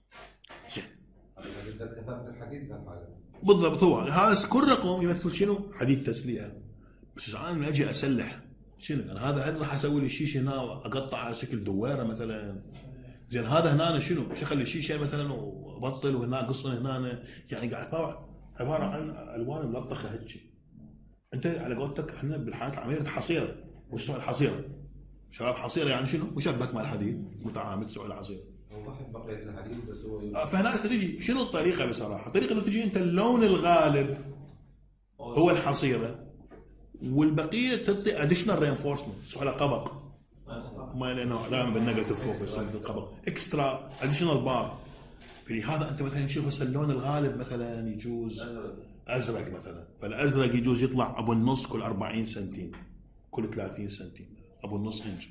زين هذا بدك كثافه الحديد بهالحاله. بالضبط هو هذا كل رقم يمثل شنو؟ حديد تسليح بس انا اجي اسلح شنو انا هذا هل راح اسوي لي الشيشه هنا واقطع على شكل دويره مثلا زين هذا هنا شنو؟ شغل الشيشه مثلا وبطل وهنا قصن هنا يعني قاعد طبعا عباره عن الوان ملطخه هيك انت على قولتك احنا بالحالات العمليه حصيره وش نوع الحصيره؟ شباب حصيره يعني شنو؟ مشبك مع الحديد متعامد سوى الحصيره وضحت بقيه الحديد بس هو فهنا تجي شنو الطريقه بصراحه؟ الطريقه انه تجي انت اللون الغالب هو الحصيره والبقيه تعطي اديشنال رينفورسمنت على قبق ما لانه دائما بالنيجاتيف فوكس القبق اكسترا اديشنال بار فلهذا انت مثلا تشوف هسه اللون الغالب مثلا يجوز ازرق مثلا فالازرق يجوز يطلع ابو النص كل أربعين سنتيم كل ثلاثين سنتيم ابو النص انج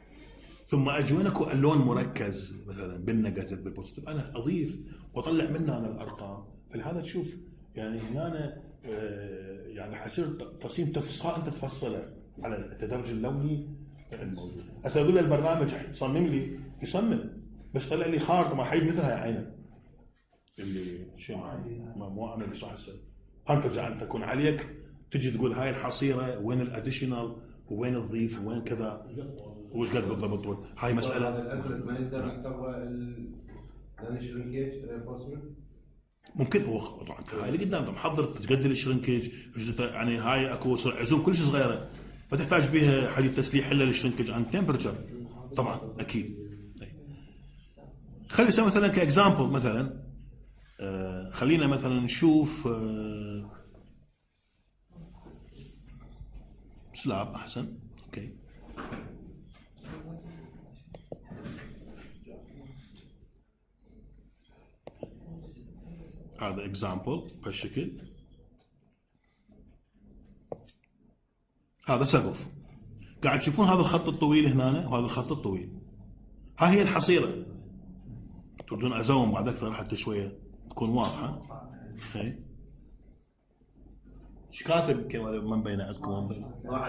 ثم اجي وين اكو اللون مركز مثلا بالنيجاتيف بالبوزيتيف انا اضيف واطلع منه انا الارقام فلهذا تشوف يعني هنا أنا آه، يعني حيصير تصميم تفصيل انت تفصله على التدرج اللوني الموجود هسه اقول له البرنامج صمم لي يصمم بس طلع لي خارطه ما حيد مثلها عينه اللي شنو ما مو انا اللي صح هسه انت ترجع انت تكون عليك تجي تقول هاي الحصيره وين الاديشنال وين تضيف وين كذا وش قد بالضبط هاي مساله هذا الازرق ما نقدر نعتبره ال الشرينكيج رينفورسمنت. ممكن هو طبعا هاي اللي قدام انت محضر تقدر الشرنكج يعني هاي اكو عزوم كلش صغيره ما تحتاج بها حديد تسليح الا للشرنكج عن تمبرتشر طبعا اكيد. خلي نسوي مثلا كاكزامبل مثلا آه خلينا مثلا نشوف آه سلاب احسن اوكي هذا اكزامبل بهالشكل هذا سقف قاعد تشوفون هذا الخط الطويل هنا وهذا الخط الطويل ها هي الحصيرة تريدون ازوم بعد اكثر حتى شوية تكون واضحة هي ايش كاتب كم من بين عندكم من بين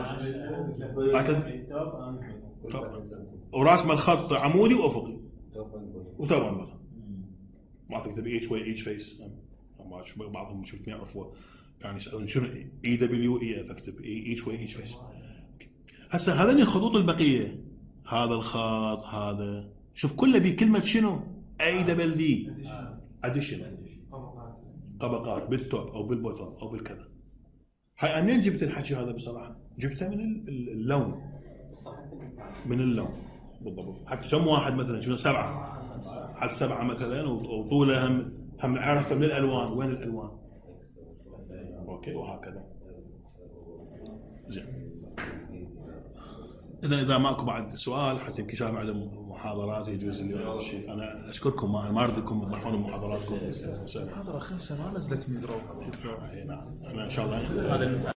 وراس مال الخط عمودي وافقي وطبعا بس ما تكتب ايتش واي ايتش فيس بعضهم شفت ما يعرفوا يعني يسالون شنو اي دبليو اي اكتب ايتش واي ايتش فيس هسه هذين الخطوط البقيه هذا الخط هذا شوف كله بكلمه شنو اي دبل دي اديشنال طبقات بالتوب او بالبوتوم او بالكذا هاي منين جبت الحكي هذا بصراحه جبتها من اللون من اللون بالضبط حتى كم واحد مثلا شنو سبعه حتى سبعه مثلا وطوله هم هم عرفت من الالوان وين الالوان اوكي وهكذا زين اذا اذا ماكو بعد سؤال حتى يمكن شايف عندهم محاضرات يجوز اليوم شيء انا اشكركم ما ما اريدكم تطرحون محاضراتكم محاضره خمسه ما نزلت من دروب نعم انا ان شاء الله